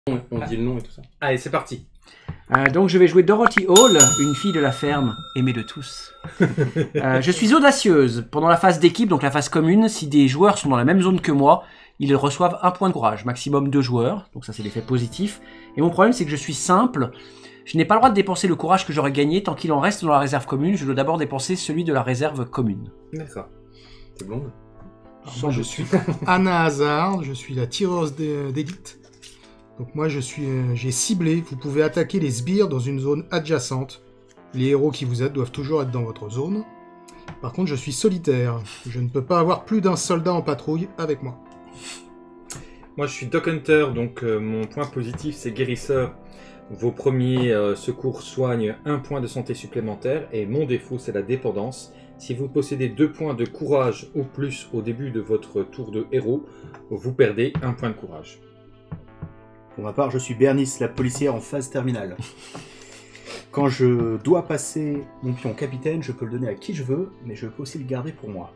On dit le nom et tout ça. Allez, c'est parti. Donc je vais jouer Dorothy Hall, une fille de la ferme, aimée de tous. Je suis audacieuse. Pendant la phase d'équipe, donc la phase commune, si des joueurs sont dans la même zone que moi, ils reçoivent 1 point de courage, maximum 2 joueurs, donc ça c'est l'effet positif. Et mon problème c'est que je suis simple, je n'ai pas le droit de dépenser le courage que j'aurais gagné tant qu'il en reste dans la réserve commune, je dois d'abord dépenser celui de la réserve commune. D'accord. T'es blonde? Moi je suis Anna Hazard, je suis la tireuse d'élite. Donc moi j'ai ciblé, vous pouvez attaquer les sbires dans une zone adjacente. Les héros qui vous aident doivent toujours être dans votre zone. Par contre je suis solitaire, je ne peux pas avoir plus d'un soldat en patrouille avec moi. Moi, je suis Doc Hunter, donc mon point positif, c'est guérisseur. Vos premiers secours soignent 1 point de santé supplémentaire, et mon défaut, c'est la dépendance. Si vous possédez 2 points de courage ou plus au début de votre tour de héros, vous perdez 1 point de courage. Pour ma part, je suis Bernice, la policière en phase terminale. Quand je dois passer mon pion capitaine, je peux le donner à qui je veux, mais je peux aussi le garder pour moi.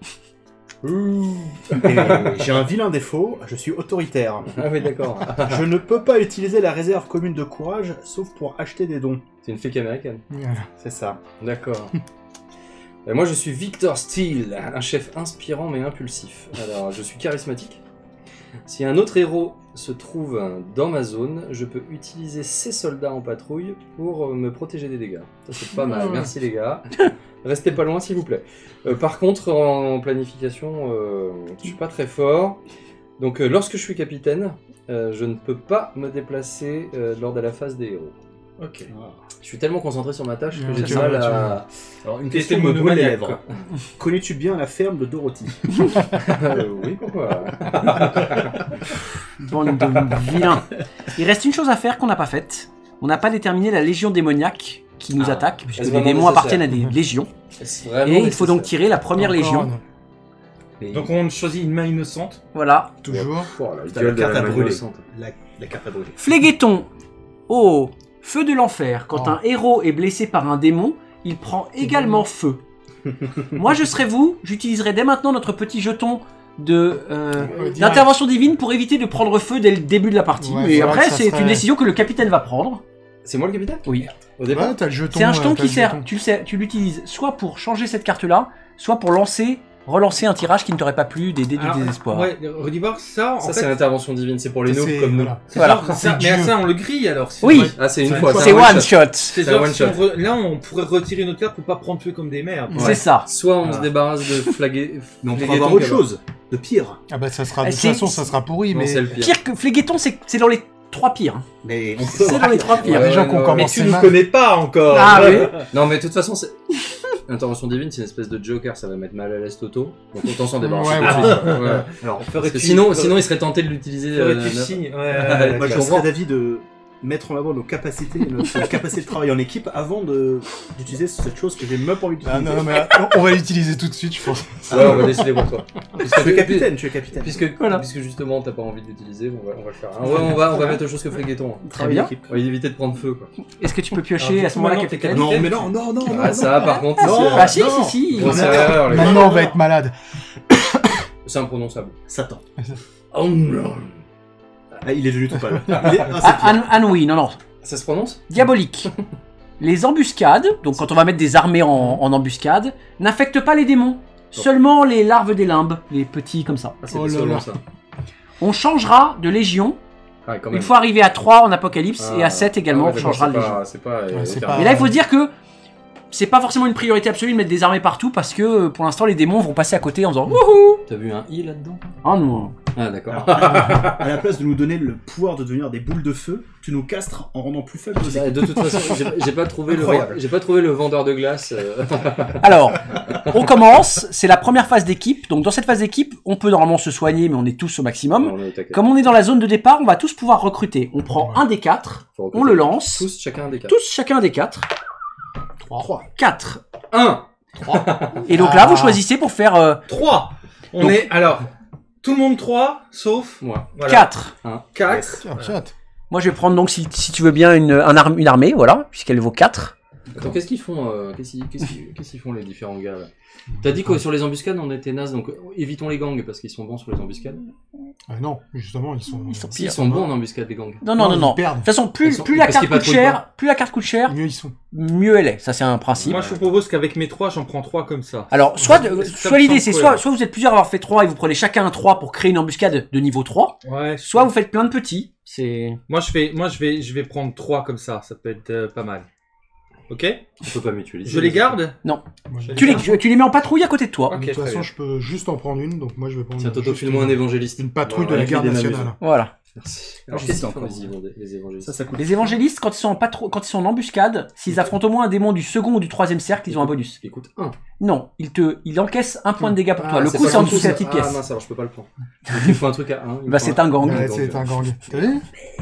Et j'ai un vilain défaut, je suis autoritaire. Ah oui, d'accord. Je ne peux pas utiliser la réserve commune de courage, sauf pour acheter des dons. C'est une flic américaine. Voilà. C'est ça. D'accord. Moi, je suis Victor Steele, un chef inspirant mais impulsif. Alors, je suis charismatique. Si un autre héros se trouve dans ma zone, je peux utiliser ses soldats en patrouille pour me protéger des dégâts. Ça, c'est pas mal. Merci les gars. Restez pas loin, s'il vous plaît. Par contre, en planification, je suis pas très fort. Donc, lorsque je suis capitaine, je ne peux pas me déplacer lors de la phase des héros. Ok. Je suis tellement concentré sur ma tâche que j'ai du tu mal vois, à... Alors, une T'es question me brûle les monomaniaque, lèvres. Connais-tu bien la ferme de Dorothy? Oui, pourquoi? Bande de vilains. Il reste une chose à faire qu'on n'a pas faite. On n'a pas déterminé la légion démoniaque qui nous attaque, puisque Est-ce les vraiment démons nécessaire? appartiennent à des légions. Est-ce vraiment Et il faut donc nécessaire? tirer la première Encore légion. un. Donc, on choisit une main innocente. Voilà. Toujours. Oh, la Putain, gueule la de carte la à main brûler. innocente. La carte à brûler. Phlégueton. Oh, feu de l'enfer. Quand Oh. un héros est blessé par un démon, il prend également feu. Moi, je serais vous, j'utiliserai dès maintenant notre petit jeton de d'intervention divine pour éviter de prendre feu dès le début de la partie. Ouais, Mais c'est vrai après, que ça c'est serait- une décision que le capitaine va prendre. C'est moi le capitaine? Oui. Au départ? Ouais, t'as le jeton. C'est un jeton t'as qui le sert, jeton. tu l'utilises soit pour changer cette carte-là, soit pour relancer un tirage qui ne t'aurait pas plu, des dés du Alors, désespoir. Ouais, Redivore, ça, en Ça, fait... c'est l'intervention divine, c'est pour les noobs C'est- comme nous. voilà. c'est Voilà. genre- ça, C'est mais Dieu. ça, on le grille alors. Oui. Ouais. Ah, c'est une C'est fois. une C'est one shot. C'est C'est un genre, one si on shot. là, on pourrait retirer notre carte pour pas prendre feu comme des merdes. C'est ça. Soit on Ah. se débarrasse de flaguer. Mais on pourra avoir autre chose, de pire. Ah bah ça sera, de toute C'est- façon ça sera pourri, Non, mais c'est le pire. Pire que Phlégueton, c'est dans les 3 pires. Mais on peut C'est dans les 3 il y a pires. des gens qui ont non, Mais commencé tu nous mal. connais pas encore. Ah oui. Non, mais de toute façon, c'est. L'intervention divine, c'est une espèce de joker, ça va mettre mal à l'aise Toto. Donc autant s'en débarrasser Ouais, tout de ouais. suite. Ouais. Alors, Parce que sinon, il serait tenté de l'utiliser. Ferais-tu signe? moi, Ouais, je je serais d'avis de mettre en avant nos capacités, notre capacité de travailler en équipe avant d'utiliser cette chose que j'ai même pas envie Ah d'utiliser. non, mais on va l'utiliser tout de suite, je pense. Ouais, on va décider pour toi. Tu es capitaine, tu es capitaine. Puisque justement, t'as pas envie de l'utiliser, on va le faire. Ah ouais, on va mettre autre chose que Phlégueton. Très bien. On va éviter de prendre feu, quoi. Est-ce que tu peux piocher Alors, à ce moment-là, maintenant, t'es capitaine capitaine. Non, mais non. Ah, ça, par contre, Non. Ah si, Non. si. grosse erreur, les gars. Maintenant on va être malade. C'est imprononçable. Satan. Oh non. Ah, il est devenu tout pâle. Ah, oui, non. Ça se prononce? Diabolique. Les embuscades, donc quand on va mettre des armées en embuscade, n'affectent pas les démons. Seulement les larves des limbes, les petits comme ça. Ah, c'est Oh là décevant, là. ça. On changera de légion. Ah, quand même. Une fois arrivé à 3 en Apocalypse et Ah. à 7 également, Ah ouais, on d'accord, changera de c'est légion. pas- C'est pas. c'est éternel. pas- Mais là, il faut se dire que c'est pas forcément une priorité absolue de mettre des armées partout parce que pour l'instant, les démons vont passer à côté en disant wouhou. T'as vu un i là-dedans? Oh non. Ah, d'accord. À la place de nous donner le pouvoir de devenir des boules de feu, tu nous castres en rendant plus faibles nos Bah, équipes. de toute façon, j'ai pas trouvé Incroyable. j'ai pas trouvé le vendeur de glace. Alors, on commence. C'est la première phase d'équipe. Donc, dans cette phase d'équipe, on peut normalement se soigner, mais on est tous au maximum. On est au taquet. Comme on est dans la zone de départ, on va tous pouvoir recruter. On prend un des 4, Faut recruter. on le lance. Tous, chacun un des 4. Tous, chacun un des 4. 3. 4. 1. Et donc là, vous choisissez pour faire 3. On Donc- est, alors, tout le monde 3, sauf... Moi. Voilà. 4. 4. Tiens, chat. Moi, je vais prendre donc, si tu veux bien, une armée, voilà, puisqu'elle vaut 4. Attends, qu'est-ce qu'ils font qu'est-ce qu'ils font les différents gars là? T'as dit que sur les embuscades on était naze, donc évitons les gangs parce qu'ils sont bons sur les embuscades. Non, justement, ils sont Si, ils sont bons en embuscade les gangs. Non. Non, De ils perdent. toute façon, plus la parce carte qu'ils coûte patrouillent cher, plus la carte coûte cher, mieux ils sont. mieux elle est. Ça, c'est un principe. Moi, je vous propose qu'avec mes 3, j'en prends 3 comme ça. Alors, Ça soit me l'idée, semble c'est cohérent. soit vous êtes plusieurs à avoir fait 3 et vous prenez chacun un 3 pour créer une embuscade de niveau 3, Ouais. soit vous faites plein de petits. C'est... Moi, je vais prendre 3 comme ça. Ça peut être pas mal. Ok. On peut pas mutualiser. Je les garde. Moi, Tu les mets en patrouille à côté de toi. Ok, de toute très façon, bien. je peux juste en prendre une, donc moi je vais prendre Tiens, Toto, juste file-moi un évangéliste. une patrouille de Voilà, la garde des nationale. namus. Voilà. Merci. Alors, Alors, qu'est-ce qu'ils encore. font les évangélistes? Ça coûte. Les évangélistes, quand ils sont en embuscade, s'ils affrontent au moins un démon du second ou du troisième cercle, ils ont un bonus. Qui coûte 1. Non, ils encaissent un point de dégâts pour toi. Le c'est coup, pas c'est en comme dessous de tout, la petite Ah pièce. mince, alors je peux pas le prendre. Donc, il faut un truc à 1. Bah, c'est un gang. Ouais, c'est un gang. T'as vu?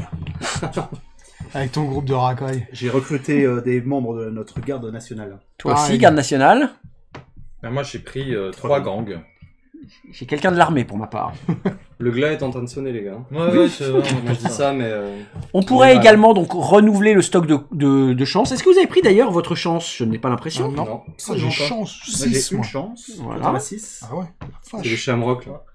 Avec ton groupe de racailles. J'ai recruté des membres de notre garde nationale. Toi Pareil. aussi, garde nationale. Ben, moi, j'ai pris 3 gangs. J'ai quelqu'un de l'armée pour ma part. Le glas est en train de sonner, les gars. Ouais, c'est vrai. Moi, je dis ça, mais. On pourrait Ouais. également donc renouveler le stock de chance. Est-ce que vous avez pris d'ailleurs votre chance? Je n'ai pas l'impression. Non. Non. Ah, j'ai chance. Moi, 6, j'ai une moi. chance. Voilà. T'en as 6. Ah ouais. C'est les Vache. Shamrock, là.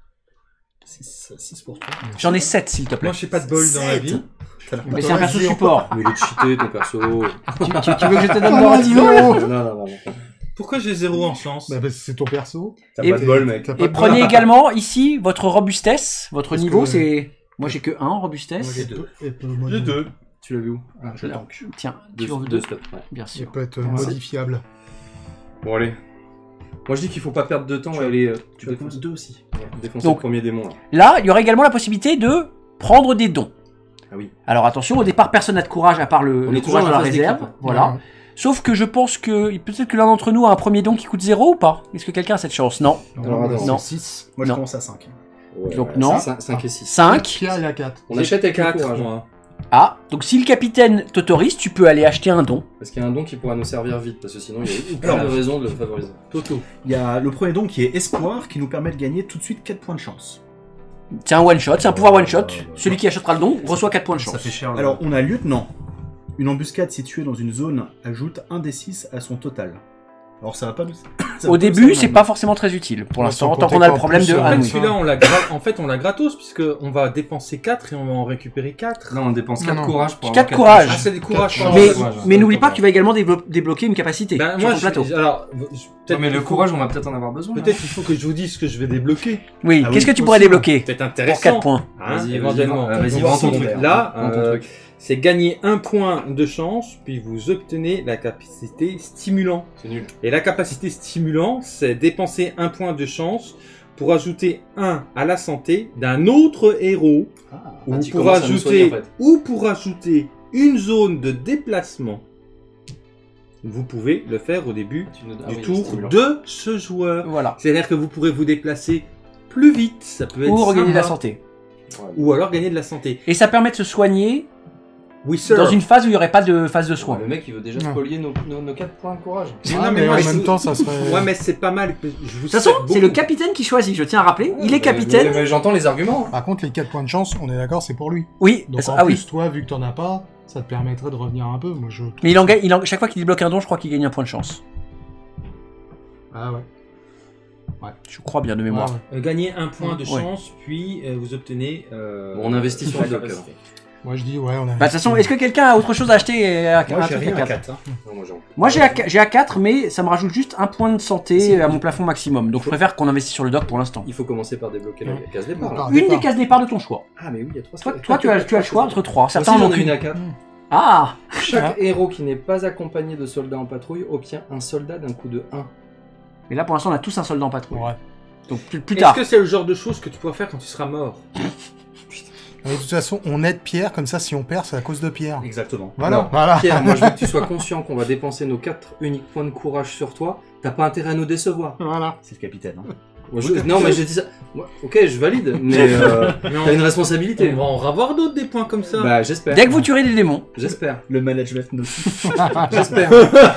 6 pour toi. J'en ai 7 s'il te plaît. Moi, j'ai pas de bol dans la 7. vie. Mais c'est un perso support. Mais il est cheaté, ton perso. Non, tu veux que je te donne Ah, Dorothy zéro. non. Pourquoi j'ai 0 en chance? Bah, parce que c'est ton perso. T'as Et- pas de bol, mec. T'as pas Et de prenez bol. également ici votre robustesse. Votre Parce niveau que- c'est... Moi j'ai que 1 en robustesse. Moi, j'ai 2. Moi, J'ai 2. Tu l'as vu où Ah, Je tank. Tiens, Deux, tu en veux deux 2 slots, ouais. Bien Il sûr. peut être Merci. modifiable. Bon, allez. Moi, je dis qu'il faut pas perdre de temps Tu et as- aller Tu vas défoncer, 2 aussi. défoncer Donc- le premier démon, là. Là, il y aurait également la possibilité de prendre des dons. Ah oui. Alors attention, au départ personne n'a de courage à part le On est toujours courage de dans la la phase réserve. d'équipe. Voilà. Ouais. Sauf que je pense que peut-être que l'un d'entre nous a un premier don qui coûte 0 ou pas? Est-ce que quelqu'un a cette chance? Non. Alors, attends. Non. 6. Moi, je Non. commence à 5. Ouais, Donc, non. 5 et 6. 5. Pierre, il a 4. On achète avec le 4, courage. moi. Ah, donc si le capitaine t'autorise, tu peux aller acheter un don. Parce qu'il y a un don qui pourra nous servir vite, parce que sinon, il y a aucune Alors, raison de le favoriser. Toto. Il y a le premier don qui est Espoir, qui nous permet de gagner tout de suite 4 points de chance. C'est un one shot, c'est un pouvoir one shot. Celui qui achètera le don reçoit 4 points de chance. Ça fait cher. Alors, on a Lieutenant. Une embuscade située dans une zone ajoute 1 des 6 à son total. Alors, ça va pas nous. ça Au va début, nous c'est servir. pas forcément très utile pour Ouais, l'instant, sans tant compter qu'on a le qu'en problème plus, de en En ah fait, oui. celui-là, en fait, on l'a gratos, puisque on va dépenser 4 et on va en récupérer 4. Non, on dépense 4 Non, non. courage pour 4 avoir courage. Ah, c'est des courages. Quatre Mais, chances. mais n'oublie pas que tu vas également débloquer une capacité Ben, sur moi, ton plateau. alors, Non, peut-être mais le qu'il faut- courage, on va peut-être en avoir besoin. Peut-être qu'il faut que je vous dise ce que je vais débloquer. Oui, Ah qu'est-ce oui, que tu pourrais possible. débloquer Peut-être pour intéressant. 4 points? Hein, Vas-y, éventuellement. vas-y, Donc, vends voici. ton truc. Là, Vends ton truc. c'est gagner 1 point de chance, puis vous obtenez la capacité stimulant. C'est nul. Et la capacité stimulant, c'est dépenser 1 point de chance pour ajouter 1 à la santé d'un autre héros, ou, Ah, tu pour commences à nous soigner, ajouter, en fait. ou pour ajouter une zone de déplacement. Vous pouvez le faire au début Ah du oui, tour stimulant. de ce joueur. Voilà. C'est-à-dire que vous pourrez vous déplacer plus vite, ça peut être Ou regagner de la sympa. santé. Ouais. Ou alors gagner de la santé. Et ça permet de se soigner Oui, sir. dans une phase où il n'y aurait pas de phase de Ouais, soin. le mec, il veut déjà Non. spolier nos 4 points de courage. Mais Ah, non, mais moi, en je même vous- temps, ça serait. Ouais, mais c'est pas mal. Je vous De toute façon, sers c'est le beaucoup. capitaine qui choisit, je tiens à rappeler. Il est capitaine. Mais j'entends les arguments. Par contre, les 4 points de chance, on est d'accord, c'est pour lui. Oui, Donc en ah oui. plus, toi, vu que t'en as pas, ça te permettrait de revenir un peu. Moi, je. Mais chaque fois qu'il débloque un don, je crois qu'il gagne un point de chance. Ah ouais. Je crois bien de mémoire. Ouais, ouais. Gagner 1 point de Ouais. chance, puis vous obtenez. Bon, on investit sur la le doc, capacité. Moi, je dis, ouais, on a. Bah, de toute façon, est-ce que quelqu'un a autre chose à acheter à Moi, un j'ai truc rien à 4? 4. Non, moi, j'en- Moi j'ai à 4, mais ça me rajoute juste un point de santé à mon plafond maximum. Donc je préfère qu'on investisse sur le doc pour l'instant. Il faut commencer par débloquer la Ouais. case départ. Là. Par Une départ. des cases départ de ton choix. Ah, mais oui, il y a 3 Toi, tu as le choix entre 3. Certains Certains en ont j'en ai une qu'une. à 4. Ah Chaque héros qui n'est pas accompagné de soldats en patrouille obtient un soldat d'un coup de 1. Mais là pour l'instant on a tous un soldat en patrouille. Ouais. Donc plus Est-ce tard. que c'est le genre de choses que tu pourras faire quand tu seras mort? Mais de toute façon, on aide Pierre, comme ça, si on perd, c'est à cause de Pierre. Exactement. Voilà, Non. voilà. Pierre, moi je veux que tu sois conscient qu'on va dépenser nos 4 uniques points de courage sur toi. T'as pas intérêt à nous décevoir. Voilà. C'est le capitaine. Hein. Moi, non, mais j'ai dit ça. Moi, ok, je valide, mais t'as une responsabilité. On va en avoir d'autres des points comme ça. Bah, j'espère. Dès que vous tuerez des démons, J'espère. Le management nocif. J'espère.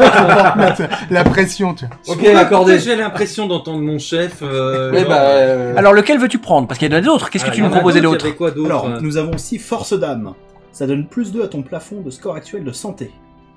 La pression, tu vois. Ok, Pourquoi accordé. j'ai l'impression d'entendre mon chef. Eh genre, bah, alors lequel veux-tu prendre? Parce qu'il y en a d'autres. Qu'est-ce que ah, tu il y nous en a proposais d'autres, d'autre? il y avait quoi d'autre Alors, nous avons aussi Force d'âme. Ça donne plus 2 à ton plafond de score actuel de santé.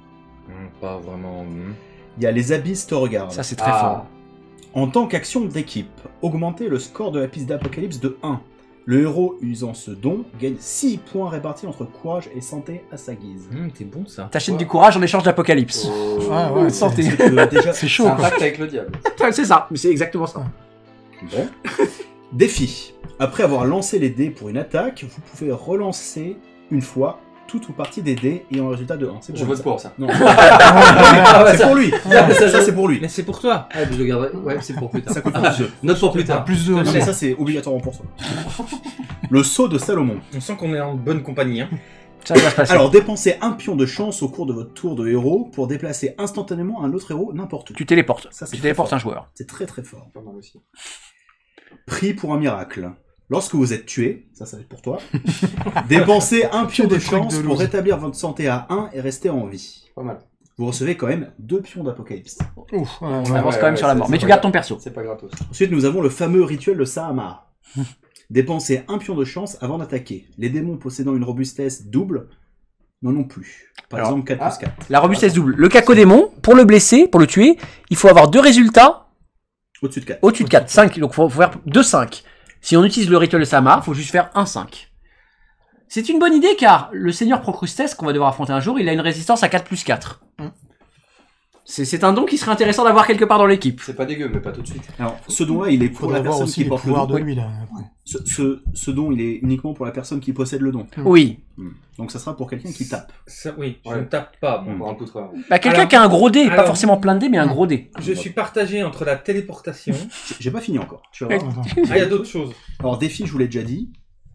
Pas vraiment. Il y a les abysses te regardent. Ça, c'est très fort. En tant qu'action d'équipe, augmentez le score de la piste d'Apocalypse de 1. Le héros usant ce don gagne 6 points répartis entre courage et santé à sa guise. T'es bon ça. T'achètes du courage en échange d'Apocalypse. Ouais, santé. Déjà, C'est chaud, C'est un quoi. pacte avec le diable. C'est ça, mais c'est exactement ça. bon. Défi. Après avoir lancé les dés pour une attaque, vous pouvez relancer une fois toute ou partie des dés ayant un résultat de 1. C'est Je vote pour ça. Non, Ah, c'est pour lui. Ça, c'est pour lui. Mais c'est pour toi. Ah, je le garderai. Ouais, c'est pour plus tard. Ça coûte plus de. Note pour plus tard. Plus de. Non, mais ça, c'est obligatoirement pour toi. Le sceau de Salomon. On sent qu'on est en bonne compagnie. Hein. Ça va se passer. Alors, dépensez un pion de chance au cours de votre tour de héros pour déplacer instantanément un autre héros n'importe où. Tu téléportes. Ça, c'est Tu téléportes très un fort. joueur. C'est très très fort. Pas mal aussi. Prix pour un miracle. Lorsque vous êtes tué, ça va être pour toi, dépensez un pion de Des trucs chance de pour loose. rétablir votre santé à 1 et rester en vie. Pas mal. Vous recevez quand même 2 pions d'apocalypse. Ouf, ouais, On ouais. avance ouais, quand même ouais, sur la c'est- mort. c'est Mais tu pas gardes grave. ton perso. C'est pas gratos. Ensuite, nous avons le fameux rituel de Sahamar. Dépensez un pion de chance avant d'attaquer. Les démons possédant une robustesse double n'en ont plus. Par Alors, exemple, 4 plus 4. La robustesse double. Le cacodémon, pour le blesser, pour le tuer, il faut avoir 2 résultats Au-dessus de 4. au-dessus de 4. 5. Donc il faut faire 2 5. Si on utilise le rituel de Samar, il faut juste faire 1 5. C'est une bonne idée car le seigneur Procrustes qu'on va devoir affronter un jour, il a une résistance à 4 plus 4. C'est un don qui serait intéressant d'avoir quelque part dans l'équipe. C'est pas dégueu, mais pas tout de suite. Alors, ce don-là, il est pour Faudrait la voir personne aussi qui les porte le pouvoirs don. de lui, là. après. Ce don, il est uniquement pour la personne qui possède le don. Oui. Donc, ça sera pour quelqu'un qui tape. Ça, oui, je Ouais. ne tape pas. Moi. Pour un poutreur. Bah, quelqu'un Alors- qui a un gros dé, pas alors- forcément plein de dés, mais un gros dé. Je suis partagé entre la téléportation. J'ai pas fini encore. Tu vas voir. Attends. Il y a d'autres choses. Alors, défi, je vous l'ai déjà dit.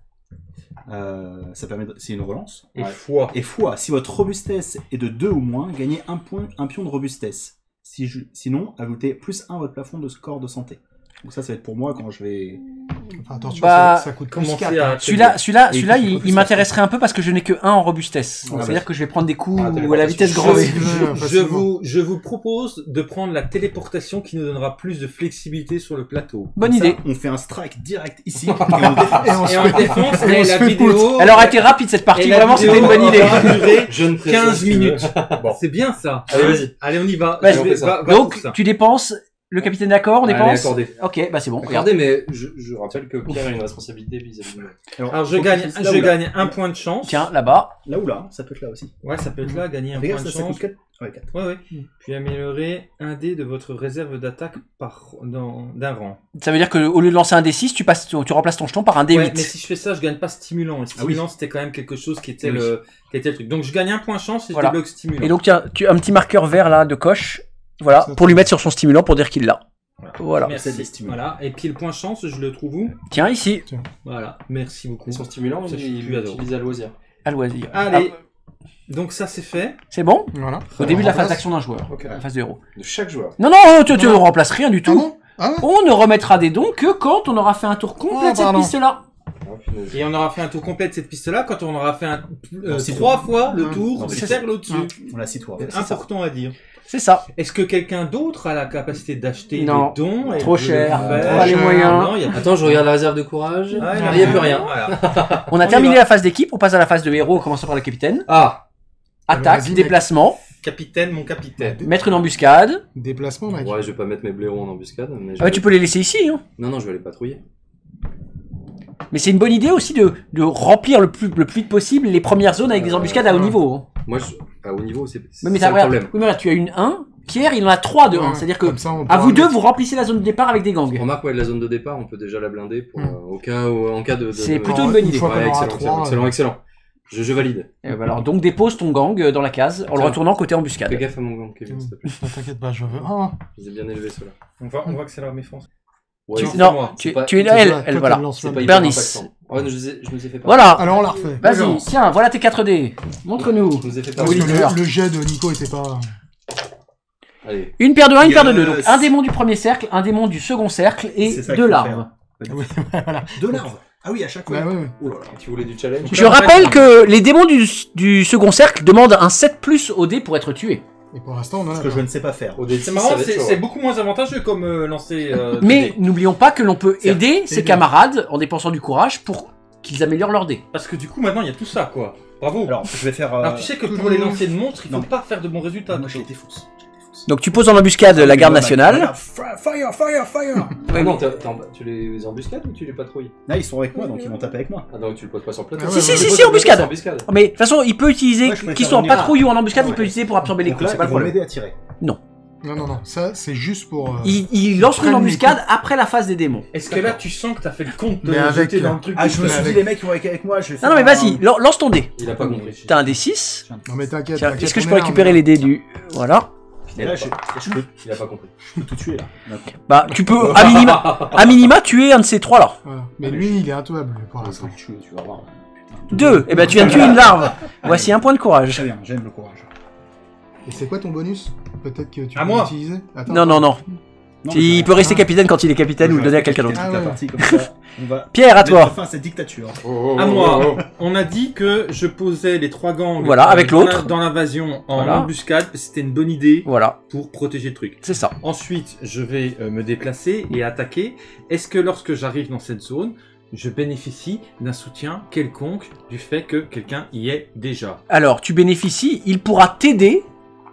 Ça permet c'est une relance. Et Ouais. foi. Et foi, si votre robustesse est de 2 ou moins, gagnez un pion de robustesse. Sinon, ajoutez plus 1 à votre plafond de score de santé. Donc ça va être pour moi quand je vais... Enfin, attention, Bah, ça coûte plus Commencer 4. à. Celui-là, Et il plus m'intéresserait un peu parce que je n'ai que 1 en robustesse. Donc, Ah, c'est-à-dire bah. que je vais prendre des coups Ah, à la vitesse téléportation. grand V. Je vous propose de prendre la téléportation qui nous donnera plus de flexibilité sur le plateau. Bonne Comme ça, idée. on fait un strike direct ici et on défonce. Et on se Et en fait- défense, et on et se la fait vidéo. Elle aurait été rapide cette partie, et la vraiment vidéo c'était une bonne idée. aura duré Je ne 15 minutes. C'est bien ça. Allez, vas-y. Allez, on y va. Vas-y, Je on vais- fait ça. va Donc pour ça. tu dépenses, le capitaine d'accord, on Allez, dépense. accordé. Ok, bah c'est bon. Regarde. Regardez, mais je rappelle que Pierre a une responsabilité vis-à-vis de moi. Alors je faut gagne, que tu fasses là je ou là. gagne un point de chance. Tiens, là-bas. Là ou là, ça peut être là aussi. Ouais, ça peut être là, gagner un Regarde, point de ça chance. coûte 4. Ouais, 4. Ouais, ouais. Puis améliorer un dé de votre réserve d'attaque d'un rang. Ça veut dire que au lieu de lancer un D6, tu remplaces ton jeton par un D8. Ouais, mais si je fais ça, je gagne pas stimulant. Et Ah oui. stimulant, c'était quand même quelque chose qui était, Oui. qui était le truc. Donc je gagne un point de chance et Voilà. je débloque stimulant. Et donc tiens, tu as un petit marqueur vert là de coche. Voilà, Ça, pour lui mettre sur son stimulant pour dire qu'il l'a. Voilà. Merci. C'est des stimulants. Voilà. Et puis le point chance, je le trouve où? Tiens ici, Voilà. Merci beaucoup. Et son stimulant, Ça, il je adore. l'utilise à loisir. à loisir. Allez. Ah, Donc ça c'est fait. c'est bon. Voilà. Au début de la On phase remplace. d'action d'un joueur, Ok. la phase de héros. De chaque joueur. Non, non, tu ne Non. remplaces rien du Ah tout. bon Ah ouais On ne remettra des dons que quand on aura fait un tour complet Ah, de cette pardon. piste-là. Ah, punaise. Et on aura fait un tour complet de cette piste-là quand on aura fait c'est 3 fois le Ouais. tour Non, du c'est cercle au-dessus. On la cite toi. C'est important à dire. C'est ça. Est-ce que quelqu'un d'autre a la capacité d'acheter Non. des dons et Trop de le cher. faire Pas les moyens. Non, il y a Attends, je regarde la réserve de courage. Ah, Il n'y a plus rien. Voilà. On a y terminé va. la phase d'équipe, on passe à la phase de héros, en commençant par le capitaine. Ah, Attaque, vas-y, mec. déplacement, Capitaine, mon capitaine. mettre une embuscade. Déplacement, mec. ouais, je vais pas mettre mes blaireaux en embuscade. Mais je Ah bah, tu peux les laisser ici. Hein. Non, non, je vais les patrouiller. Mais c'est une bonne idée aussi de remplir le plus vite possible les premières zones avec des embuscades à haut niveau. Hein. Moi, à haut niveau, c'est Oui, mais ça t'as le regarde. problème. Oui, mais là, tu as une 1. Pierre, il en a 3 de 1. Ouais, C'est-à-dire que comme ça, on à pourra vous deux, mettre- vous remplissez la zone de départ avec des gangs. Remarque, ouais, la zone de départ, on peut déjà la blinder pour, Hmm. en cas de... C'est de- plutôt une bonne idée. Une fois Ouais, qu'on aura excellent, trois, excellent, excellent. Je valide. Et bah alors, donc dépose ton gang dans la case en le Tiens. retournant côté Fais embuscade. gaffe à mon gang, Kevin, s'il te plaît. Ne t'inquiète pas, je veux. Ah, Je les ai bien élevés, ceux-là. On voit que c'est leur méfiance. Ouais, Tu- c'est non, moi. tu, C'est pas- tu es c'est elle, toi, elle, toi, voilà. tu lances c'est la- pas hyper Bernice. impactant. Ouais, je nous ai fait pas. Voilà. Alors on la refait. Vas-y, D'accord. tiens, voilà tes 4D. Montre-nous. Je nous ai fait pas. Parce que Oliver. le jet de Nico était pas. Allez. Une paire de 1, une paire de 2. Yes. Donc un démon du premier cercle, un démon du second cercle et C'est ça 2 qu'il faut larves. Oui, voilà. 2 larves. Ah oui, à chaque fois. Bah, ouais, ouais. Oh là là. Tu voulais du challenge? Je rappelle que les démons du second cercle demandent un 7+ au dé pour être tués. Et pour l'instant, on en Ce a que pas. je ne sais pas faire. Au dé, C'est marrant, ça va être chaud. c'est beaucoup moins avantageux comme lancer. Mais n'oublions pas que l'on peut Certes, aider ses aider. camarades en dépensant du courage pour qu'ils améliorent leur dé. Parce que du coup, maintenant, il y a tout ça, quoi. Bravo. Alors, je vais faire. Alors, tu sais que pour les lancers de monstres, il Non, faut pas faire de bons résultats. moi, je les défonce. Donc tu poses en embuscade la garde nationale. Regarde, Fire, fire, fire. Ah non, tu les embuscades ou tu les patrouilles? Là, ils sont avec moi, donc ils vont taper avec moi. Ah non, tu le poses pas sur le plateau. Ah ouais, Si, ouais, si, ouais. si, Tu le poses embuscade. sur embuscade. Mais de toute façon, il peut utiliser, Ouais, je peux qu'ils faire soient en venir. patrouille ou en embuscade, il Ouais. peut utiliser pour absorber les Donc coups, là, c'est pas ils le vont problème. m'aider à tirer. Non, ça c'est juste pour. Il lance une prennent embuscade après la phase des démons. Est-ce que là, tu sens que t'as fait le compte de Mais avec, jeter dans le truc Ah, je me suis avec- dit, les mecs, ils vont avec moi. Je vais Non, non, mais vas-y, lance ton dé. Il a pas compris. T'as un D6. Non mais t'inquiète. Tiens, t'inquiète, est-ce que je on peux est là, récupérer on est les dés du... Voilà. Et là, je peux Il a pas compris. tout tuer là. D'accord. Bah, tu peux, à minima, tuer un de ces trois là. là. Voilà. Mais lui, il est intuable pour l'instant. Tu vas voir. Deux. Et ben, tu viens de tuer une larve. Voici un point de courage. Très bien, j'aime le courage. Et c'est quoi ton bonus? Peut-être que tu À peux moi. l'utiliser. Attends. Non, non, non. Non, Il peut rester capitaine quand il est capitaine ou le donner à quelqu'un d'autre. toute Ah la ouais. partie comme ça. On va Pierre, à mettre toi. fin à cette dictature. À moi. On a dit que je posais les 3 gangs Voilà, avec l'autre. dans l'invasion en Voilà. embuscade. C'était une bonne idée Voilà, pour protéger le truc. c'est ça. Ensuite, je vais me déplacer et attaquer. Est-ce que lorsque j'arrive dans cette zone, je bénéficie d'un soutien quelconque du fait que quelqu'un y est déjà? Alors, tu bénéficies, il pourra t'aider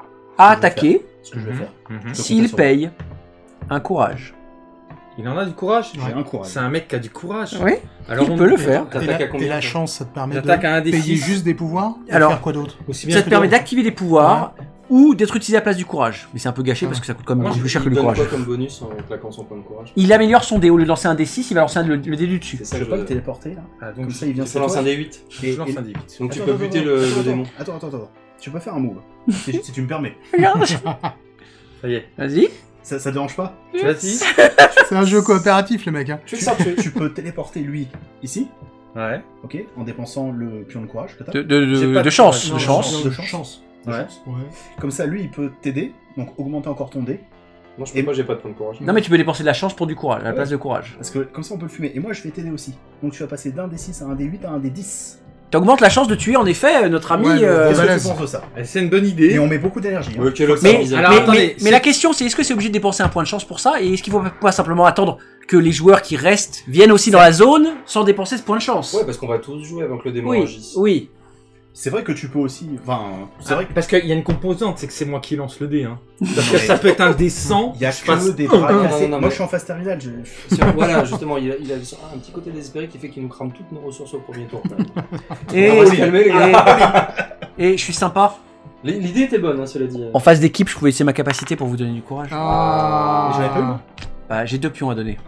à Je vais attaquer Ce que je vais faire. Mhm. s'il paye un courage. Il en a du courage? J'ai un courage. C'est un mec qui a du courage. Oui, Alors il on peut le faire. Et T'attaques à la, combien? et la chance, ça te permet de J'attaque à un des payer 6. juste des pouvoirs. Et Alors- faire quoi d'autre? Aussi bien Ça te que permet d'autres. d'activer des pouvoirs ou d'être utilisé à la place du courage. Mais c'est un peu gâché parce que ça coûte quand même Moi, beaucoup plus cher que Il le donne courage. quoi comme bonus en claquant son point de courage? Il améliore son dé. Au lieu de lancer un D6, il va lancer le dé du dessus. C'est ça Je que peux pas le téléporter là. Ah, Comme donc ça, il vient Tu sur lances toi. un D8. je lance un D8. Donc tu Attends, peux buter attends, le attends, démon. Attends. Tu peux faire un move. Si tu me permets. Regarde. Ça y est. Vas-y. Ça te dérange pas? Vas-y. C'est un jeu coopératif, les mecs. Hein. Tu sors, Tu peux téléporter lui ici, Ouais. ok, en dépensant le pion de courage que t'as. J'ai pas De de chance. courage. De Non, chance. De chance. Ouais. Ouais. Comme ça, lui, il peut t'aider, donc augmenter encore ton dé. Non, je peux pas, j'ai pas de point de courage. Non, mais tu peux dépenser de la chance pour du courage, à la Ouais. place de courage. Parce que comme ça, on peut le fumer. Et moi, je vais t'aider aussi. Donc tu vas passer d'un D6 à un D8 à un D10. T'augmentes la chance de tuer, en effet, notre ami. Ouais, Qu'est-ce que balèze. tu penses de ça? Eh, c'est une bonne idée. Et on met beaucoup d'énergie. Hein. Ok, là, Mais, ça alors, mais, attendez, mais c'est- la question c'est est-ce que c'est obligé de dépenser un point de chance pour ça et est-ce qu'il faut pas simplement attendre que les joueurs qui restent viennent aussi dans la zone sans dépenser ce point de chance? Ouais, parce qu'on va tous jouer avant que le démon Oui, agisse. oui. C'est vrai que tu peux aussi. Enfin, c'est vrai que. Parce qu'il y a une composante, c'est que c'est moi qui lance le dé. Hein. Parce que ça peut être un dé 100. Il y a je passe- que des bras non, cassés. non, Moi, mais- je suis en phase terminale. Voilà, justement, il a un petit côté désespéré qui fait qu'il nous crame toutes nos ressources au premier tour. Et, On va se calmer, les gars. et je suis sympa. L'idée était bonne, hein, cela dit. En phase d'équipe, je pouvais essayer ma capacité pour vous donner du courage. Ah. J'en avais pas eu. Bah, j'ai 2 pions à donner.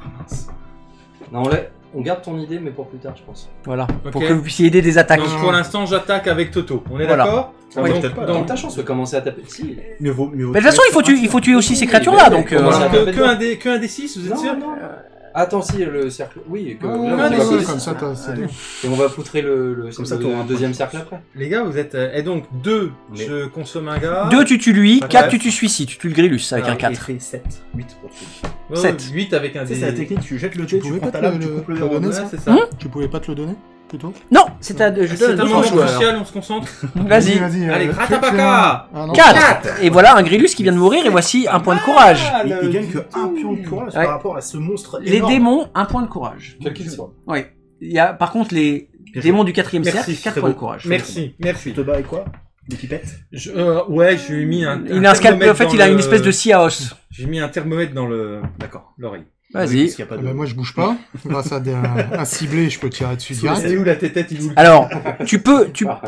Non, on garde ton idée, mais pour plus tard, je pense. Voilà. Ok. Pour que vous puissiez aider des attaques. Donc pour l'instant, j'attaque avec Toto. On est Voilà. d'accord? Oui. Donc, Peut-être pas, Dans donc, ta chance, on peut commencer à taper. Si. Mieux vaut. Mais de toute façon, il faut tuer aussi ces créatures-là, donc. Comment ça que un des 6, vous êtes sûr? Non. Attends, si, le cercle. Oui, que Ah, là, ouais, on ouais, va ouais, pousser. comme ça, c'est Allez. bien. Et on va poutrer le Comme ça, le t'auras un deuxième point. cercle après. Les gars, vous êtes. Et donc, 2, Mais- je consomme un gars. 2, tu tues lui. Ouais. 4, tu tues celui-ci. Tu tues le Grillus avec Ah, un ok. 4. fait 7, 8 pour tuer. 7. 8 avec un Tu sais, dé. c'est la technique, tu jettes le dé, tu pouvais prends pas ta te lame, tu le- coupes le le dé en donner, deux. ça Ouais, c'est ça. Tu pouvais pas te le donner plutôt? Non, c'est à. Je C'est donne un à moment d'autres joueurs. crucial, on se concentre. Vas-y. Allez, fais- Gratapaka. fais-moi. Ah non. 4. Et voilà un Grillus qui vient de mourir et voici un point de courage. Il gagne que un pion de courage Ouais. par rapport à ce monstre Les énorme. démons, un point de courage. Quel qu'il soit. Oui. Il y a, par contre, les Bien démons du 4ème Merci, cercle, 4 très points de beau. courage. Merci, merci. Tu te bats avec quoi? Des pipettes? Ouais, je lui ai mis un. Il a un scalpel, en fait, thermomètre il a dans une le- espèce de scie à os. J'ai mis un thermomètre dans le. D'accord. L'oreille. Parce Vas-y. qu'il y a pas Ah de- bah, moi, je bouge pas. Grâce à un ciblé, je peux tirer dessus direct. C'est où la tétette, il vous le Alors, tu peux,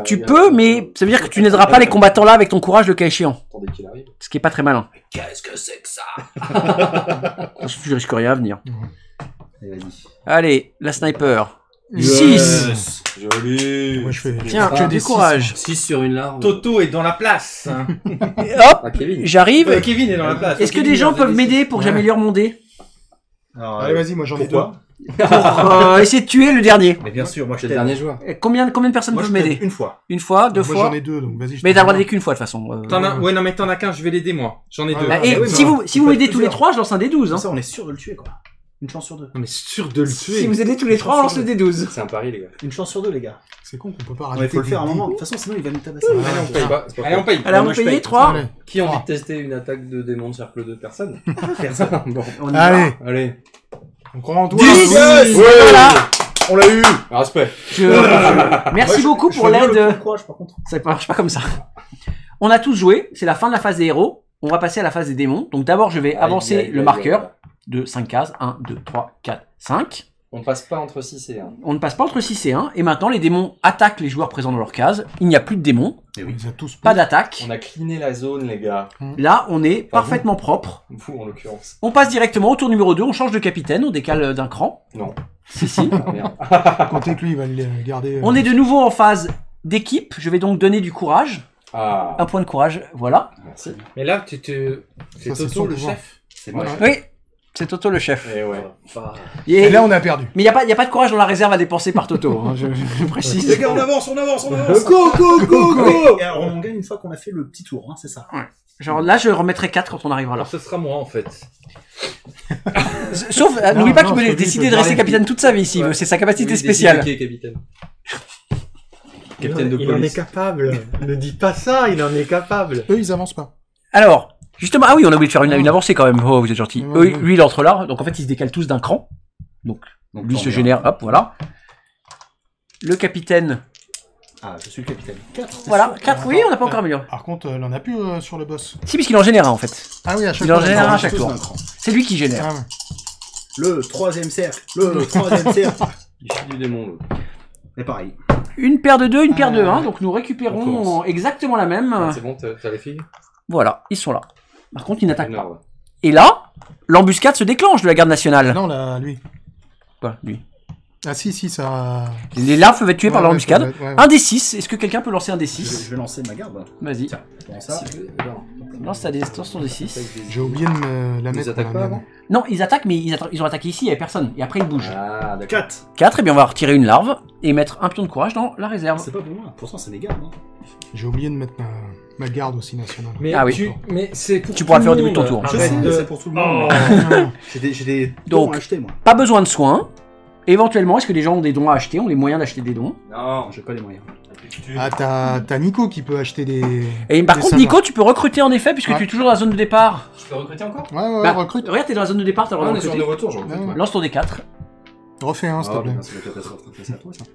mais ça veut dire que tu n'aideras pas les combattants là avec ton courage le cas échéant. Attendez qu'il arrive. Ce qui est pas très malin. Qu'est-ce que c'est que ça? Je risque rien à venir. Allez, vas-y. Allez, la sniper. Yes. 6. Joli. Moi, je fais. Tiens, que des du six, courage. 6 sur une larve. Toto est dans la place. hein. Hop, Ah, Kevin. j'arrive. Kevin est dans la place. Est-ce que Kevin des gens est dans peuvent la m'aider pour que Ouais. j'améliore mon dé? Alors, Allez, vas-y, moi, j'en ai deux. pourquoi? Pour essayer de tuer le dernier. Mais bien sûr, moi je C'est le t'aide. dernier joueur. Et Combien de personnes Moi je peuvent t'aide m'aider? une fois. Une fois, 2 Moi, fois? j'en ai deux, donc vas-y. je Mais te t'as le droit dis. d'aider qu'une fois de toute façon. T'en as... Ouais, non, mais t'en as qu'un, je vais l'aider moi. J'en ai Ah, deux. bah, Et oui, si mais vous, si vous peut m'aidez être tous les plusieurs. 3, je lance un D12. Comme Hein. ça, on est sûr de le tuer, quoi. Une chance sur deux. Non, mais sûr de le tuer. Si vous aidez tous les 3, on lance le D12. C'est un pari, les gars. Une chance sur deux, les gars. C'est con qu'on peut pas Non, rajouter. mais faut le faire à un des moment. De dés. toute façon, sinon il va nous tabasser. Ouais. Allez, on C'est paye. pas- c'est pas Allez, on paye. Allez, on moi, va je payer paye. 3. Allez. Qui a envie Trois. de tester une attaque de démon de cercle de personne? Personne. Bon. On y va. Allez. Allez. On croit en toi. 10. Ouais. Voilà. On l'a eu. Respect. Merci beaucoup pour Je veux bien le point l'aide. de courage, par contre. Ça marche pas comme ça. On a tous joué, c'est la fin de la phase des héros. On va passer à la phase des démons. Donc d'abord, je vais avancer le marqueur de 5 cases. 1, 2, 3, 4, 5. On passe pas entre 6 et 1. On ne passe pas entre 6 et 1. Et maintenant, les démons attaquent les joueurs présents dans leur case. Il n'y a plus de démons, Eh On oui. les a tous pas d'attaque. On a cleané la zone, les gars. Là, on est Pas parfaitement propre. Vous, en l'occurrence. On passe directement au tour numéro 2. On change de capitaine, on décale d'un cran. Non. Si, si. Ah, merde. Comptez que lui, il va le garder. On est de nouveau en phase d'équipe. Je vais donc donner du courage. Ah, Un point de courage, voilà. merci. Mais là, c'est Ça, c'est Toto son le pouvoir. chef. C'est moi. Voilà. Oui, c'est Toto le chef. Et ouais. Et- Et là, on a perdu. Mais il n'y a pas de courage dans la réserve à dépenser par Toto, hein, je précise. Les gars, on avance. Go, go, go, go. Et alors, on gagne une fois qu'on a fait le petit tour, hein, c'est ça. Genre là, je remettrai 4 quand on arrivera là. Alors, ce sera moi, en fait. Sauf, Non, n'oublie pas non, qu'il peut celui décider peut de rester parler. capitaine toute sa vie s'il Ouais. veut, c'est sa capacité Oui, spéciale. décidez qui est capitaine. Capitaine de Il en est police. capable. Ne dis pas ça, il en est capable. Eux, ils avancent pas. Alors, justement, ah oui, on a oublié de faire une avancée quand même. Oh, vous êtes gentil. Ouais, ouais. Lui, il entre là, donc en fait, ils se décalent tous d'un cran. Donc, Lui on se verra. génère, hop, voilà. Le capitaine, Ah, je suis le capitaine. 4. voilà. 4, oui, on n'a pas encore amélioré. Par contre, il en a plus sur le boss. Si, puisqu'il en génère un en fait. Ah oui, à chaque Il en fois. génère un à d'accord. chaque tour. C'est lui qui génère. Ah ouais. Le troisième cercle. Le troisième cercle. Issu du démon, l'autre. Et pareil. Une paire de 2, une paire de Ah. 1, donc nous On récupérons commence. exactement la même. Ah, c'est bon, t'as les filles Voilà, ils sont là. Par contre, ils n'attaquent Une pas. heure, ouais. Et là, l'embuscade se déclenche de la garde nationale. Non, là, lui. Quoi, lui. Ah si, si, ça... Les larves peuvent être tuées par Ouais, l'embuscade. ouais, ouais. Un des 6, est-ce que quelqu'un peut lancer un des Je 6 vais lancer ma garde. Vas-y. Tiens, comment ça Si, non. Lance ton des 6. J'ai oublié de me la Ils mettre. attaquent pour la pas mienne. avant Non, ils attaquent, mais ils ont attaqué ici, il n'y avait personne. Et après, ils bougent. Ah, d'accord. 4. 4, et bien on va retirer une larve et mettre un pion de courage dans la réserve. C'est pas pour moi. Pourtant, c'est mes gardes. Hein. J'ai oublié de mettre ma garde aussi nationale. Mais Ah oui. mais c'est pour Tu pourras tout le faire au début de ton monde. tour. Je Arrête sais, de- c'est pour tout le monde. Oh. J'ai des Donc- dons à acheter, moi. Pas besoin de soins. Éventuellement, est-ce que les gens ont des dons à acheter, ont les moyens d'acheter des dons? Non, J'ai pas les moyens. Ah, t'as Nico qui peut acheter des... Et par des contre, savoirs. Nico, tu peux recruter en effet, puisque Ouais. tu es toujours dans la zone de départ. je peux recruter encore Ouais, ouais, Bah, recrute. Regarde, t'es dans la zone de départ, t'as le Ah, droit on de est sur un recruter. nouveau tour, je recrute. Ouais, ouais. Lance ton D4. Refais un, s'il te Ah, plaît. putain, c'est la catastrophe. C'est à toi, ça.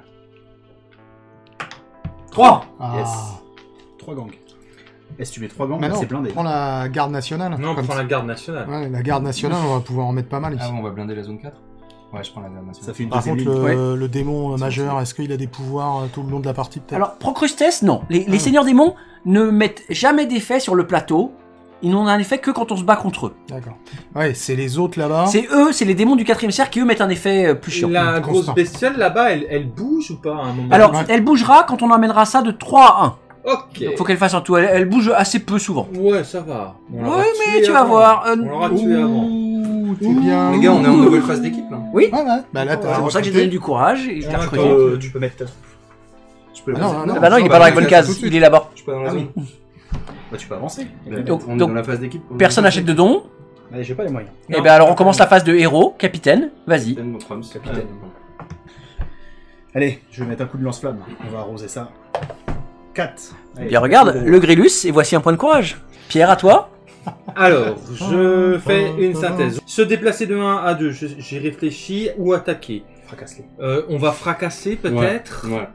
3. Ah. Yes. 3 gangs. Et si tu mets 3 gangs, Bah non, c'est blindé. prends la garde nationale. Non, Comme prends ça. la garde nationale. Ouais, la garde nationale, on va pouvoir en mettre pas mal ici. Ah, bon, on va blinder la zone 4. Ouais, je prends la garde Ça nationale. fait une Par deuxième contre, ligne. le démon majeur, est-ce qu'il a des pouvoirs tout le long de la partie peut-être? Alors, Procrustes, non. Les Ah. seigneurs démons ne mettent jamais d'effet sur le plateau. Ils n'ont un effet que quand on se bat contre eux. D'accord. Ouais, c'est les autres là-bas. C'est les démons du 4ème cercle qui eux mettent un effet plus chiant. La grosse Constant. bestiole là-bas, elle bouge ou pas à un moment? Alors, Ouais. elle bougera quand on emmènera ça de 3 à 1. Ok. Donc, faut qu'elle fasse un tout. Elle bouge assez peu souvent. Ouais, ça va. On l'aura Ouais, mais tué tu vas avant. voir. On l'aura tué avant. Ouh, t'es bien. Les gars, on est en nouvelle phase d'équipe, là. Oui. Ouais, ouais. Bah là, C'est t'as pour ça que j'ai recruté. donné du courage et je l'ai On recruté. attend. Tu peux mettre ta troupe. Tu peux Ah non, avancer. non, Ah bah non, il est bah, pas dans la bah, bonne bah, case. tout de suite. Il est là-bas. Je suis pas dans la Ah zone. Bah, tu peux avancer. Donc- on est donc, dans la phase d'équipe. Personne n'achète de dons. Mais j'ai pas les moyens. Et ben alors on commence la phase de héros, capitaine. Vas-y. Capitaine, mon Trumps. Capitaine. Allez, je vais mettre un coup de lance-flamme. On va arroser ça. 4. Eh bien regarde, le Grillus et voici un point de courage. Pierre, à toi. Alors, je fais une synthèse. Se déplacer de 1 à 2, j'ai réfléchi, ou attaquer. Fracasse-les. On va fracasser peut-être. Ouais.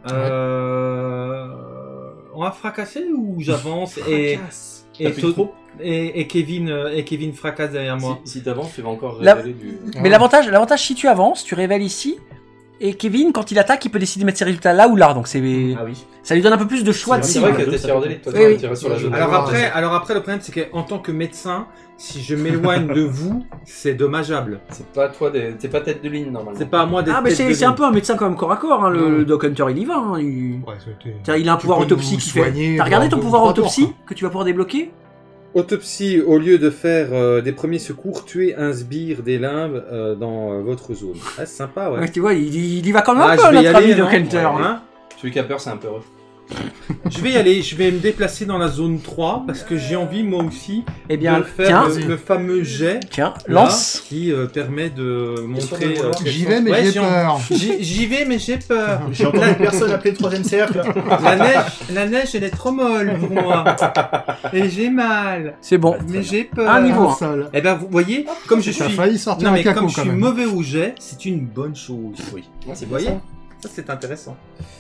On va fracasser ou j'avance et T'as plus de trop et Kevin fracasse derrière moi. Si t'avances, tu vas encore La- révéler du... Mais l'avantage, si tu avances, tu révèles ici. Et Kevin, quand il attaque, il peut décider de mettre ses résultats là ou là. Donc Ah oui. ça lui donne un peu plus de choix de C'est cible. vrai que t'es tireur d'élite, toi, Oui, tu vas oui. tirer sur la zone. Alors après le problème c'est qu'en tant que médecin, si je m'éloigne de vous, c'est dommageable. C'est pas toi, t'es pas tête de ligne, normalement. C'est pas à moi d'être Ah mais tête de c'est un ligne. peu un médecin quand même corps à corps. Hein, le Doc Hunter il y va. Hein, Ouais, c'était- Tiens, il a un Tu pouvoir peux autopsie nous qui fait. soigner T'as regardé dans ton deux, pouvoir trois tours, autopsie quoi. que tu vas pouvoir débloquer? Autopsie, au lieu de faire des premiers secours, tuer un sbire des limbes dans votre zone. Ah, c'est sympa, ouais. Ouais, tu vois, il y va quand même Ah, un je peu vais y notre aller, ami Doc non Hunter. Ouais, hein. hein. Celui qui a peur, c'est un peu heureux. Je vais y aller, je vais me déplacer dans la zone 3 parce que j'ai envie moi aussi Eh bien, de faire tiens, le fameux jet tiens, là, lance. qui permet de montrer. J'y vais, mais Ouais, j'ai peur. J'y vais, mais j'ai peur. J'ai entendu personne appeler le troisième cercle. La neige, elle est trop molle pour moi. Et j'ai mal. C'est bon. Mais j'ai peur. Un niveau. Un seul. Eh ben, vous voyez, comme je Ça a suis. failli sortir Non, un mais caco comme je quand suis même. mauvais au jet, c'est une bonne chose. Oui. C'est Vous voyez, ça c'est intéressant.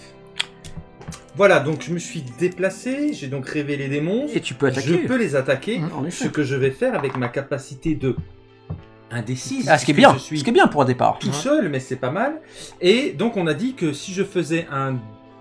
Voilà, donc je me suis déplacé, j'ai donc révélé des monstres. Et tu peux Je attaquer. peux les attaquer. En effet. Ce que je vais faire avec ma capacité de 1 des 6. Ah, ce qui est bien. Je suis Ce qui est bien pour un départ. tout seul, mais c'est pas mal. Et donc on a dit que si je faisais un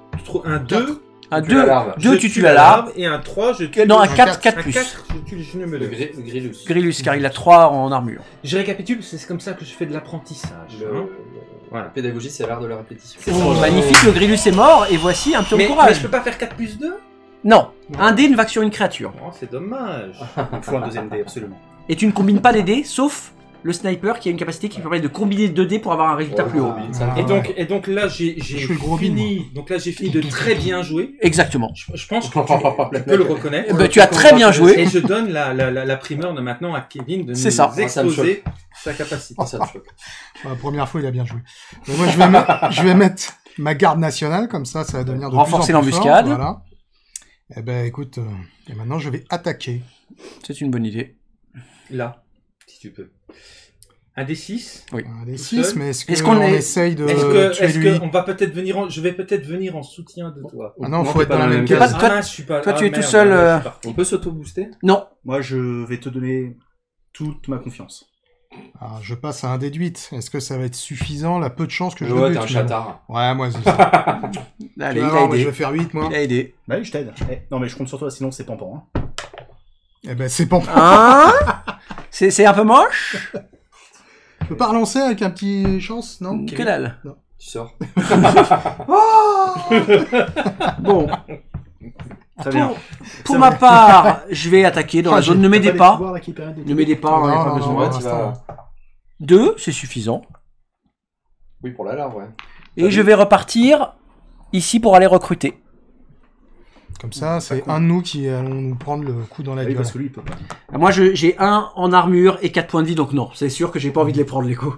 2, Un Tu tues la 2, larve. tu tues la larve. Et un 3, je tue Non, un le- 4, 4 un plus. 4, je tue je ne me Le le Grillus. Grillus, car il a 3 en armure. Je récapitule, c'est comme ça que je fais de l'apprentissage. hein. La pédagogie, c'est l'art de la répétition. Oh, magnifique, le Grillus est mort, et voici un pion de Mais je courage. peux pas faire 4 plus 2 Non, un dé ne va que sur une créature. Oh, c'est dommage. Il faut un deuxième dé, absolument. Et tu ne combines pas les dés, sauf le sniper qui a une capacité qui permet de combiner 2 dés pour avoir un résultat plus haut. Ah, Et donc là, j'ai Je suis le gros fini. Donc là, j'ai fini de très bien jouer. Exactement. Je pense que tu peux le reconnaître. Eh ben, tu as très bien joué. Et je donne la primeur de maintenant à Kevin de C'est nous ça. exposer sa capacité. Ça me choque. La première fois, il a bien joué. Mais moi, je vais mettre ma garde nationale, comme ça va devenir de Renforcer plus en plus fort. l'embuscade. Voilà. Eh ben, écoute, et maintenant, je vais attaquer. C'est une bonne idée. Là, si tu peux. Un des 6. Un des Tout 6, seul. mais Est-ce qu'on on est- essaye de Est-ce tuer lui qu'on va peut-être venir je vais peut-être venir en soutien de toi. Ah non, Non, faut t'es être pas dans la même case. case. Toi- mince, je suis pas. toi, tu es tout merde, seul, je suis parti. On peut s'auto-booster? Non. Moi, je vais te donner toute ma confiance. Alors, je passe à un déduite. Est-ce que ça va être suffisant, la peu de chance que je Ouais, le t'es un bute chatard. Ouais, moi, c'est Allez, Tu il vas a voir, moi, je aidé. vais faire 8, moi. Il a aidé. Bah oui, je t'aide. Non, mais je compte sur toi, sinon c'est pampan. Hein. Eh ben, c'est pas... Hein C'est un peu moche. Je peux pas relancer avec un petit chance, non Que dalle. Tu sors. Bon, Très bien. pour ma part, je vais attaquer dans la Ah, zone. j'ai- Ne m'aidez T'as des pas. pouvoirs, là, qui permettent de Ne m'aidez pas, on n'a Non, pas non, besoin. non, Ouais, non, tu vas... 2, c'est suffisant. Oui, pour la larve, ouais. Et je vais repartir ici pour aller recruter. Comme ça, c'est un de nous qui allons nous prendre le coup dans la Oui, gueule. parce que lui, il peut pas. Moi, j'ai 1 en armure et 4 points de vie, donc non. C'est sûr que j'ai pas envie de les prendre, les coups.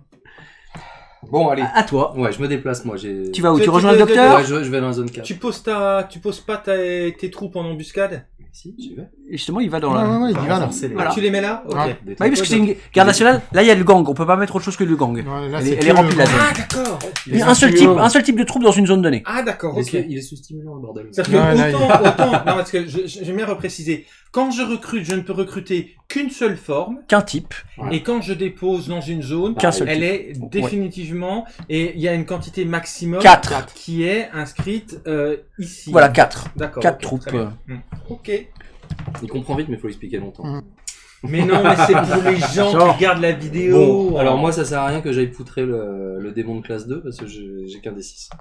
Bon, allez. À toi. Ouais, je me déplace, moi. J'ai... Tu vas où? Tu- Tu tu- rejoins le tu- docteur? Ouais, je vais dans la zone 4. Tu poses pas tes troupes en embuscade. Si, j'y vais. Et justement, il va dans Ouais, la... ouais, ouais, il y va là. Renforcer les- Voilà. Tu les mets là. Ok. Ouais. Des Bah oui, parce que c'est trucs. une garde nationale. Là, il y a le gang. On peut pas mettre autre chose que le gang. Ouais, là, Elle c'est est que remplie, le- la zone. Ah d'accord. Les Un seul instimulants. type de troupe dans une zone donnée. Ah d'accord. Il Ok. est- Il est sous-stimulant, le bordel. C'est-à-dire que Ouais, là, autant, non, parce que j'aime bien repréciser. Quand je recrute, je ne peux recruter qu'une seule forme. Qu'un type. Ouais. Et quand je dépose dans une zone, Qu'un seul elle type. est définitivement, et il y a une quantité maximum 4. qui est inscrite ici. Voilà, 4. D'accord. 4 ok, troupes. très bien. Ok. Il comprend vite, mais il faut l'expliquer longtemps. Mais non, mais c'est pour les gens Genre. qui regardent la vidéo. Bon, alors moi, ça sert à rien que j'aille poutrer le démon de classe 2, parce que j'ai qu'un D6.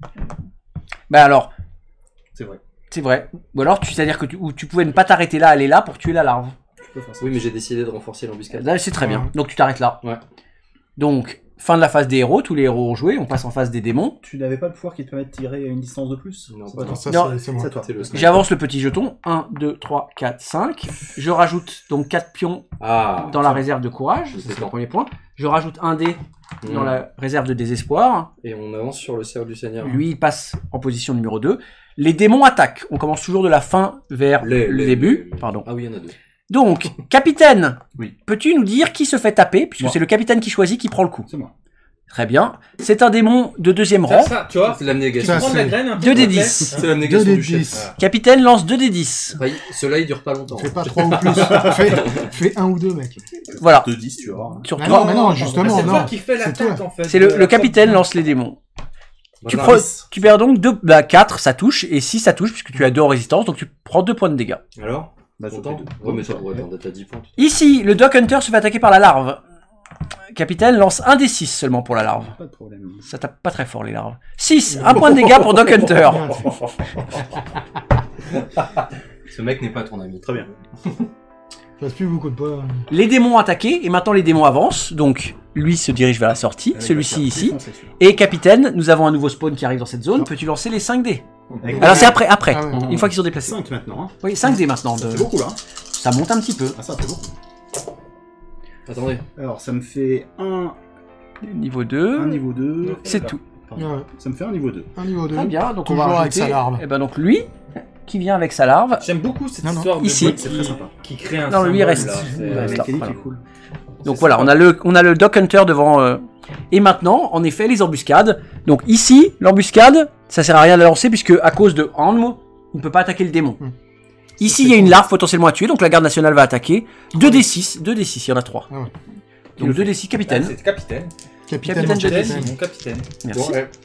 Bah alors, C'est vrai. c'est vrai. Ou alors, c'est-à-dire que tu pouvais ne pas t'arrêter là, aller là pour tuer la larve. Tu peux faire ça. Oui, mais j'ai décidé de renforcer l'embuscade. Là, c'est très bien. Ouais. Donc tu t'arrêtes là. Ouais. Donc, fin de la phase des héros. Tous les héros ont joué. On passe en phase des démons. Tu n'avais pas le pouvoir qui te permet de tirer à une distance de plus? Non, C'est pas toi. Ça, Non. c'est moi. C'est toi. C'est le sniper. J'avance le petit jeton. 1, 2, 3, 4, 5. Je rajoute donc 4 pions Ah. dans la réserve de courage. C'est C'est le bon. premier point. Je rajoute un dé dans Mmh. la réserve de désespoir. Et on avance sur le cercle du Seigneur. Lui, il passe en position numéro 2. Les démons attaquent. On commence toujours de la fin vers le début. Pardon. Ah oui, il y en a 2. Donc, capitaine, Oui. peux-tu nous dire qui se fait taper, puisque Moi. c'est le capitaine qui choisit qui prend le coup. C'est moi. Très bien. C'est un démon de deuxième rang. Ça, tu vois, C'est l'abnégation. Ça, prendre la graine un peu. 2 des s'il te plaît. 10. C'est l'abnégation 2 des du chef. 10. Capitaine lance 2 des 10. Enfin, ceux-là, ils durent pas longtemps. Fais pas 3 ou plus. fais 1 ou 2, mec. Voilà. 2-10, tu vois. Sur Mais 3. non, mais non, Ah, justement, c'est toi non. qui fais C'est l'attaque toi. en fait. C'est le capitaine lance les démons. Tu, Voilà. tu perds donc 4, ça touche, et 6, ça touche, puisque tu as 2 en résistance, donc tu prends 2 points de dégâts. Alors Bah, ça Content fait deux. Ouais, mais ça pourrait être t'as 10 points. Ici, le Doc Hunter se fait attaquer par la larve. Capitaine lance 1 des 6 seulement pour la larve. Pas de problème. Ça tape pas très fort les larves. 6, 1 point de dégâts pour Doc Hunter. Ce mec n'est pas ton ami. Très bien. Passe plus beaucoup de points. Les démons ont attaqué, et maintenant les démons avancent, donc lui se dirige vers la sortie, celui-ci ici. Défoncé, celui-là. Et capitaine, nous avons un nouveau spawn qui arrive dans cette zone, peux-tu lancer les 5 dés? Alors c'est après, Ah ouais. une fois qu'ils sont déplacés. 5 maintenant. Hein. Oui, 5 dés maintenant. Ça fait beaucoup là. Hein. Ça monte un petit peu. Ah, ça fait beaucoup. Attendez. Alors, ça me fait un Niveau 2, niveau 2. c'est tout. Pardon. Ouais. Ça me fait un niveau 2. Un niveau 2. Très bien, donc on Toujours va avec rajouter- sa larve. Et ben donc lui, qui vient avec sa larve. J'aime beaucoup cette Non, non. histoire de Ici. boîte C'est très sympa. qui crée un Non, lui, il symbole, reste. là. Il C'est- La reste là, mécanique voilà. est cool. Donc voilà, on a le Doc Hunter devant. Et maintenant, en effet, les embuscades. Donc ici, l'embuscade, ça sert à rien de la lancer puisque à cause de Hanmo, on ne peut pas attaquer le démon. Ici, il y a une larve potentiellement à tuer, donc la garde nationale va attaquer. 2d6, il y en a 3. Ah ouais. Donc 2d6 Ah, capitaine. c'est capitaine. Capitaine Capitaine mon de Capitaine, capitaine. mon capitaine. Merci. Bon, ouais.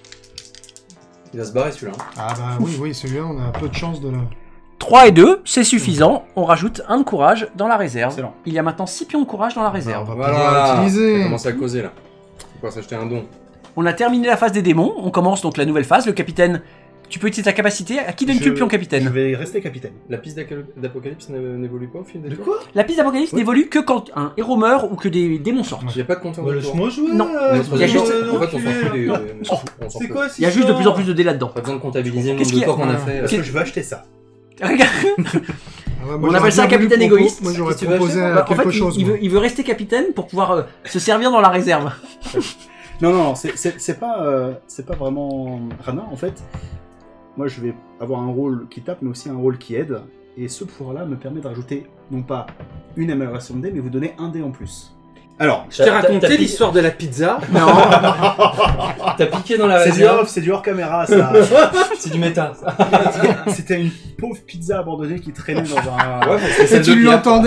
Il va se barrer celui-là. hein. Ah bah oui, celui-là, on a peu de chance de le... 3 et 2, c'est suffisant. On rajoute 1 de courage dans la réserve. Excellent. Il y a maintenant 6 pions de courage dans la réserve. On va pouvoir On l'utiliser. commence à causer là. On va s'acheter un don. On a terminé la phase des démons. On commence donc la nouvelle phase. Le capitaine, tu peux utiliser ta capacité. À qui donnes-tu le pion Je capitaine? vais rester capitaine. La piste d'Apocalypse n'évolue pas au fil des De tours. quoi La piste d'Apocalypse Ouais. n'évolue que quand un héros meurt ou que des démons sortent. Il n'y a pas de compteur Bah, de tour. laisse-moi jouer. Non. là. Notre il y a juste- en fait, on s'en enculé, fout des. là. on s'en fout. C'est quoi Il y a juste de plus en plus de dés là-dedans. Pas besoin de comptabiliser le Qu'est-ce nombre de qu'il y a tours qu'on a Ouais. fait. Parce que je veux acheter ça. Regarde. Ah ouais, moi, On j'aurais appelle ça un bien voulu capitaine égoïste. Moi j'aurais Qu'est-ce que tu veux proposé acheter Bah, en quelque fait, chose. il moi. veut rester capitaine pour pouvoir se servir dans la réserve. Non, c'est pas vraiment Rana en fait. Moi je vais avoir un rôle qui tape mais aussi un rôle qui aide. Et ce pouvoir-là me permet de rajouter non pas une amélioration de dé mais vous donner un dé en plus. Alors, Je t'ai T'as raconté piqué- l'histoire de la pizza. Non. T'as piqué dans la c'est du réserve. off, c'est du hors caméra ça. C'est du méta. C'était une pauvre pizza abandonnée qui traînait dans un... Ouais, c'est Et celle de tu Pierre. l'entendais.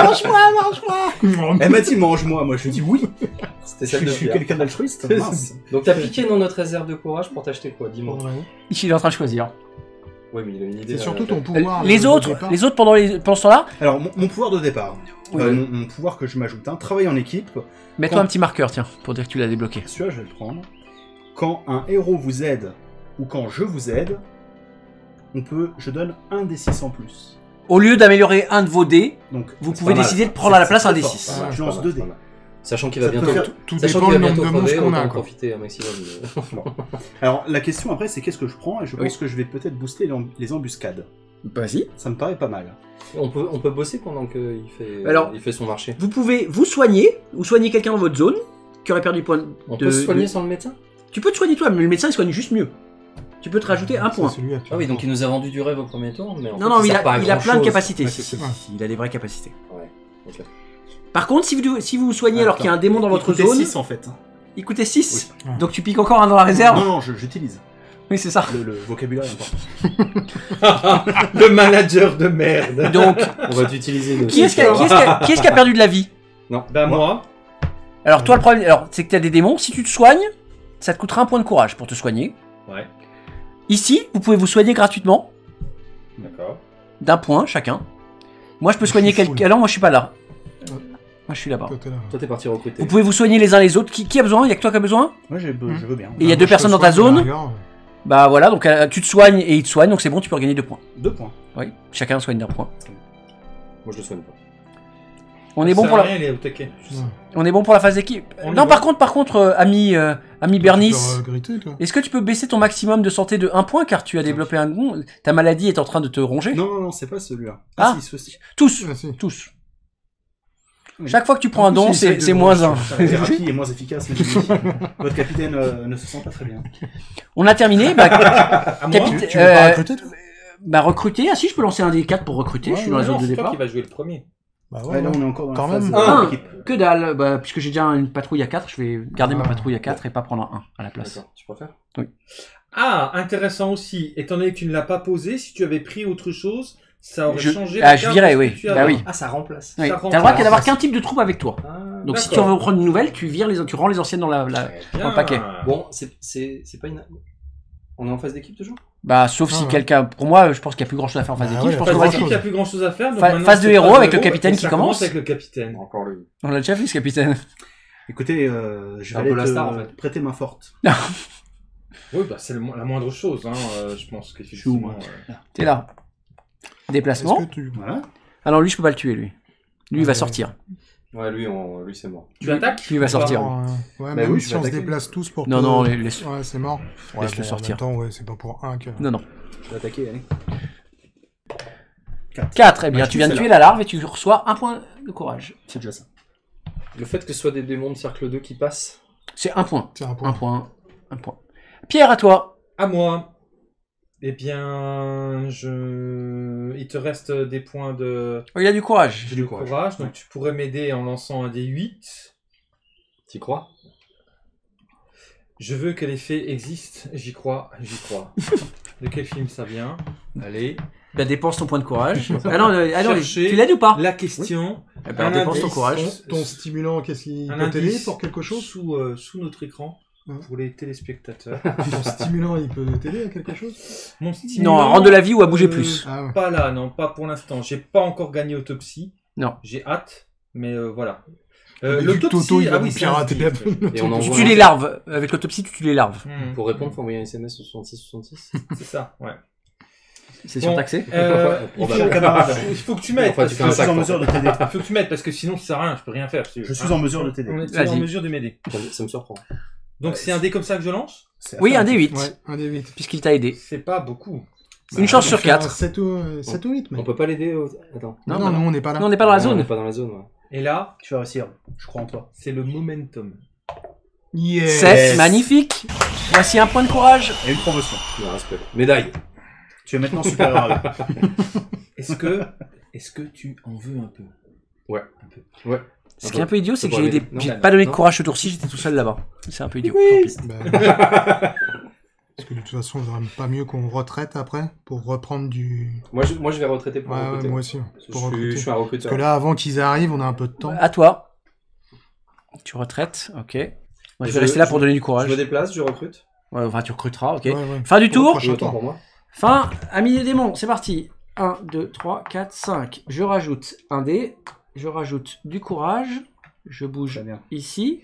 Mange-moi. Elle m'a dit mange-moi, moi je dis oui. C'était Je celle de suis Pierre. quelqu'un d'altruiste. Mince. Donc t'as piqué dans notre réserve de courage pour t'acheter quoi? Dis-moi. Ici, il est en train de choisir. Ouais, mais il a une idée. C'est là, surtout là. ton pouvoir. Les de autres départ. pendant ce temps-là, Alors mon pouvoir de départ, Oui. mon pouvoir que je m'ajoute, travailler en équipe. mets-toi un petit marqueur, tiens, pour dire que tu l'as débloqué. Celui-là, je vais le prendre. Quand un héros vous aide, ou quand je vous aide, je donne un des 6 en plus. Au lieu d'améliorer un de vos dés, Donc, vous c'est pouvez pas mal. décider de prendre à la C'est place un très des fort. 6. Voilà, Ouais, je c'est lance pas mal, 2 dés. c'est pas mal. Sachant qu'il va Ça peut bientôt. faire Tout Sachant dépend qu'il le va nombre bientôt de monstres crever, qu'on a. autant quoi. profiter un maximum. Alors, la question après, c'est qu'est-ce que je prends, et je pense Oui. que je vais peut-être booster les embuscades. Vas-y. Ça me paraît pas mal. On peut bosser pendant qu'il fait, Alors- il fait son marché. Vous pouvez vous soigner ou soigner quelqu'un dans votre zone qui aurait perdu point On de. peut se soigner de- sans le médecin? Tu peux te soigner toi, mais le médecin il soigne juste mieux. Tu peux te rajouter un point. C'est celui-là, tu Ah oui, vois. donc il nous a vendu du rêve au premier tour, mais en Non, fait, non, il il sert pas a, à il a plein de grand-chose. capacités. Ouais, Si, c'est si, ça. si, il a des vraies capacités. Ouais, ok. Par contre, si vous vous soignez alors qu'il y a un démon dans votre zone, 6 en fait. il coûtait 6. Oui. Donc tu piques encore un dans la réserve. Non, j'utilise. Oui, c'est ça. Le vocabulaire est important. Le manager de merde. Donc, On va t'utiliser de. qui est-ce qui a perdu de la vie? Bah moi. Alors toi, le problème, c'est que tu as des démons. Si tu te soignes, ça te coûtera un point de courage pour te soigner. Ouais. Ici, vous pouvez vous soigner gratuitement, D'accord. d'un point chacun. Moi, je peux Je soigner suis quelqu'un. full. Non, moi, je suis pas là. Moi, je suis là-bas. Toi, t'es là. Toi, t'es parti recruter. Vous pouvez vous soigner les uns les autres. Qui a besoin? Il y a que toi qui a besoin? Moi, je veux bien. Et il y a Bah, deux moi, personnes je dans ta te soigne, zone. à la rigueur. Bah voilà, donc tu te soignes et il te soigne, donc c'est bon, tu peux regagner 2 points. 2 points. Oui, chacun soigne d'un point. Moi, je le soigne pas. On est bon pour la, Il est au taquet. Ouais. on est bon pour la phase d'équipe. On y Non, va. par contre, ami Bernice, Tu peux regretter, toi. est-ce que tu peux baisser ton maximum de santé de 1 point car tu as développé un gon? Ta maladie est en train de te ronger. Non, c'est pas celui-là. Ah. si, ceci. Tous, Ah, si. tous. Oui. Chaque fois que tu prends un En plus, don, il essaye c'est de moins le 1. La thérapie est moins efficace. mais je vous dis. Votre capitaine ne se sent pas très bien. On a terminé. Bah, À moi. capitaine, Tu veux pas recruter, toi? bah recruter. Ah si, je peux lancer un des 4 pour recruter. Ouais, je suis dans la Non, zone de c'est toi départ. qui va jouer le premier. Bah Ouais, là, on est encore dans Quand la phase même. Ah. d'équipe. Que dalle. Bah, puisque j'ai déjà une patrouille à 4, je vais garder ma Ah. patrouille à 4 et pas prendre un 1 à la place. D'accord, tu préfères? Ah, intéressant aussi. Étant donné que tu ne l'as pas posé, si tu avais pris autre chose, ça aurait changé. Ah, la je carte virais, de ce oui. que tu Bah avais. oui. Ah, ça remplace. Oui. Ça T'as le droit remplace. d'avoir qu'un type de troupe avec toi. Ah, Donc si tu D'accord. en veux prendre une nouvelle, tu rends les anciennes dans la. Bien. le paquet. Bon, c'est pas une. On est en phase d'équipe toujours? Bah sauf Ah si ouais. quelqu'un. Pour moi, je pense qu'il n'y a plus grand chose à faire en phase Bah d'équipe. ouais, Je pense pas qu'on Phase va- grand-chose. d'équipe, il n'y a plus grand chose à faire. donc Phase maintenant, de c'est héros phase avec le héros, capitaine et qui ça commence. avec le capitaine. Encore lui. On l'a déjà fait ce capitaine. Écoutez, je C'est vais un peu aller la star, en fait. prêter main forte. Oui, bah, c'est la moindre chose. Hein. Je pense qu'effectivement. T'es là. Est-ce Déplacement. que tu... Voilà. Alors lui, je peux pas le tuer lui. Lui, il va sortir. Ouais, lui c'est mort. Tu attaques Lui, il va sortir. Ouais, Bah même oui, je si vais on se attaquer. déplace tous pour... Non, te- non, laisse. Ouais, c'est mort. Ouais, Laisse-le bon, sortir. En même temps, ouais, c'est pas pour un que... Non, non. vais attaquer, allez. 4. Eh bien, Ouais, tu viens de c'est tuer là. la larve et tu reçois un point de courage. C'est déjà ça. Le fait que ce soit des démons de cercle 2 qui passent. C'est un point. C'est un Un point. point. Un point. Pierre, à toi. À moi. Eh bien, il te reste des points de Oh, il a du courage. J'ai du courage. courage, donc Ouais. tu pourrais m'aider en lançant un des 8. T'y crois? Je veux que les fées existent, j'y crois, j'y crois. De quel film ça vient? Allez. Bah, dépense ton point de courage. Ah non, Cherchez tu l'aides ou pas? La question. Eh ben, dépense ton indice courage. Ton stimulant, qu'est-ce qu'il Un peut t'aider indice pour quelque chose? sous notre écran Ouais. pour les téléspectateurs. Ton stimulant, il peut t'aider à quelque chose? Mon Non, stimulant, à rendre de la vie ou à bouger plus. Ah ouais. Pas là, non, pas pour l'instant. J'ai pas encore gagné autopsie. Non. J'ai hâte, mais voilà. Mais vu que Toto, il va nous c'est pirater un la skill. Et on Tu envoie tues les larves. Avec l'autopsie, tu tues les larves. Pour répondre, faut envoyer un SMS au 6666. C'est ça, ouais. C'est Bon, surtaxé. Il faut, Camarade. il faut que tu m'aides. Enfin, parce tu que- fais un Je suis sac, en mesure de t'aider. Il faut que tu m'aides parce que sinon ça sert à rien, je peux rien faire. Je suis en mesure de t'aider. On est Vas-y. en mesure de m'aider. Ça me surprend. Donc c'est un dé comme ça que je lance? Oui, un des 8. Ouais, un des 8. Puisqu'il t'a aidé. C'est pas beaucoup. Une chance sur 4. 7 ou 8, mais. On peut pas l'aider au... Attends. Non, Non, bah nous, non. on n'est pas là. Non, on n'est pas dans la Non, On zone. n'est pas dans la zone, ouais. Et là, Tu vas réussir. Je crois en toi. c'est le momentum. Yes. 7, magnifique. Voici un point de courage. Et une promotion. Le respect. Médaille. Tu es maintenant supérieur à eux. Est-ce que tu en veux un peu? Ouais. Un peu. Ce qui est un peu idiot, c'est que Ça j'ai pourrait des- m'aider. j'ai Non. pas donné de Non. courage ce tour-ci, j'étais tout seul là-bas. C'est un peu idiot. Tant pis. Bah, parce que de toute façon, il vaudrait pas mieux qu'on retraite après pour reprendre du. Moi, je vais retraiter pour Ouais, ouais, recruter. moi aussi. Parce que Pour je recruter. suis un Parce recruteur. que là, avant qu'ils arrivent, on a un peu de temps. À toi. Tu retraites, ok. Moi, je vais rester là pour donner du Je courage. me déplace, je recrute. Ouais, enfin, tu recruteras, ok. Ouais, ouais. Fin du tour. Prochain Autant tour. pour moi. Fin, ami des démons, c'est parti. 1, 2, 3, 4, 5. Je rajoute un dé. Je rajoute du courage. Je bouge Très bien. ici.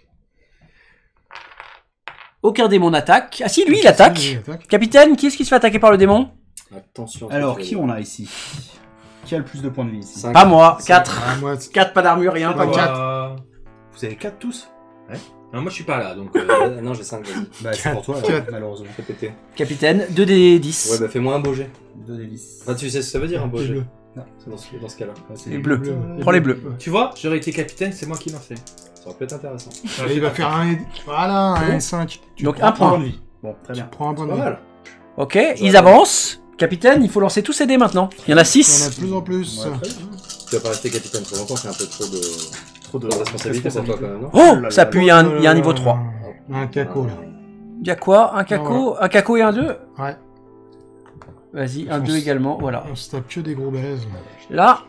Aucun démon n'attaque. Ah si, lui, il attaque. Oui, il attaque. Capitaine, qui est-ce qui se fait attaquer par le démon? Attention. Alors, qui on a ici? Qui a le plus de points de vie ici? 5. Pas moi. 4. Ah, moi, 4, pas d'armure, rien, pas Ouais, moi. quatre. Vous avez 4 tous? Non, moi je suis pas là, donc. Non, j'ai 5, vas-y. Bah, c'est pour toi, Quatre. malheureusement. Fais péter. Capitaine, 2 des 10. Ouais, bah fais-moi un beau jet. 2 des 10. Ah, tu sais ce que ça veut dire un beau les jet? bleus. C'est dans ce cas-là. Ah, c'est Les les bleus. Bleus. Prends les bleus. Tu vois, j'aurais été capitaine, c'est moi qui lançais. Ça aurait pu être intéressant. Et il va faire un. Voilà, un 5. Donc, un Point point. de vie. Bon, très bien. Prends un point de Pas vie. mal. Ok, ils avancent. Capitaine, il faut lancer tous ces dés maintenant. Il y en a Il y en a 6. de plus en plus. Ouais, très bien. Tu vas pas rester capitaine trop longtemps, c'est un peu trop de Trop de responsabilité pour toi quand même, non? Oh, là ça là. pue, il y a un niveau 3. Un caco, là. Il y a quoi? Un caco et un 2? Ouais. Vas-y, un On 2 s- également, voilà. On se tape que des gros balaises. Là,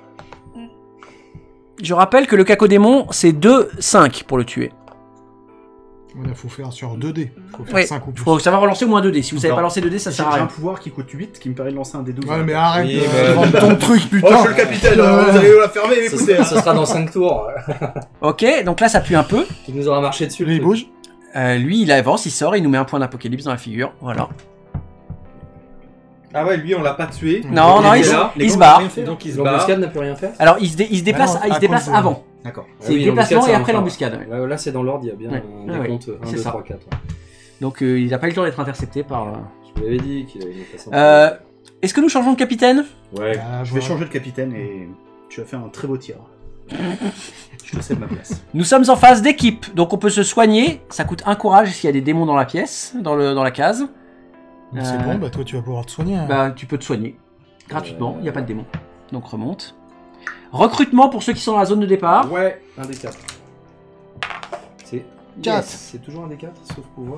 je rappelle que le cacodémon, c'est 2-5 pour le tuer. Il faut faire sur 2 dés. Faut faire Ouais, 5 ou il plus. faut savoir relancer au moins 2 dés. Si vous savez Non. pas lancer 2 dés, ça J'ai sert à un rien. pouvoir qui coûte 8 qui me permet de lancer un des 12. Ouais, mais arrête Oui, de mais- vendre ton truc, Oh, putain. je suis le capitaine, Ouais. vous allez la fermer, Ce écoutez. sera, ce sera dans 5 tours. Ok, donc là, ça pue un peu. Il nous aura marché dessus. le Lui, il truc. bouge. Lui, il avance, il sort, il nous met un point d'apocalypse dans la figure. Voilà. Ah ouais, lui on l'a pas tué. Non, non, il il, est là, il se barre. Donc il se barre. L'embuscade n'a plus rien fait. Alors, il se déplace, Bah non, il à se déplace cause de- avant. D'accord. C'est le déplacement et après l'embuscade. ouais. Là, c'est dans l'ordre, il y a bien Ouais. un Ouais, décompte 1, c'est 2, ça. 3, 4. Donc, il n'a pas eu le temps d'être intercepté par. Je vous l'avais dit qu'il avait une façon. Est-ce que nous changeons de capitaine? Ouais. Ah, Je vais voilà. changer de capitaine et tu vas faire un très beau tir. Je te cède ma place. Nous sommes en phase d'équipe, donc on peut se soigner. Ça coûte un courage s'il y a des démons dans la pièce, dans la case. Donc c'est bon, bah toi tu vas pouvoir te soigner. hein. Bah, tu peux te soigner gratuitement, il n'y a pas de démons. Donc remonte. Recrutement pour ceux qui sont dans la zone de départ. Ouais, un des 4. C'est 4. C'est toujours un des 4, sauf pouvoir.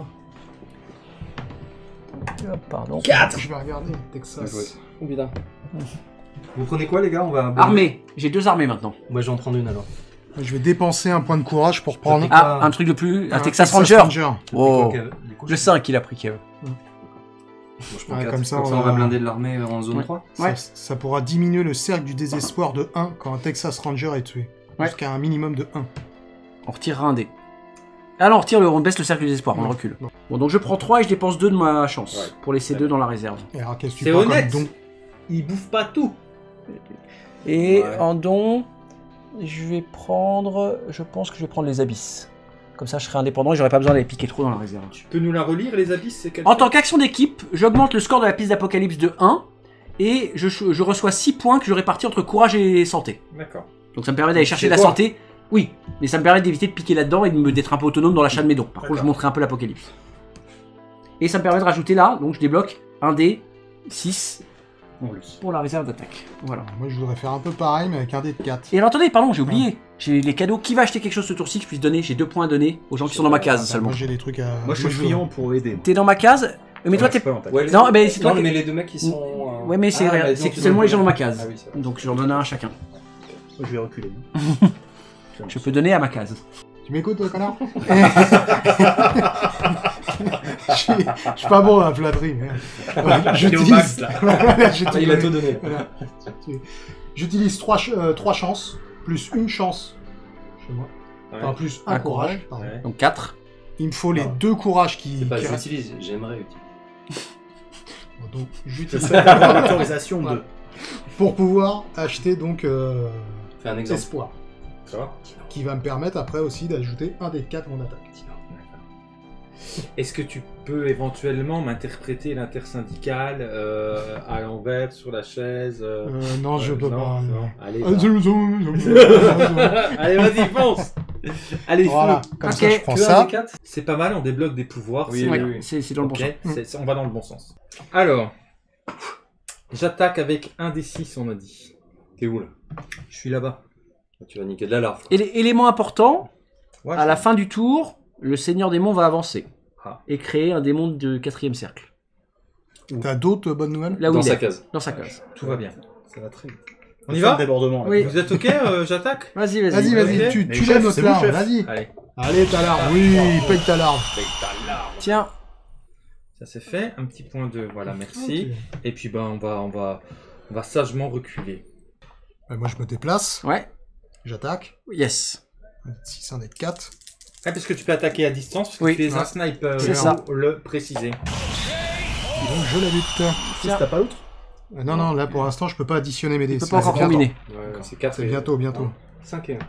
Pardon. 4. Je vais regarder, Bien Texas. joué. Oh putain. Vous prenez quoi, les gars? On va. Armée. J'ai 2 armées maintenant. Moi, je vais en prendre une alors. Je vais dépenser un point de courage pour prendre Ah, un truc de plus. Un Texas Ranger. Oh. Le 5 il a pris Kev. Moi, je prends Ouais, 4. comme ça, on va blinder de l'armée en zone Ouais. 3. Ouais. Ça pourra diminuer le cercle du désespoir de 1 quand un Texas Ranger est tué. Ouais. Jusqu'à un minimum de 1. On retirera un dé. Ah non, on baisse le cercle du désespoir, on le recule. Bon, donc je prends 3 et je dépense 2 de ma chance. Ouais. Pour laisser 2 dans la réserve. Et alors qu'est-ce que tu C'est prends honnête. comme don? Il bouffe pas tout. Et Ouais. en don, je pense que je vais prendre les abysses. Comme ça, je serai indépendant et j'aurai pas besoin d'aller piquer trop dans la réserve. Tu peux nous la relire, les abysses, c'est quel En tant qu'action d'équipe, j'augmente le score de la piste d'Apocalypse de 1 et je reçois 6 points que je répartis entre courage et santé. D'accord. Donc ça me permet d'aller chercher de la toi. santé. Oui, mais ça me permet d'éviter de piquer là-dedans et d'être un peu autonome dans l'achat de mes dons. Par contre, je D'accord. montrerai un peu l'Apocalypse. Et ça me permet de rajouter là, donc je débloque un dé 6 En plus. pour la réserve d'attaque. Voilà. Moi, je voudrais faire un peu pareil, mais avec un dé de 4. Et alors attendez, pardon, j'ai oublié. J'ai les cadeaux. Qui va acheter quelque chose ce tour-ci que je puisse donner? J'ai 2 points à donner aux gens qui sont dans ma case seulement. Moi, j'ai des trucs à. Moi, je suis friand pour aider. moi. T'es dans ma case? Mais toi, t'es. pas en tête. Ouais, les- Non, mais c'est toi qui- mais les deux mecs qui sont. Ouais, mais c'est bah, c'est disons, seulement les gens dans ma Ah case. oui, c'est vrai. Donc je leur donne un à chacun. Moi, je vais reculer. Je peux donner à ma case. Tu m'écoutes, toi, connard Je suis pas bon à la flatterie. Merde. T'es au J'utilise. max, là. Voilà, j'ai tout Ah, il a donné. tout donné. Voilà. J'utilise 3 chances, plus une chance chez moi. Enfin, plus un Un courage. Pardon. Ouais. Donc 4. Il me faut les Non. 2 courages qui. C'est pas qui restent. j'utilise, j'aimerais utiliser. Donc, Je j'utilise souhaite avoir l'autorisation Voilà. de. pour pouvoir acheter donc Fais un exemple. espoir, D'accord. qui va me permettre après aussi d'ajouter un des 4 mon attaque. Est-ce que tu peux éventuellement m'interpréter l'intersyndicale à l'envers, sur la chaise Non, je peux non, pas. non. Allez, Ah, va. Allez, vas-y, fonce. Allez, Voilà, feu. comme Ok. ça je prends Que un ça. des quatre C'est pas mal, on débloque des pouvoirs. Oui, c'est oui, bien. oui. C'est dans le bon Ok, sens. on va dans le bon sens. Alors, j'attaque avec un des 6, on a dit. T'es où là? Je suis là-bas. Tu vas niquer de la larve. Et élément important, Ouais, à la fin du tour, le Seigneur Démon va avancer. Ah. Et créer un démon de 4ème cercle. T'as d'autres bonnes nouvelles Là où Dans il sa est. case. Dans sa case. Tout va bien. Ça va très vite. On y fait va le débordement. là. Oui. Vous êtes ok J'attaque Vas-y, Vas-y, vas-y, Ok. tu Mais lèves chef, notre c'est vous, larve, chef. vas-y. Allez, Allez, ta larve, oui, paye ta larve. Tiens. ça c'est fait. Un petit point de... Voilà, merci. Et puis, ben, on va sagement reculer. Moi je me déplace, Ouais. j'attaque. Yes. 6, un dé de 4. Ah, parce que tu peux attaquer à distance, parce que Oui. tu es un Ouais. sniper. C'est il ça. faut le préciser. Et donc je la bute. Si t'as pas l'autre Non, non, là pour l'instant je peux pas additionner mes dés. Tu peux c'est- pas encore c'est bientôt. combiner. Ouais, c'est 4 C'est bientôt, bientôt. 5 et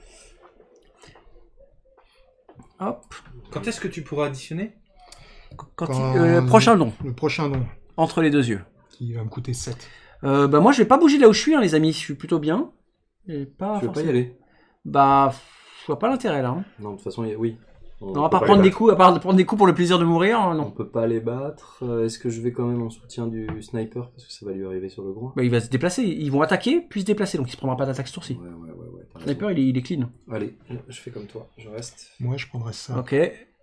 1. Hop. Quand est-ce que tu pourras additionner Quand Quand- le prochain don. Le prochain don, Entre les deux yeux. qui va me coûter 7. Bah moi je vais pas bouger là où je suis, hein, les amis. Je suis plutôt bien. Et pas Tu veux pas y forcément- aller? Bah, je vois pas l'intérêt là. Hein. Non, de toute façon, oui. Non, à part prendre des coups, à part de prendre des coups pour le plaisir de mourir, On non. peut pas les battre. Est-ce que je vais quand même en soutien du sniper parce que ça va lui arriver sur le groin? Bah il va se déplacer. Ils vont attaquer puis se déplacer, donc il se prendra pas d'attaque ce tour-ci. Ouais. t'as raison. Sniper, il est clean. Allez, je fais comme toi. Je reste. Moi je prendrais ça. Ok.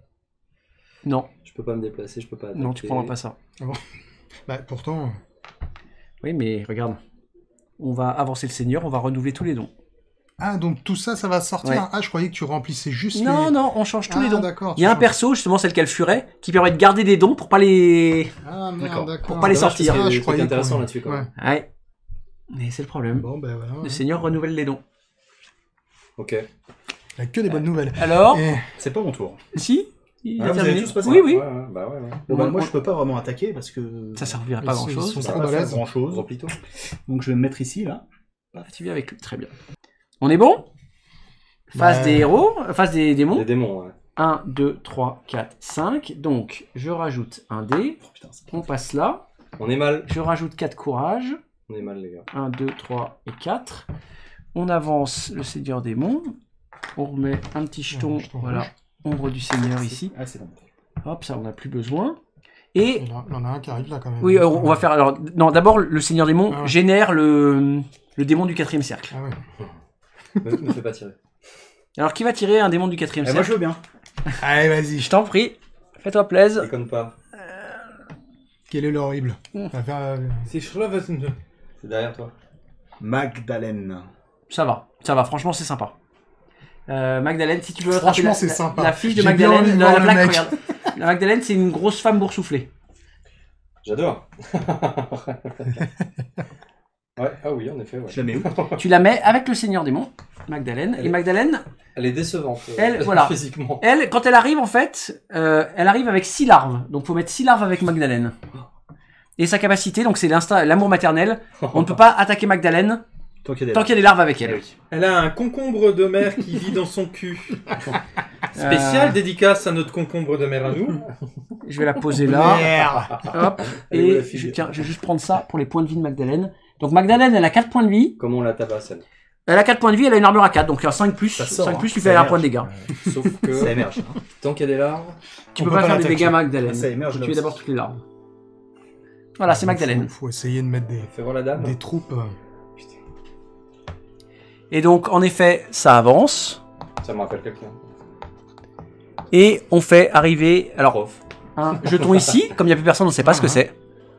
Non, Je peux pas me déplacer, je peux pas attaquer. non, tu prendras pas ça. Bah pourtant, Oui, mais regarde. On va avancer le seigneur, on va renouveler tous les dons. ah donc tout ça, ça va sortir. Ouais. Ah je croyais que tu remplissais juste Non, les... non, on change tous les Ah dons. d'accord. Il y a tu un changes. perso, justement, celle qu'elle furet, qui permet de garder des dons pour pas les. Ah merde, D'accord. d'accord. Pour pas les Dommage, sortir. parce qu'il y a Ah, des je trucs croyais intéressants qu'on- là-dessus quand même. Ouais. Mais c'est le problème. Bon ben voilà. Le seigneur renouvelle les dons. Ok. Il y a que des bonnes nouvelles. Alors, Et... C'est pas mon tour. si il Ah, a vous avez terminé. tous passé Oui, oui. Bah ouais. Bon, bah, moi On- je peux pas vraiment attaquer parce que. Ça servira pas à Ils grand sont- chose. ils sont- ça pas va pas faire balèze. grand chose. Remplis-toi. Donc je vais me mettre ici là. Tu viens avec lui, très bien. On est bon? Phase Ouais. des héros, phase des démons. Les démons, ouais. 1, 2, 3, 4, 5. Donc, je rajoute un dé. Oh putain, c'est On passe là. On est mal. Je rajoute 4 courage. On est mal, les gars. 1, 2, 3 et 4. On avance le seigneur démon. On remet un petit jeton. Un jeton Voilà. rouge. Ombre du seigneur ici. Ah, c'est bon. Hop, ça on n'a plus besoin. Et Il y en a un qui arrive là quand même. oui, on va faire. Alors, non, d'abord, le seigneur démon Ah ouais. génère le démon du 4ème cercle. Ah ouais. Me fais pas tirer. Alors, qui va tirer un démon du 4ème Eh, moi cercle? je veux bien. Allez vas-y. Je t'en prie. Fais-toi plaisir. Déconne pas. Quel est l'horrible Mm. On va faire, C'est Schlovasen. C'est derrière toi. Magdalene. Ça va. Franchement, c'est sympa. Magdalene, si tu veux attraper Franchement, c'est sympa. la fiche de J'ai bien envie Magdalene, de la voir le plaque, mec. regarde. La Magdalene, c'est une grosse femme boursouflée. J'adore. Ouais, ah oui, en effet, ouais. Je la mets où Tu la mets avec le seigneur démon, Magdalene. Et Magdalene, Elle est décevante. Elle, voilà. Physiquement. elle, quand elle arrive, en fait, elle arrive avec 6 larves. Donc, faut mettre 6 larves avec Magdalene. Et sa capacité, donc c'est l'amour maternel. On ne peut pas attaquer Magdalene Tant qu'il y a des. tant qu'il y a des larves avec elle. Ah oui. Elle a un concombre de mer qui vit dans son cul. Spécial dédicace à notre concombre de mer à nous. Je vais la poser là. Merde. Hop. Allez, où Et la fille je vais juste prendre ça pour les points de vie de Magdalene. Donc Magdalene, elle a 4 points de vie. Comment on la tabasse, elle? Elle a 4 points de vie, elle a une armure à 4. Donc 5 plus, Ça sort, 5 plus, hein. tu Ça fais un émerge. point de dégâts. Sauf que, Ça émerge. tant qu'il y a des larves, Tu On peux peut pas pas faire des l'attaquer. dégâts Magdalene. Ça émerge Faut là tuer aussi. d'abord toutes les larves. Voilà, c'est Magdalene. Faut essayer de mettre fais voir la dame. des troupes. Et donc, en effet, ça avance. Ça me rappelle quelqu'un. Et on fait arriver... Alors, Prof. un jeton ici. Comme il n'y a plus personne, on ne sait pas ce que c'est.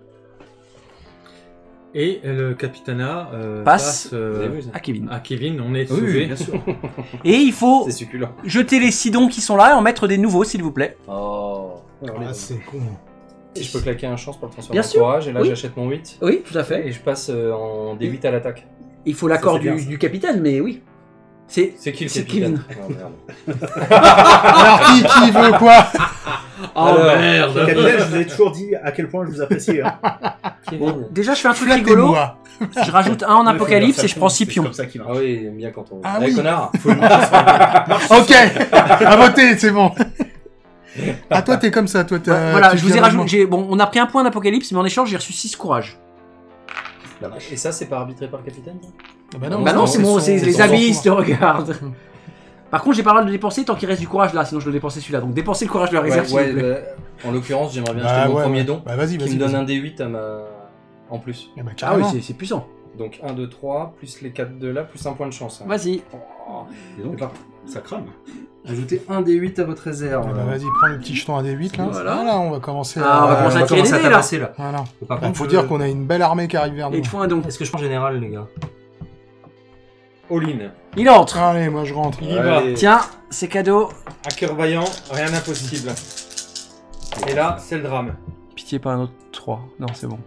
Et le Capitana Passe. Vous avez vu ça? À Kevin. à Kevin, on est Oui, sauvé. oui, bien sûr. Et il faut C'est succulent. jeter les 6 dons qui sont là et en mettre des nouveaux, s'il vous plaît. Oh. Ah, c'est con. Si je peux claquer un chance pour le transformer Bien en sûr, courage, et là oui. j'achète mon 8. Oui, tout à fait. Et je passe en D8 à l'attaque. Il faut l'accord Ça, c'est bien, ça. du capitaine, mais oui. C'est... C'est qui le C'est capitaine? Oh merde. Alors, qui veut quoi? Oh Alors, merde. Capitaine, je vous ai toujours dit à quel point je vous apprécie. Hein. Kevin. Déjà, je fais un truc rigolo. Flattez-moi. Je rajoute un en apocalypse et je prends 6 C'est pions. comme ça qu'il marche. Ah oui, il aime bien quand on... Ah Eh, oui. connard. Ok, à voter, c'est bon. Ah, toi, t'es comme ça, toi. Voilà, tu je vous ai viens rajouté... Bon, on a pris un point d'apocalypse, mais en échange, j'ai reçu 6 courage. Et ça, c'est pas arbitré par le capitaine, ça? Ah Bah non, c'est bon, c'est son- les son amis, ils pouvoir. te regardent. Par contre, j'ai pas le droit de le dépenser tant qu'il reste du courage là, sinon je le dépensais celui-là. Donc dépensez le courage de la réserve, s'il vous plaît. En l'occurrence, j'aimerais bien Bah, acheter mon ouais, premier ouais. don, Bah, vas-y, qui vas-y. me donne vas-y. un D8 à ma... en plus. Eh bah, Ah oui, carrément. c'est puissant. Donc 1, 2, 3, plus les 4 de là, plus un point de chance. Hein. Vas-y. Oh. Et donc, ça crame. Ajoutez un D8 à votre réserve. Eh bah, vas-y, prends le petit jeton à D8 là. Voilà. On va commencer Ah, on va commencer à tirer des dés, là. tabasser, là. Voilà. Par Il contre, faut dire qu'on a une belle armée qui arrive vers Et nous. il te faut un don. Est-ce que je prends général, les gars? All-in. Il entre. Allez, moi je rentre. Il y va. Allez. Tiens, c'est cadeau. À cœur vaillant, rien d'impossible. Et là, c'est le drame. Pitié, pas un autre 3. Non, c'est bon.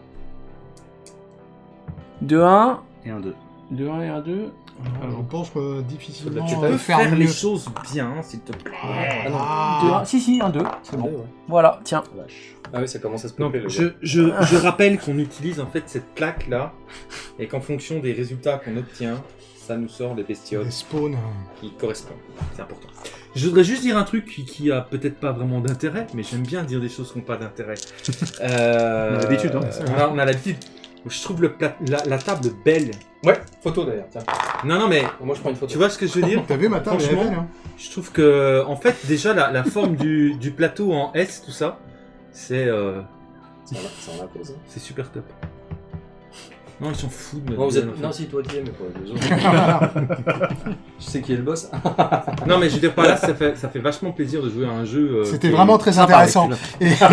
2-1. Et un 2. 2-1 et 1-2. Je pense que difficilement Tu Tu peux faire faire les mieux. choses bien, s'il te plaît. Ah non. Ah. 2-1. Si, 1-2. C'est bon. Ouais. Voilà, tiens. Ah oui, ça commence à se Donc, peupler, le gars. je rappelle qu'on utilise en fait cette plaque là, et qu'en fonction des résultats qu'on obtient, ça nous sort les bestioles Des spawns. qui correspondent. C'est important. Je voudrais juste dire un truc qui a peut-être pas vraiment d'intérêt, mais j'aime bien dire des choses qui n'ont pas d'intérêt. On a l'habitude, hein. On a l'habitude. Je trouve la table belle. Ouais, photo d'ailleurs, tiens. Non, mais Moi je prends une photo. tu vois ce que je veux dire? T'as vu ma table, elle est Franchement, belle, hein. Je trouve que, en fait, déjà la forme du plateau en S, tout ça, c'est Ça en impose. Hein. c'est super top. Non, ils sont fous de Non, vous bien, êtes... en fait. non, si, toi tu y es, mais pas les autres. Je sais qui est le boss. Non, mais je veux dire par là, ça fait vachement plaisir de jouer à un jeu. C'était qui est vraiment très Sympa, intéressant. ouais, Et-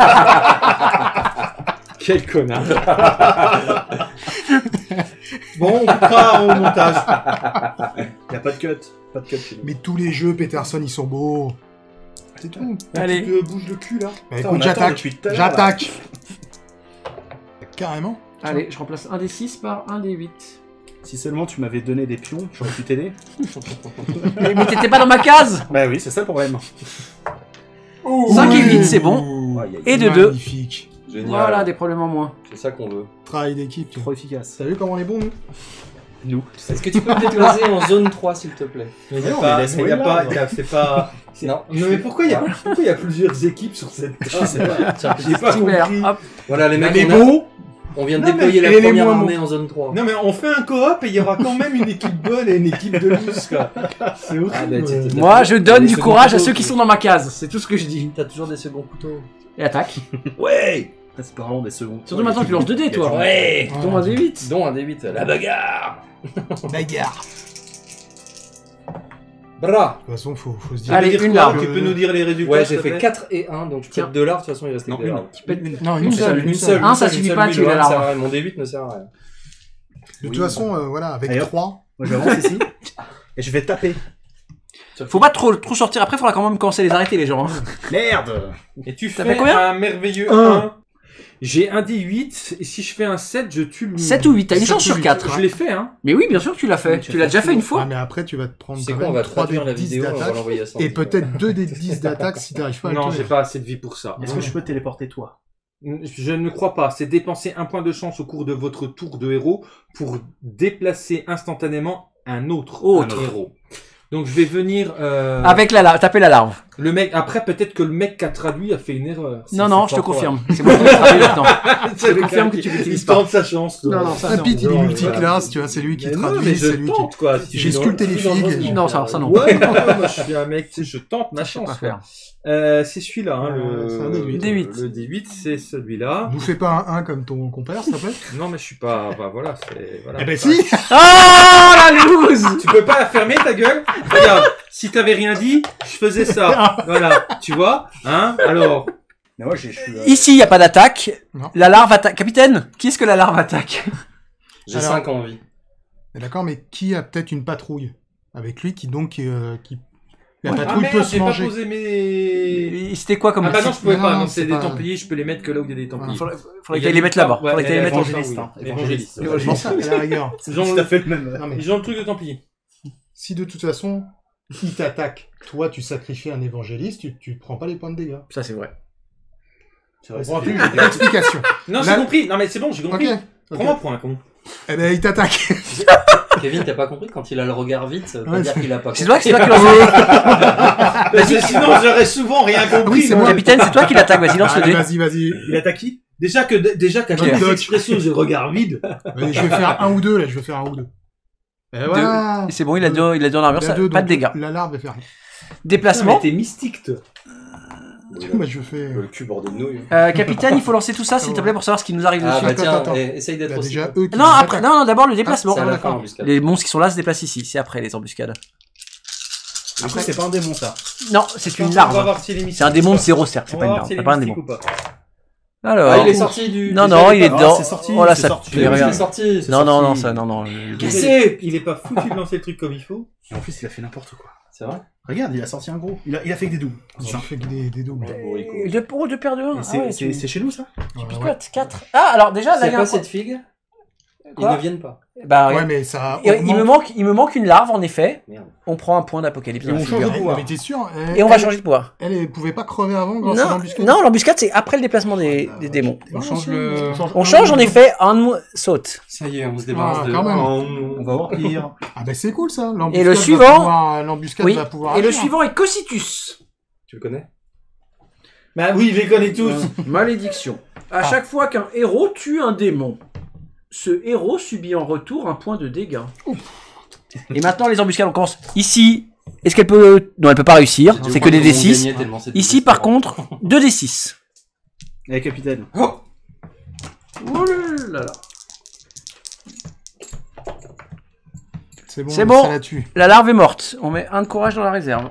Quel connard. Bon, on coupera au montage. Y a pas de cut. Pas de cut chez nous. Mais tous les jeux Peterson, ils sont beaux. C'est tout. Allez. Tu bouges le cul là. Bah, Putain, écoute, on attend j'attaque. depuis tout à l'heure, J'attaque. Carrément. Allez, je remplace un des 6 par un des 8. Si seulement tu m'avais donné des pions, j'aurais pu t'aider. Mais t'étais pas dans ma case. Bah oui, c'est ça le problème. 5 et 8, c'est bon. Aïe, aïe, Et aïe. de 2. Magnifique. Génial. Voilà, des problèmes en moins. C'est ça qu'on veut. Travail d'équipe. Trop efficace. T'as vu comment on est bon, nous Est-ce que tu peux me déplacer en zone 3 s'il te plaît? Mais non, mais laisse-moi y a là, pas, moi. c'est pas. Non. Non, mais pourquoi il y a plusieurs équipes sur cette Je sais pas. Tiens, J'ai pas Super. compris. Hop. voilà les mecs, Elle est on, a- beau. on vient de Non, déployer mais la elle est première moins armée en zone 3. Non, mais on fait un coop et il y aura quand même une équipe bonne et une équipe de loose, quoi. C'est horrible. Ah, bah, t'as Moi, toujours- je t'as donne des du seconds courage à couteaux. ceux qui sont dans ma case. C'est tout ce que je dis. T'as toujours des seconds couteaux. Et attaque. Ouais. C'est pas vraiment des secondes. Surtout maintenant, tu lances 2 dés, toi. Ouais. Dont un des 8. Dont un D8. La bagarre. Bagarre. Bra. De toute façon, faut se dire. Allez, Tu veux dire une quoi larme. Tu peux nous dire les résultats Ouais, s'il j'ai te fait plaît 4 et 1, donc je Tiens. peux 2 larves, de toute façon il restait Non, que des une. larves. Non, Une seule. Une seule. Un, ça une suffit seule, pas, oui, tu le les un larves. sert à rien. Mon D8 ne sert à rien. De toute façon, voilà, avec Allez, hop. 3. Moi j'avance ici. Et je vais taper. Faut pas trop sortir après, faudra quand même commencer à les arrêter, les gens. hein. Merde. Et tu T'as fais fait combien un merveilleux Un. 1. J'ai un D8, et si je fais un 7, je tue le... 7 ou 8, t'as une 7 chance ou sur 8. 4. Je l'ai fait, hein. Mais oui, bien sûr que tu l'as fait. Tu l'as déjà fait une fois. Ah, mais après, tu vas te prendre C'est quand quoi, on même va 3 traduire des la 10 vidéo, on va d'attaque. l'envoyer à Sandy. Et peut-être 2 des 10 d'attaque si t'arrives pas à Non, le j'ai tenir. pas assez de vie pour ça. Est-ce que je peux te téléporter toi? Je ne crois pas. C'est dépenser un point de chance au cours de votre tour de héros pour déplacer instantanément un autre Autre. héros. Donc je vais venir... Avec la larve, taper la larve. Le mec, après peut-être que le mec qui a traduit a fait une erreur. Non, C'est je te fort confirme. C'est moi qui l'ai traduit maintenant. Je te confirme que tu l'utilises Il pas. tente sa chance. toi. Non, ça, Ah, non. Pete, il est Non, multiclasse, tu vois, c'est lui qui Mais non, traduit, mais je c'est lui qui... tente quoi. J'ai sculpté les figues. Non, ça non. Ouais, non, moi je suis un mec, tu sais, je tente ma Ça, je sais chance. pas faire. C'est celui-là, hein, C'est un D8. D8. Le D8, c'est celui-là. Nous fais pas un 1 comme ton compère, s'il te plaît. Non, mais je suis pas. Bah voilà, c'est. Voilà. Eh ben si. Ah, la loose! Tu peux pas la fermer ta gueule? Regarde, si t'avais rien dit, je faisais ça. Voilà, tu vois? Hein? Alors. Mais moi, je suis. Ici, il n'y a pas d'attaque. Non. La larve attaque. Capitaine, qui est-ce que la larve attaque? J'ai Alors- 5 en vie. D'accord, mais qui a peut-être une patrouille avec lui qui donc qui... La Ah patrouille peut merde, se j'ai pas manger. posé mes. C'était quoi comme Ah bah non, je pouvais Non, pas. non, Non, c'est c'est des pas- Templiers, je peux les mettre que là où il y a des Templiers. Faudrait Il y que a les des mettre là-bas. Ouais, Faudrait que les mettre évangéliste, hein. Évangéliste. Je pense à la rigueur. Ils ont Tout à fait le même. Non, mais Ils ont le truc de Templier. si de toute façon, il t'attaque, toi tu sacrifies un évangéliste, tu prends pas les points de dégâts. Ça, c'est vrai. C'est vrai, Comprends-tu c'est- l'explication. Non, Là- j'ai compris. Non, mais c'est bon, j'ai Ok. compris. ok. Prends-moi pour un con. Eh ben, il t'attaque. Kevin, t'as pas compris quand il a le regard vite, ça veut pas Ouais, dire qu'il a pas C'est compris. toi qui lance Parce que sinon, j'aurais souvent rien compris. Oui, c'est moi. moi. Capitaine, c'est toi qui l'attaque. Vas-y, lance le Allez, dé. vas-y. Il attaque qui? Déjà qu'à Ok. chaque expression, j'ai le regard vide. Je vais faire un ou deux, là, je vais faire un ou deux. Et voilà. C'est bon, il a deux en armure, Il a ça, deux, pas de donc dégâts. La larve va faire. Déplacement. T'es mystique, toi. Moi, je fais. Le cul bordé de nouilles. Capitaine, il faut lancer tout ça, s'il te plaît, pour savoir ce qui nous arrive Ah dessus. bah Attends, tiens, attends. essaye d'être Bah, aussi. déjà, eux qui Non, nous après, attaquent. non, d'abord le déplacement. C'est à la d'accord. fin, l'embuscade. Les monstres qui sont là se déplacent ici, c'est après les embuscades. Du coup, c'est pas un démon, ça. Non, c'est une On va larve. voir si les mystiques C'est un démon de ou pas. zéro cercle, c'est On pas va une voir larve, si c'est les pas un mystiques démon. ou pas. Alors. Ah, il est sorti du. Non, déjà, non, il est Ah, dedans. c'est sorti, Oh là, c'est ça sorti. pue Il rien. est sorti. c'est Non, non, sorti. non, ça, non, non. Cassé. Il est pas foutu de lancer le truc comme il faut. Et en plus, il a fait n'importe quoi. C'est vrai. Regarde, il a sorti un gros. Il a fait que des doubles. Je fais que des doubles. Deux paires de 1. Et c'est chez nous, ça? Ouais. 4. Ah, alors déjà, là, S'il il y n'y a a un pas cette figue, ils Quoi ne viennent pas. Bah, Ouais, regarde. mais ça. Et il me manque une larve, en effet. Merde. On prend un point d'apocalypse. Et on change de pouvoir. Mais t'es sûr? Et on va changer de pouvoir. Elle pouvait pas crever avant grâce à Non, l'embuscade? non, l'embuscade, c'est après le déplacement des démons. On change le. On change, en effet, un saute. Ça y est, on se débarrasse Ah, de. quand même. On va voir pire. Ah bah c'est cool ça. Et le va suivant- pouvoir- L'embuscade Oui. va pouvoir. Et le agir. suivant est Cocytus. Tu le connais? Bah oui, je les connais tous. Malédiction. À chaque fois qu'un héros tue un démon, ce héros subit en retour un point de dégâts. Et maintenant, les embuscades, on commence. Ici, est-ce qu'elle peut... Non, elle peut pas réussir. C'est que des D6. Ici, par contre, 2 D6. Eh, capitaine. Oh là là. C'est bon. C'est bon. Ça la tue. La larve est morte. On met un de courage dans la réserve.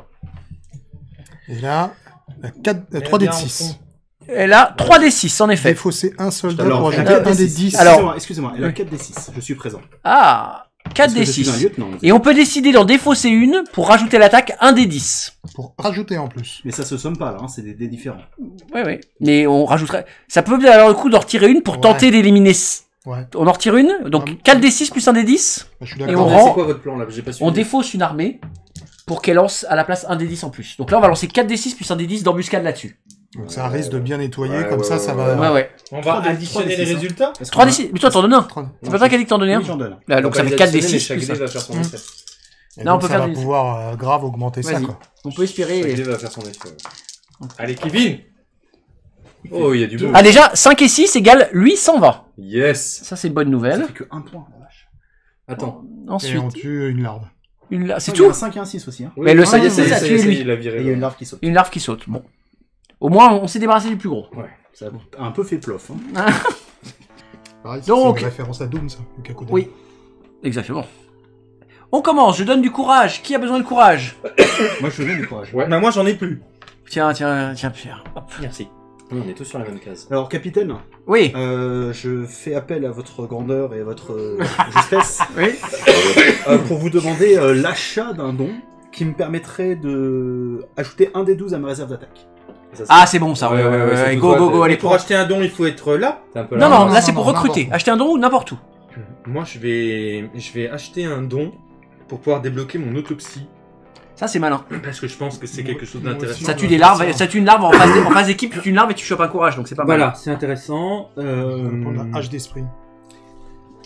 Et là, 3 d 6. Et là, 3 D6, en effet. Défausser un soldat Alors, pour elle ajouter a un des 4d6. 10. Alors- Excusez-moi, elle a Oui. 4 d6. Je suis présent. Ah, 4 Parce que je suis un D6. lieutenant. Et on peut décider d'en défausser une pour rajouter à l'attaque un des 10. Pour rajouter en plus. Mais ça se somme pas, là, hein, c'est des dés différents. Oui, oui. Mais on rajouterait... Ça peut alors le coup d'en retirer une pour Ouais. tenter d'éliminer... Ouais. On en retire une, donc Ouais. 4 D6 plus un des 10. Je suis Et on d'accord. rend- C'est quoi votre plan là? J'ai pas suivi. On défausse une armée pour qu'elle lance à la place un des 10 en plus. Donc là, on va lancer 4 D6 plus un des 10 d'embuscade là-dessus. Donc ça risque de bien nettoyer, Ouais, comme ouais, ça, ouais, ça ouais, va. Ouais. On va 3d6, additionner les hein. résultats. Est-ce 3 qu'on a- D6. Mais toi, t'en donnes un. Trois- C'est pas toi qui a dit que t'en donnais un. Oui, j'en donne. Là, donc ça fait 4 D6 mais plus chaque dé un. va faire son Mmh. effet. Et Là, on donc, peut ça faire va des- pouvoir grave augmenter ça, Vas-y. quoi. On peut espérer... Chaque dé va faire son effet. Allez, Kevin. Oh, il y a du beau. Ah déjà, 5 et 6 égale lui s'en va. Yes. Ça, c'est bonne Ça nouvelle. fait que 1 point, la vache. Attends. Et Ensuite, on tue une larve. c'est Il y a tout. un 5 et un 6 aussi. Hein. Mais le ça y est, ça a tué lui. il a Et viré. il y a une larve qui saute. Une larve qui saute. Bon. Au moins, on s'est débarrassé du plus gros. Ça a un peu fait plof. Hein. Pareil, Donc- c'est une référence à Doom, ça. Le Cacodème. Oui. Exactement. On commence, je donne du courage. Qui a besoin de courage? Moi, je donne du courage. Ouais. Bah moi j'en ai plus. Tiens, Pierre. Hop. Merci. On est tous sur la même case. Alors, capitaine, Oui. je fais appel à votre grandeur et à votre justesse Oui. pour vous demander l'achat d'un don qui me permettrait de ajouter un des 12 à ma réserve d'attaque. Ça, Ah, c'est bon ça. Ouais, Ouais, surtout Go, toi, go, go. t'es- Allez, Et pour prends. acheter un don, il faut être là. t'es un peu Non, là. non, non, là c'est pour non, recruter. n'importe où. Acheter un don ou n'importe où. Moi je vais acheter un don pour pouvoir débloquer mon autopsie. Ça c'est malin. Parce que je pense que c'est Moi- quelque chose moi d'intéressant. aussi. Ça Non, tue non, des c'est larves. ça. Ça tue une larve en phase d'équipe. Tu tues une larve et tu chopes un courage. Donc c'est pas mal. Voilà, c'est intéressant. On va prendre la hache d'esprit.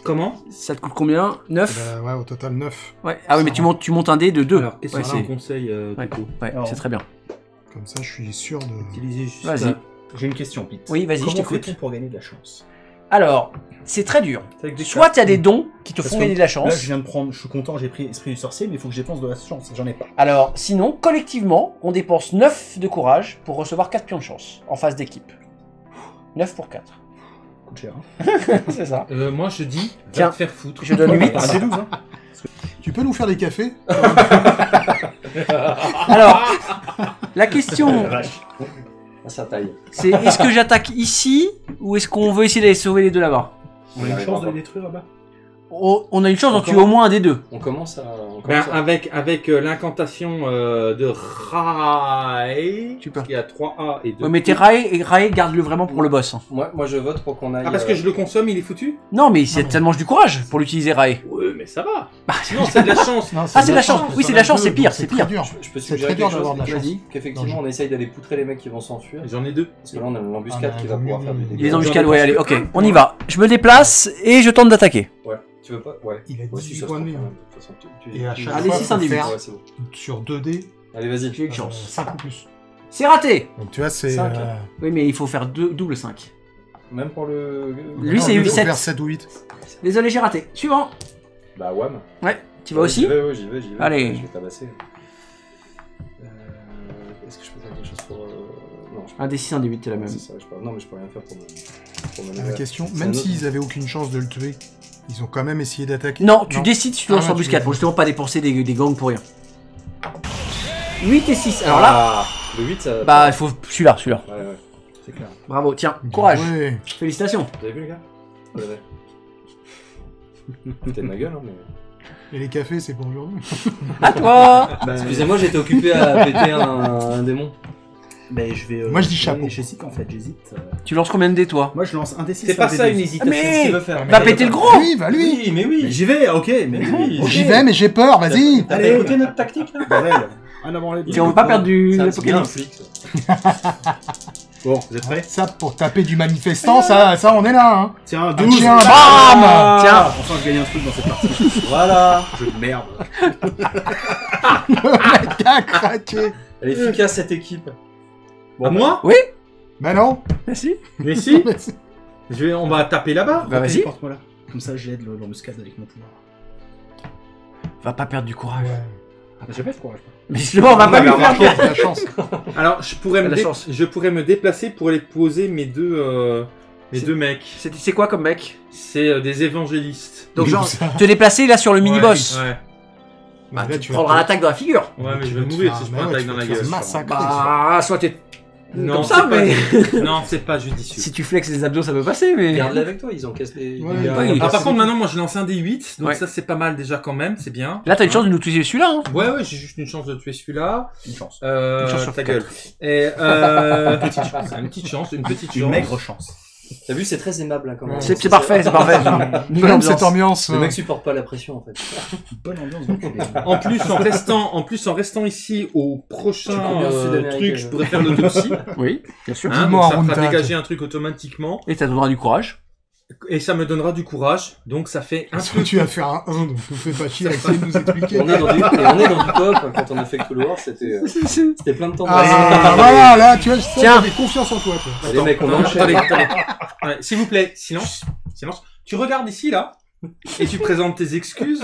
Comment? Ça te coûte combien? 9? Ouais, au total 9. Ouais. Ah oui, mais tu montes un dé de 2. Alors, qu'est-ce Ouais, que c'est tu conseilles, ouais. Toto? Ouais, Alors. c'est très bien. Comme ça, je suis sûr de... Utilisez juste. Vas-y. J'ai une question, Pete. Oui, vas-y, je Comment t'écoute. fait-on pour gagner de la chance? Alors, c'est très dur. C'est avec des Soit tu as des dons qui te Parce font que gagner de la Là, chance. je viens de prendre. Je suis content, j'ai pris Esprit du Sorcier, mais il faut que je dépense de la chance. J'en ai pas. Alors, sinon, collectivement, on dépense 9 de courage pour recevoir 4 pions de chance en phase d'équipe. 9 pour 4. Coûte cher. Hein. C'est ça. Moi, je dis, Tiens. va te faire foutre. Je donne 8. C'est 12, hein. Tu peux nous faire des cafés? Alors, la question, À sa taille. c'est est-ce que j'attaque ici ou est-ce qu'on veut essayer d'aller sauver les deux là-bas? On a une chance de les détruire là-bas. Oh, on a une chance d'en tuer au moins un des deux. On commence à. Ben, avec l'incantation de Rai, Tu peux. il y a 3A et 2. Ouais, mais t'es Rae, garde-le vraiment pour le boss. Hein. Moi, je vote pour qu'on aille. Ah, parce que je le consomme, il est foutu? Non, mais ça te mange du courage pour l'utiliser Rae. Ouais, mais ça va. Sinon, c'est de la chance. Non, Ah, c'est de la chance. Oui, c'est de la chance, c'est pire, c'est pire. Très dur. Je peux C'est suggérer très dur quelque d'avoir chose. de la chance. Vas-y. Qu'effectivement, on essaye d'aller poutrer les mecs qui vont s'enfuir. J'en ai 2. Parce que là, on a l'embuscade Ah, qui va pouvoir faire du dégât. Les J'en embuscades, ai ouais, presque allez, ok, un. on y va. Je me déplace et je tente d'attaquer. Ouais. Tu veux pas? Ouais. Il a Ouais, si 18 ça se points de trouve, vie. quand hein. même. De toute façon, tu- Et à tu- chaque Allez, fois, 6 en faut début. faire Ouais, c'est bon. sur 2 dés, Allez, vas-y. J'ai une chance. 5 ou plus. C'est raté. Donc tu vois, c'est... Cinq. Oui, mais il faut faire double 5. Même pour le. Lui, c'est il faut 8, 7. faire 7 ou 8. Désolé, j'ai raté. Suivant. Bah, wham. Ouais, tu vas aussi? J'y vais, ouais, j'y vais. Allez. Je vais tabasser. Est-ce que je peux faire quelque chose pour. Non, je peux Un des 6, un des 8, c'est la même. C'est ça, je peux... Non, mais je peux rien faire pour me La lever. question, C'est même un autre- s'ils avaient aucune chance de le tuer, ils ont quand même essayé d'attaquer? Non, tu décides si tu lances Ah, embuscade tu- pour justement pas dépenser des gangs pour rien. 8 et 6. Alors là, Ah, le 8, ça. bah, il faut celui-là. Ouais, ouais. C'est clair. Bravo, tiens, Bien courage. joué. Félicitations. Vous avez vu, les gars? Vous l'avez. Foutez de ma gueule, hein, mais. Et les cafés, c'est pour aujourd'hui. À toi. Bah, Excusez-moi, j'étais occupé à péter un démon. Mais je vais. Moi, je dis chapeau. J'hésite en fait, j'hésite. Tu lances combien de dés, toi? Moi, je lance un D6. C'est pas ça une hésitation. Mais- Qu'est-ce qu'il veut faire? Va péter le gros. Lui, va lui. Oui, mais oui! J'y vais, ok, mais oui. J'y vais, mais j'ai peur, vas-y. Allez, écoutez notre tactique là. Bordel. En avant les Et on veut pas perdre du C'est bien un Apocalypse. flic, ça. Bon, vous êtes prêts? Ça, pour taper du manifestant, ça, on est là, hein. Tiens, Ah, 12. tiens, Ah, Tiens. Enfin, je gagne un truc dans cette partie. Voilà. Jeu de merde. Le mec a craqué. Elle est efficace, cette équipe. À moi? Bah non. Merci. Mais si. Mais c'est- On va taper là-bas. Bah vas-y. Porte-moi là. Comme ça, j'aide l'embuscade avec mon pouvoir. Va pas perdre du courage. Ouais. J'ai pas de courage. Mais justement, on va pas lui faire. C'est la chance. Alors, je pourrais, T'as la chance. je pourrais me déplacer pour aller poser mes deux mecs. C'est quoi comme mec? C'est des évangélistes. Donc D'où genre, ça te déplacer là sur le mini-boss. Ouais. Bah, Là, tu vas prendras te- l'attaque dans la figure. Ouais, mais tu je vas vais te mourir faire- si je mais prends ouais, l'attaque tu dans vas la te faire gueule. massacrer. Bah, soit t'es Non, comme c'est ça, pas- mais Non, c'est pas judicieux. si tu flexes les abdos, ça peut passer, mais. Garde-les avec toi, ils encaissent les. Ouais, les- oui. Ah, par contre, maintenant, moi, je lance un des 8, donc Ouais. ça, c'est pas mal déjà quand même, c'est bien. Là, t'as une chance de nous tuer celui-là. Hein. Ouais, j'ai juste une chance de tuer celui-là. Une chance. Une chance sur Ta quatre. gueule. Et une petite chance. Une maigre chance. T'as vu, c'est très aimable, hein, quand même. C'est parfait, c'est parfait. Nouvelle J'aime cette ambiance. ambiance. Le mec supporte pas la pression, en fait. Bonne ambiance d'enculé. En plus, en restant ici au prochain Tu combien sud-américain, truc, je pourrais faire l'autopsie. Oui, bien sûr. Hein, Dis-moi donc un ça fera round dégager un truc automatiquement. Et ça donnera du courage. Et ça me donnera du courage. Donc ça fait un Parce peu... que tu vas faire un 1, donc nous fais pas chier à essayer de nous expliquer. On est dans du coop, quand on a fait Cthulhu Wars, c'était plein de temps. Ah, voilà, là, tu vois, je sais, Tiens. j'avais confiance en toi, toi. Et les mecs, on Non, enchaîne. attendez. Ouais, s'il vous plaît, silence. Tu regardes ici, là, et tu présentes tes excuses.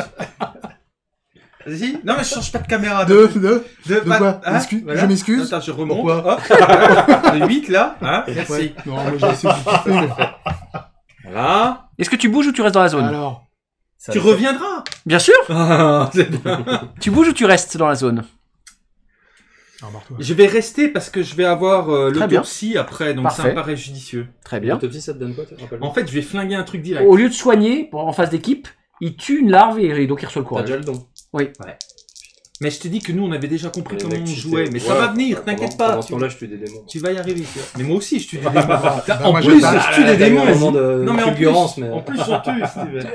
Vas-y. Non, mais je change pas de caméra. De quoi Je m'excuse. Attends, je remonte. Pourquoi Hop. Le 8, là. Hein, merci. Ouais. Non, moi j'ai essayé de kiffer, mais... Voilà. Est-ce que tu bouges ou tu restes dans la zone? Alors, Tu reviendras. Bien sûr. Ah, c'est bien. Tu bouges ou tu restes dans la zone? embarque-toi. Je vais rester parce que je vais avoir Très bien. l'autopsie après, donc ça Parfait. me paraît judicieux. Très bien. L'autopsie, ça te donne quoi, rappelle-moi. En fait, je vais flinguer un truc direct. Au lieu de soigner en face d'équipe, il tue une larve et donc il reçoit le T'as courage. déjà le don. Mais je te dis que nous, on avait déjà compris comment on L'électricité. jouait. Mais ça Ouais, va venir, t'inquiète pas. Pendant ce temps-là, je tue des démons. Tu vas y arriver. tu vois. Mais moi aussi, je tue des démons. Bah, En moi, plus, j'attends. je tue des démons. Un moment de Non, mais fulgurance, mais. en plus, on tue, Steven.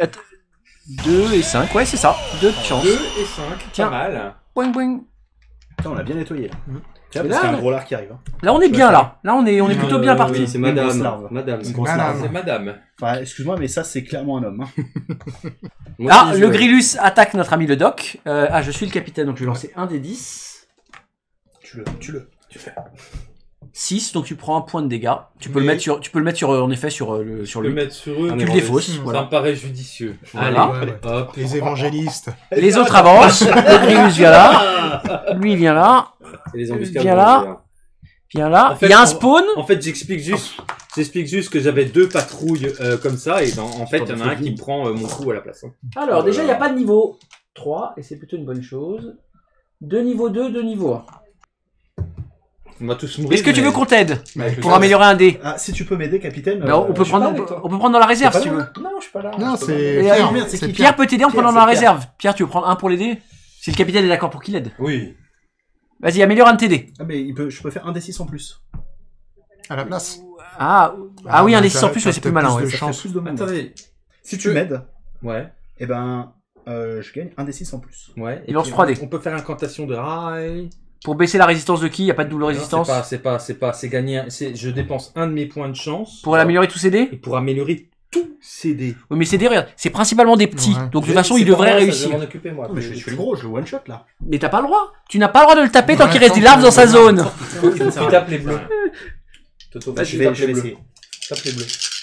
2 et 5, ouais, c'est ça. 2 de chance. 2 et 5, Tiens. pas mal. Boing boing. Putain, on l'a bien nettoyé là. Tiens, Et parce qu'il y a là, un gros lard qui arrive. Hein. Là, on est bien là. Là, on est plutôt bien parti. Oui, c'est Une grosse madame. larve. Madame. Une grosse Madame. larve. C'est madame. Enfin, excuse-moi, mais ça, c'est clairement un homme. Hein. Moi Ah, aussi, le je- Grillus attaque notre ami le doc. Je suis le capitaine, donc je vais lancer un des 10. Tu fais. 6, donc tu prends un point de dégâts. Tu peux Oui. le mettre sur, en effet, sur le, sur Je peux lui. mettre sur eux. Un Tu le évengelis. défausses, Ça voilà. me paraît judicieux. Voilà. Allez, Ouais, ouais. hop. Les évangélistes. Les autres avancent. Le Grillus vient là. Lui, il vient là. Et les embuscades. Viens vont là. faire. Viens là. En fait, Il y a un on- spawn. En fait, j'explique juste que j'avais 2 patrouilles comme ça, et en fait, il y en a un qui me prend mon coup à la place. Hein. Alors, déjà, il n'y a pas de niveau 3, et c'est plutôt une bonne chose. 2 niveau 2, 2 niveau 1. On va tous mourir. Est-ce que tu mais- veux qu'on t'aide Avec le pour sort. améliorer un dé? Ah, si tu peux m'aider, capitaine. Mais on peut je suis prendre, pas avec toi. on peut prendre dans la réserve T'es si pas tu là veux. Non, je suis pas là. Non, Je peux c'est pas. Pierre. merde, c'est C'est qui Pierre peut t'aider en Pierre, prenant dans la c'est Pierre. réserve. Pierre, tu veux prendre un pour l'aider? Si le capitaine est d'accord pour qu'il aide. Oui. Vas-y, améliore un de tes dés. Ah, mais je peux faire un des 6 en plus. À la place. Ah oui, un des 6 en t'as- plus, t'as ouais, c'est plus peut-être malin. plus Ouais. de Ça fait chance. plus de monde. Attendez. Si tu m'aides, Ouais, eh ben, je gagne un des 6 en plus. ouais. Il lance puis, 3D. On peut faire incantation de rail. Pour baisser la résistance de qui? Il n'y a pas de double résistance. C'est gagner. Je dépense un de mes points de chance. Pour améliorer tous ces dés? Et pour améliorer tous ces dés. Oui, mais ces dés, regarde, c'est principalement des petits. Ouais. Donc de toute façon, C'est ils pas devraient moi, ça, réussir. Je vais m'en occuper, moi. Non, mais je fais le gros, je le one shot là. Mais t'as pas le droit. Tu n'as pas le droit de le taper tant Ouais, qu'il reste des tant larves que- dans sa zone. Tu tapes les bleus. Toto, Bah, vas-y, je vais tape les bleus. essayer. Tape les bleus.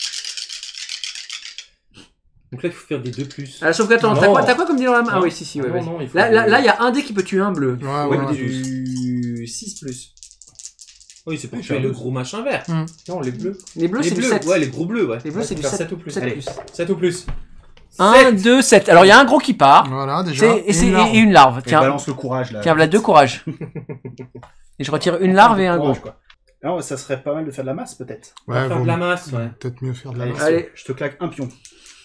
Donc là, il faut faire des 2+. Ah, sauf que attends, t'as Non. quoi comme dé dans la main? Ah Non. oui, si, ouais, Non, vas-y. non, il faut Là, il y a un dé qui peut tuer un bleu. Ouais, Ouais, ouais. du 6+. Oui, c'est pour Oui, tuer ça le va. gros machin vert. Non, les bleus. Les bleus, Les c'est du bleus, 7. ouais, les gros bleus, ouais. Les bleus, c'est du Faire 7. 7 ou plus. 7 Allez. plus. 7 ou plus. 1, 2, 7. Alors, il y a un gros qui part. Voilà, déjà. Et une larve. Et Tiens, balance le courage là. voilà 2 courage. Et je retire une larve et un gros. Courage, quoi. Non, ça serait pas mal de faire de la masse peut-être. On va Ouais, faire vaut de la masse, ouais. peut-être mieux faire de la Allez, masse. Allez. je te claque un pion.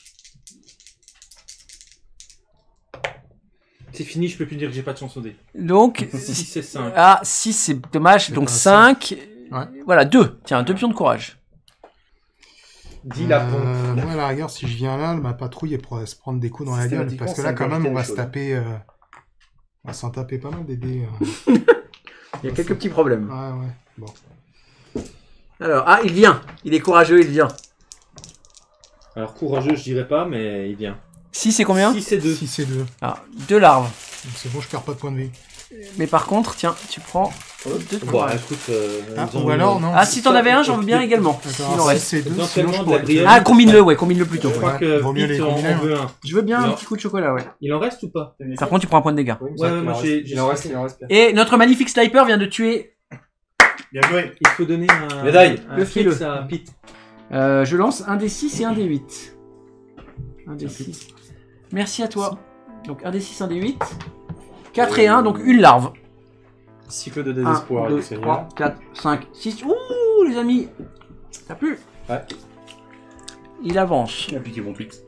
C'est fini, je peux plus dire que j'ai pas de chance au dé. Donc, 6 et 5. ah, 6, c'est dommage. C'est Donc, pas 5. Ouais. Voilà, 2. Tiens, 2 pions de courage. 10 la pompe. Moi, à la rigueur, si je viens là, ma patrouille elle pourrait se prendre des coups dans la gueule. Systématiquement, Parce que ça là, quand va même, jeter on va des se choses. taper. On va s'en taper pas mal des dés. Il y a quelques petits problèmes. Ouais, ouais. Bon. Alors, ah, il vient. Il est courageux, il vient. Alors, courageux, je dirais pas, mais il vient. 6, c'est combien? 6 et 2. 6 et 2. Ah, 2 larves. Donc c'est bon, je perds pas de points de vie. Mais par contre, tiens, tu prends 2 Bon, courage. écoute, Ah, ils ont ou alors, non. Ah, si t'en avais un, j'en veux bien également. Il en Attends, reste. 6 et 2, Potentiellement sinon je de la pourrais... brioche. Ah, combine-le plutôt. Je crois Ouais, que vaut mieux Pete les en combiner, veut un. Je veux bien un Non. petit coup de chocolat, ouais. Il en reste ou pas? Par contre, tu prends un point de dégâts. Oui, Ouais, moi, j'ai- il en reste, il en reste. Et notre magnifique sniper vient de tuer. Bien joué. Il faut donner un. Médaille. Un Le fixe file. à Pete. Je lance un des 6 et un des 8. Un des 6. Merci à toi. Donc un des 6, un des 8. 4 et 1, donc une larve. Cycle de 1, désespoir. 2, avec Seigneur. 3, 4, 5, 6. Ouh, les amis. Ça pue. Ouais. Il avance. Il a piqué mon tweet.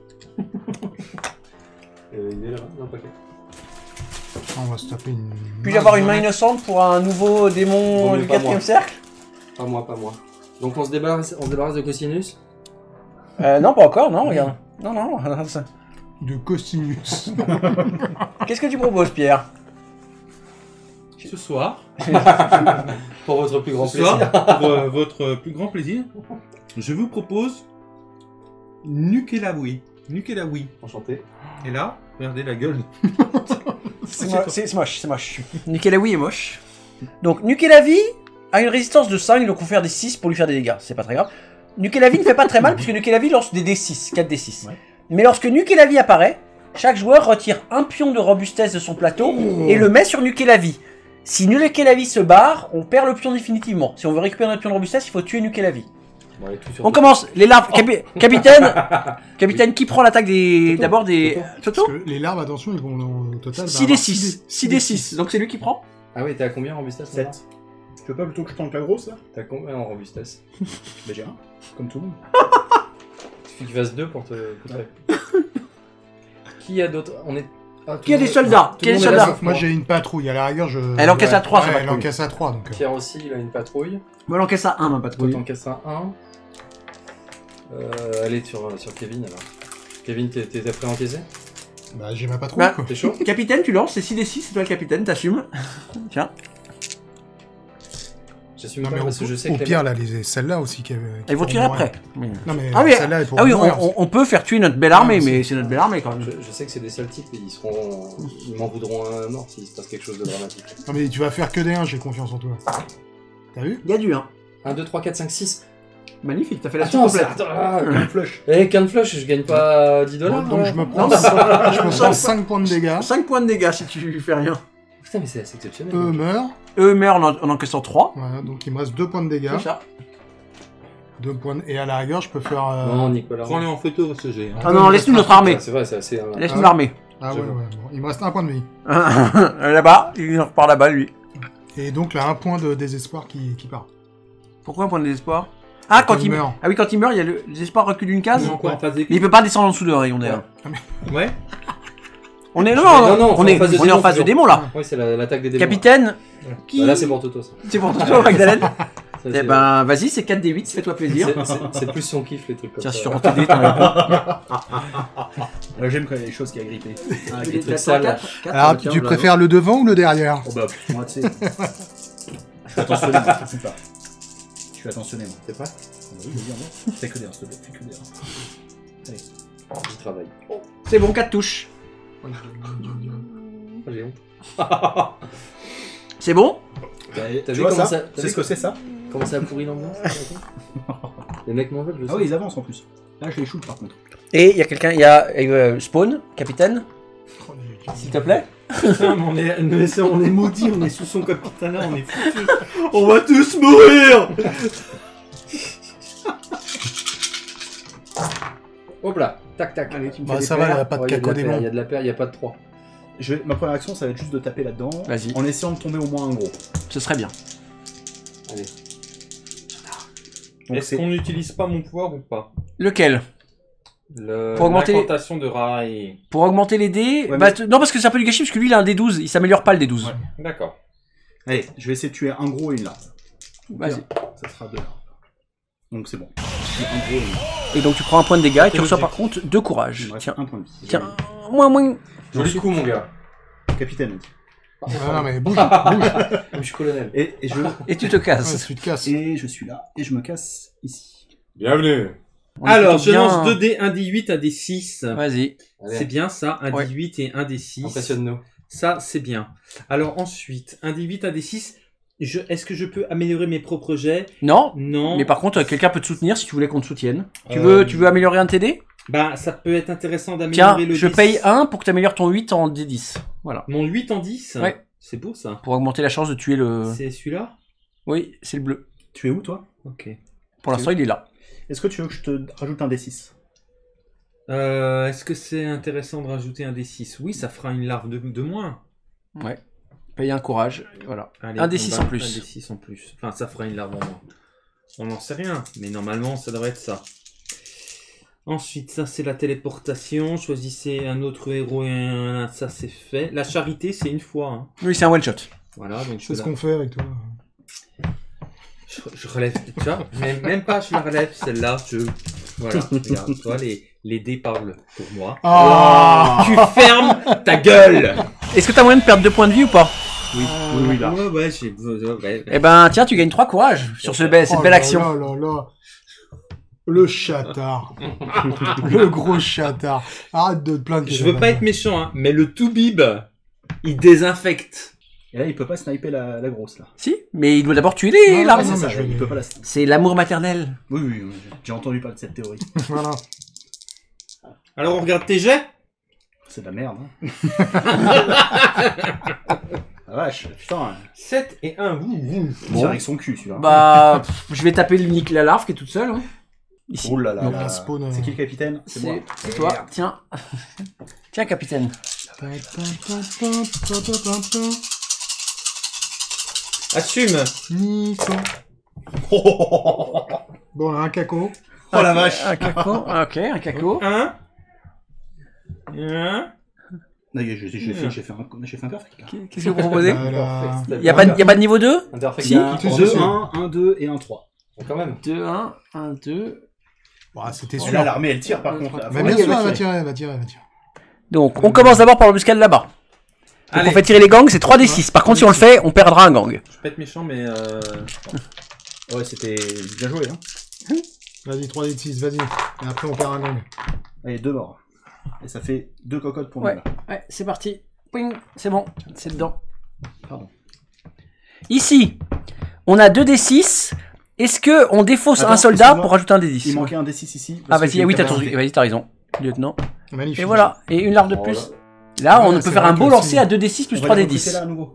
Il est là, dans le paquet. On va se taper une... Puis-je avoir une main innocente pour un nouveau démon Vaut mieux du pas 4ème moi. cercle? Pas moi, pas moi. Donc on se débarrasse de Cosinus. Non, pas encore, non, regarde. Non, non. ça- De Costinus. Qu'est-ce que tu proposes, Pierre? Ce soir, Pour votre plus grand ce plaisir. soir, pour votre plus grand plaisir, je vous propose Nukelawi. Nukelawi. Enchanté. Et là, regardez la gueule. C'est moche, c'est moche. Nukelawi est moche. Donc, Nukelavi a une résistance de 5, donc on peut faire des 6 pour lui faire des dégâts. C'est pas très grave. Nukelavi ne fait pas très mal, puisque Nukelavi lance des D6, 4 D6. Ouais. Mais lorsque Nukelavi apparaît, chaque joueur retire un pion de robustesse de son plateau et le met sur Nukelavi. Si Nukelavi se barre, on perd le pion définitivement. Si on veut récupérer notre pion de robustesse, il faut tuer Nukelavi. Bon, allez, tout sur On tout. commence. Les larves. Capitaine, qui prend l'attaque des. D'abord des. Toto Parce que les larves, attention, ils vont au total... 6 des 6. 6 des 6. Donc c'est lui qui prend. Ah oui, t'es à combien en robustesse? 7. Tu veux pas plutôt que je tente la grosse là? T'as combien en robustesse? Bah j'ai un. Comme tout le monde. Il suffit qu'il fasse 2 pour te coûter. Qui a d'autres? On est. Ah, tout Qui a le des monde- soldats? tout Qui a le des monde est soldats? là, sauf Moi moi. j'ai une patrouille, à la rigueur je... Elle encaisse à 3, sa ouais, elle patrouille. encaisse à 3, donc... Pierre aussi, il a une patrouille. Moi, elle encaisse à 1, ma Toi, patrouille. t'encaisses un 1. Allez, sur Kevin alors. Kevin, t'es prêt à encaisser? Bah j'ai ma patrouille, Bah, quoi. T'es chaud? Capitaine, tu lances, c'est 6 des 6, c'est toi le capitaine, t'assumes. Tiens. J'assume Non, pas mais parce que je sais au que les pire, là, celles-là aussi qui Elles vont tirer après. Non, mais Ah oui, celle-là, elle ah pourra oui, mourir. on peut faire tuer notre belle armée, Ah, mais c'est notre belle armée quand même. Je sais que c'est des sales types et ils m'en voudront un mort s'il se passe quelque chose de dramatique. Non, mais tu vas faire que des 1, j'ai confiance en toi. T'as vu? Il y a du 1. 1, 2, 3, 4, 5, 6. Magnifique, t'as fait la suite Attends, complète. Un flush. Eh, qu'un flush, je gagne pas 10 dollars. Donc je me prends, Non, je me prends 5 points de dégâts. 5 points de dégâts si tu fais rien. Putain, mais c'est assez exceptionnel. Eux meurent. Eux meurent en encaissant 3. Voilà, donc il me reste 2 points de dégâts. C'est ça. 2 points de... Et à la rigueur, je peux faire... Non, Nicolas. Prends-les en photo, ce G. Ah non, laisse-nous notre armée. C'est vrai, c'est assez. Laisse-nous Ah. l'armée. Ah ouais, ouais. Bon, il me reste 1 point de vie. Là-bas, il repart là-bas lui. Et donc là, 1 point de désespoir qui part. Pourquoi un point de désespoir? Ah, quand il meurt. Ah oui, quand il meurt, il y a le désespoir recule d'une case. Non, quoi, en phase Mais il peut pas descendre en dessous de rayon d'ailleurs. Ouais. On est Non, on est en phase de démon là. Oui, c'est l'attaque des démons. Capitaine, qui Bah là, c'est pour Toto, ça. c'est pour toi, Magdalene. Ça, Eh c'est- ben, vas-y, c'est 4d8, fais-toi plaisir. c'est plus son kiff, les trucs comme Tiens, ça. sur TD, t'en as J'aime quand il y a des choses qui agrippent. Ah, des trucs sales. Alors, tu préfères le devant ou le derrière? Oh bah, moi, tu sais. Je suis attentionné, moi, je sais pas. Je suis attentionné, moi. C'est pas Oui, vas-y, on va. Fais que des 1, s'il te plaît. Fais que des 1. Allez. J'y travaille. Oh, C'est bon, 4 touches. j'ai honte. C'est bon? T'as Tu vu vois comment ça t'as C'est vu ce que c'est, ça? Comment ça a pourri l'ambiance? Les mecs m'en veulent, je sais. Ah oui, ils avancent en plus. Là, je les shoot, par contre. Et il y a quelqu'un, il y a Spawn, capitaine, s'il te plaît. Putain, mais on est maudits, on est sous son capitaine là, on est foutus. On va tous mourir. Hop là, tac tac. Allez, tu me Bah, fais des ça va, il paires. n'y a pas de Ouais, il y a caco de la paire, il y démon. a de la paire, il n'y a pas de 3. Ma première action, ça va être juste de taper là-dedans. Vas-y. En essayant de tomber au moins un gros. Ce serait bien. Allez. Donc Est-ce c'est. qu'on n'utilise pas mon pouvoir ou pas? Lequel? Pour augmenter les- L'incantation de Rai. Pour augmenter les dés Ouais, bah, mais- non, parce que c'est un peu du gâchis, parce que lui il a un D12, il s'améliore pas le D12. Ouais. D'accord. Allez, je vais essayer de tuer un gros et une larve. Vas-y. Ça sera 2 larves. Donc c'est bon. Je tue un gros et une larve. Et donc tu prends un point de dégâts et tu Quel reçois par objectif contre 2 courage. Il me reste Tiens, un point de vie. tiens, moins. Joli coup, mon gars. Capitaine. Ah, non, mais bouge, bouge. Je suis colonel. Et je. Et tu te Ouais, casses. tu te casses. Et je suis là. Et je me casse ici. Bienvenue. On est Alors, plutôt je bien- lance 2D, 1D8, 1D6. Vas-y. C'est bien ça, 1D8 et 1D6. Impressionne-nous. Ça, c'est bien. Alors ensuite, 1D8, 1D6. Est-ce que je peux améliorer mes propres jets? Non, Non. mais par contre, quelqu'un peut te soutenir si tu voulais qu'on te soutienne. Tu veux améliorer un TD? Bah, ça peut être intéressant Tiens, d'améliorer le je 10. paye 1 pour que tu améliores ton 8 en D10. Voilà. Mon 8 en 10. Ouais. C'est beau ça. Pour augmenter la chance de tuer le... C'est celui-là? Oui, c'est le bleu. Tu es où, toi? Ok. Pour l'instant, il est là. Est-ce que tu veux que je te rajoute un D6? Est-ce que c'est intéressant de rajouter un D6? Oui, ça fera une larve de moins. Ouais. Paye un courage. Voilà. Allez, Un D6 on va- en plus. Un D6 en plus. Enfin, ça fera une larve en moins. On n'en sait rien, mais normalement, ça devrait être ça. Ensuite, ça c'est la téléportation. Choisissez un autre héros et ça c'est fait. La charité, c'est une fois. Hein. Oui, c'est un one shot. Voilà, donc C'est ce là, qu'on fait avec toi. je relève. Tu vois, même pas, je la relève celle-là. Voilà, regarde, toi, les dés parlent pour moi. Ah Tu fermes ta gueule. Est-ce que t'as moyen de perdre 2 points de vie ou pas? Oui, là. Ouais, j'ai. Ouais. Eh ben, tiens, tu gagnes 3 courage sur cette belle Oh là action. là là là. Le chatard. Le gros chatard. Arrête de te plaindre. Je veux pas être méchant, hein, mais le Toubib, il désinfecte. Et là, il peut pas sniper la grosse, là. Si, mais il doit d'abord tuer les Non, larves. non, C'est mais ça, je vais- il peut pas la sniper. C'est l'amour maternel. Oui, oui, oui, j'ai entendu parler de cette théorie. Voilà. Alors on regarde tes jets. C'est de la merde, hein. La vache, putain. 7 et 1. Il tire avec son cul, celui-là. Bah, je vais taper la larve qui est toute seule. Hein. Ici. Oh là là Donc, là. un spawn, C'est qui le capitaine? C'est moi. C'est toi. Tiens. Tiens, capitaine. Assume. Nico. Bon, là, un caco. Oh la vache. Un caco. Ok, un caco. 1. 1. Non, j'ai fait un perfect, là. Qu'est-ce que vous proposez? Voilà. Y a pas de niveau 2? Interfect. Si. Il y a Tu 2, sais. 1, 2 et 1, 3. Quand même. 2, 1, 1, 2. Bah, c'était Et sûr. là, l'armée, elle tire, par contre. Là. Mais Faut bien pas sûr, qu'elle elle va tire. tirer, elle va tirer, elle va tirer. Donc, on commence d'abord par l'embuscade là-bas. Donc on fait tirer les gangs, c'est 3d6. Par contre, si on le fait, on perdra un gang. Je peux être méchant, mais. Ouais, c'était bien joué. Hein. Vas-y, 3d6, vas-y. Et après, on perd un gang. Allez, 2 morts. Et ça fait 2 cocottes pour nous. Ouais, là. ouais, c'est parti. Ping, c'est bon, c'est dedans. Pardon. Ici, on a 2d6. Est-ce que on défausse Attends, un soldat excuse-moi. pour rajouter un d10? Il manquait un D6 ici. Ah parce que vas-y, j'ai oui, une capacité. vas-y, t'as raison, lieutenant. Magnifique. Et voilà, et une larve de Oh, plus. là. Là, on Ouais, peut c'est faire vrai un beau que lancer si- à 2d6 plus On va les 3d10. recruter là à nouveau.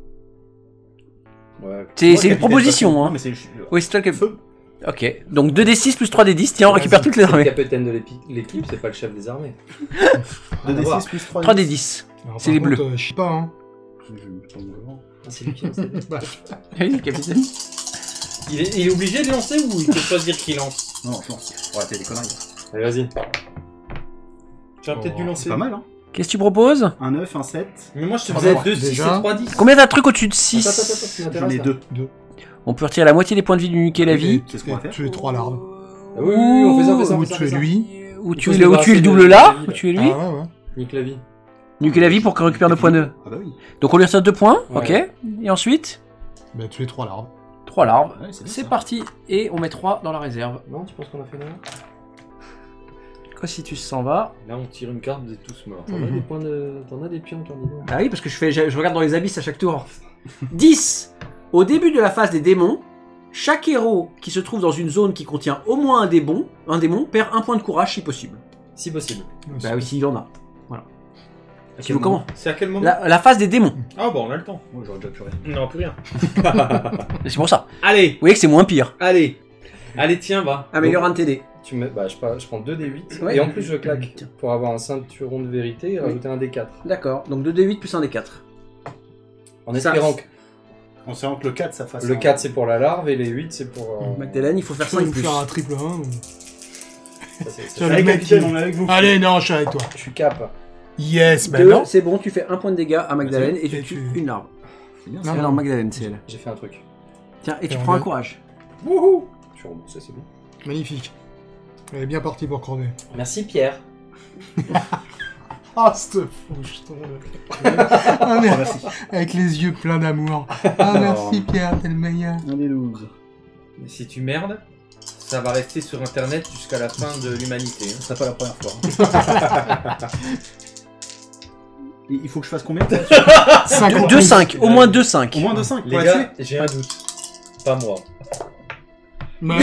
Ouais. C'est Moi, une capitaine, proposition, parce que- hein. non, mais c'est- Oui, c'est toi qui feu. Ok, donc 2d6 plus 3d10, tiens, on récupère toutes les C'est le armées. capitaine de l'équipe, c'est pas le chef des armées. 2D6 plus 3D6. 3d10. Alors, c'est les par contre, bleus. Je sais pas, hein. Ah, c'est lui qui lance les dés. Bah, Vas-y, capitaine. Il est obligé de lancer ou il peut choisir qui lance? Non, je lance. Oh, t'es des conneries. Allez, vas-y. Tu aurais peut-être dû C'est lancer. pas mal, hein. Qu'est-ce que tu proposes? Un 9, un 7. Mais moi je te Ah faisais bon, 2, 6 et déjà. 3, 10. Combien t'as de trucs au-dessus de Attends, 6? tu J'en m'intéresses ai là. 2. On peut retirer la moitié des points de vie du nuque et la vie. C'est ce qu'on va faire. Tuer 3 larves. Ah oui, on fait ça, on fait ça. on Ou fait ça, on tuer fait ça. lui. Ou Il tu faut se es le débarrasser double de là, la vie, ou tu es lui. Ah ouais, ouais. Nique la vie. Nuque et la vie pour qu'on récupère 2 points de. Ah bah oui. Donc on lui retire 2 points, Ouais. ok. Et ensuite, Bah, tuer 3 larves. 3 larves. Ouais, c'est bien C'est ça. parti. Et on met 3 dans la réserve. Non, tu penses qu'on a fait là Cossitus s'en va. Là on tire une carte, vous êtes tous morts. T'en as des points de. T'en as des pions, t'en dis donc. Ah oui, parce que je regarde dans les abysses à chaque tour. 10. Au début de la phase des démons, chaque héros qui se trouve dans une zone qui contient au moins un démon perd un point de courage si possible. Si possible. Bah oui, s'il en a. À Tu quel veux comment C'est à quel moment? la phase des démons. Ah bon, on a le temps. Moi, j'aurais déjà puré. Non, plus rien. C'est pour ça. Allez, Vous voyez que c'est moins pire. allez. Allez, tiens, va. Améliore un TD. Tu mets, bah, je prends 2d8 Ouais. et en plus je claque Tiens. pour avoir un ceinturon de vérité et rajouter un d4. D'accord, donc 2d8 plus 1d4. En Ça- espérant que En espérant que le 4, ça fasse. le un- 4 c'est pour la larve et les 8 c'est pour. Magdalene, il faut faire Tu peux 5 nous plus. faire un triple 1 ou... Ça, c'est- Tiens, Allez, le mec, capitaine, il- on est avec vous. Allez, non, je suis avec toi. Je suis cap. Yes, bah 2, non. c'est bon, tu fais un point de dégâts à Magdalene et tu Et tues tu- une larve. C'est bien Non, ça. Ah non, Magdalene, c'est elle. J'ai fait un truc. Tiens, et tu Et on prends un est- courage. Wouhou Je suis remboursé, c'est bon. Magnifique. Elle est bien partie pour crever. Merci Pierre. Ah, cette fouche. Ah, merci. Avec les yeux pleins d'amour. Ah, merci Pierre, t'es le meilleur. On est 12. Mais si tu merdes, ça va rester sur internet jusqu'à la fin de l'humanité. hein. Ce sera pas la première fois. Et il faut que je fasse combien 50. 2-5, au moins 2-5. Au moins de 5 Les pour la gars, tuer. j'ai un doute. Pas moi. Bah,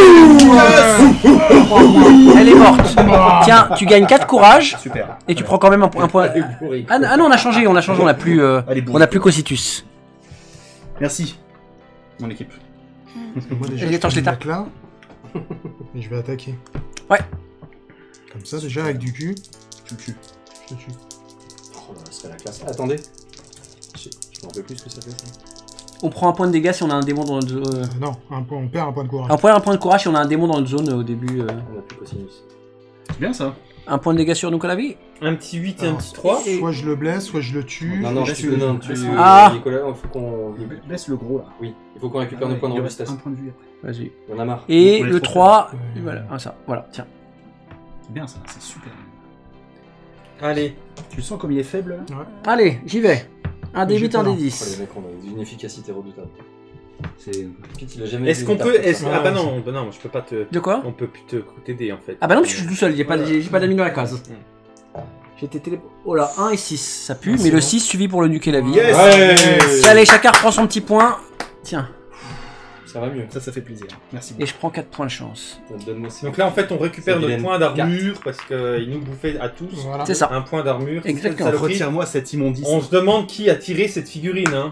Elle est morte. Tiens, tu gagnes 4 courage Super. et tu prends quand même un point. Elle est bourrée. Ah non, on a changé, on a plus, Allez, on a plus Cossitus. Merci. Mon équipe. Moi déjà, Et attends, je vais les mettre là. Et je vais attaquer. Ouais. Comme ça, déjà, avec du cul. Tu le tues. Je te tue. Oh, là, ce serait la classe. Attendez. Je m'en rappelle plus ce que ça fait. Ça. On prend un point de dégâts si on a un démon dans notre zone. Non, on perd un point de courage. Un point de courage si on a un démon dans notre zone au début. On a plus cosinus. C'est bien ça. Un point de dégâts sur nous à la vie. Un petit 8 et un Alors, petit 3. Soit je le blesse, soit je le tue. Non, non, laisse tu le- non, tu Ah. Nicolas, il faut qu'on. Laisse le gros là. Oui, il faut qu'on récupère nos points de Il reste robustesse. un point de vue après. Vas-y. On a marre. Et On est le trop 3, faible. voilà, ça, voilà, tiens. C'est bien ça, c'est super. Allez. Tu le sens comme il est faible là Allez, j'y vais. Un J'ai D8, un peur. Oh, les D10. mecs, on a une efficacité redoutable. C'est. Pete, il a jamais Est-ce vu qu'on une peut. tarte comme Est-ce... ça. Ah bah non, non, je peux pas te. De quoi? On peut plus t'aider en fait. Ah bah non, parce que je suis tout seul, j'ai pas, Voilà. j'ai pas d'amis dans la case. J'ai été télé... Oh là, 1 et 6, ça pue, Ah, mais le c'est 6 suffit pour le nuquer la vie. Yes. Ouais. Allez, chacun reprend son petit point. Tiens, Ça va mieux. Ça fait plaisir. Merci. et je prends 4 points de chance. Donne-moi ça. Donc là en fait on récupère C'est notre vilaine point d'armure parce qu'il nous bouffait à tous. Voilà. C'est ça. Un point d'armure. Exactement. Cette saloperie. Retire-moi cette immondice. On se demande qui a tiré cette figurine. Hein.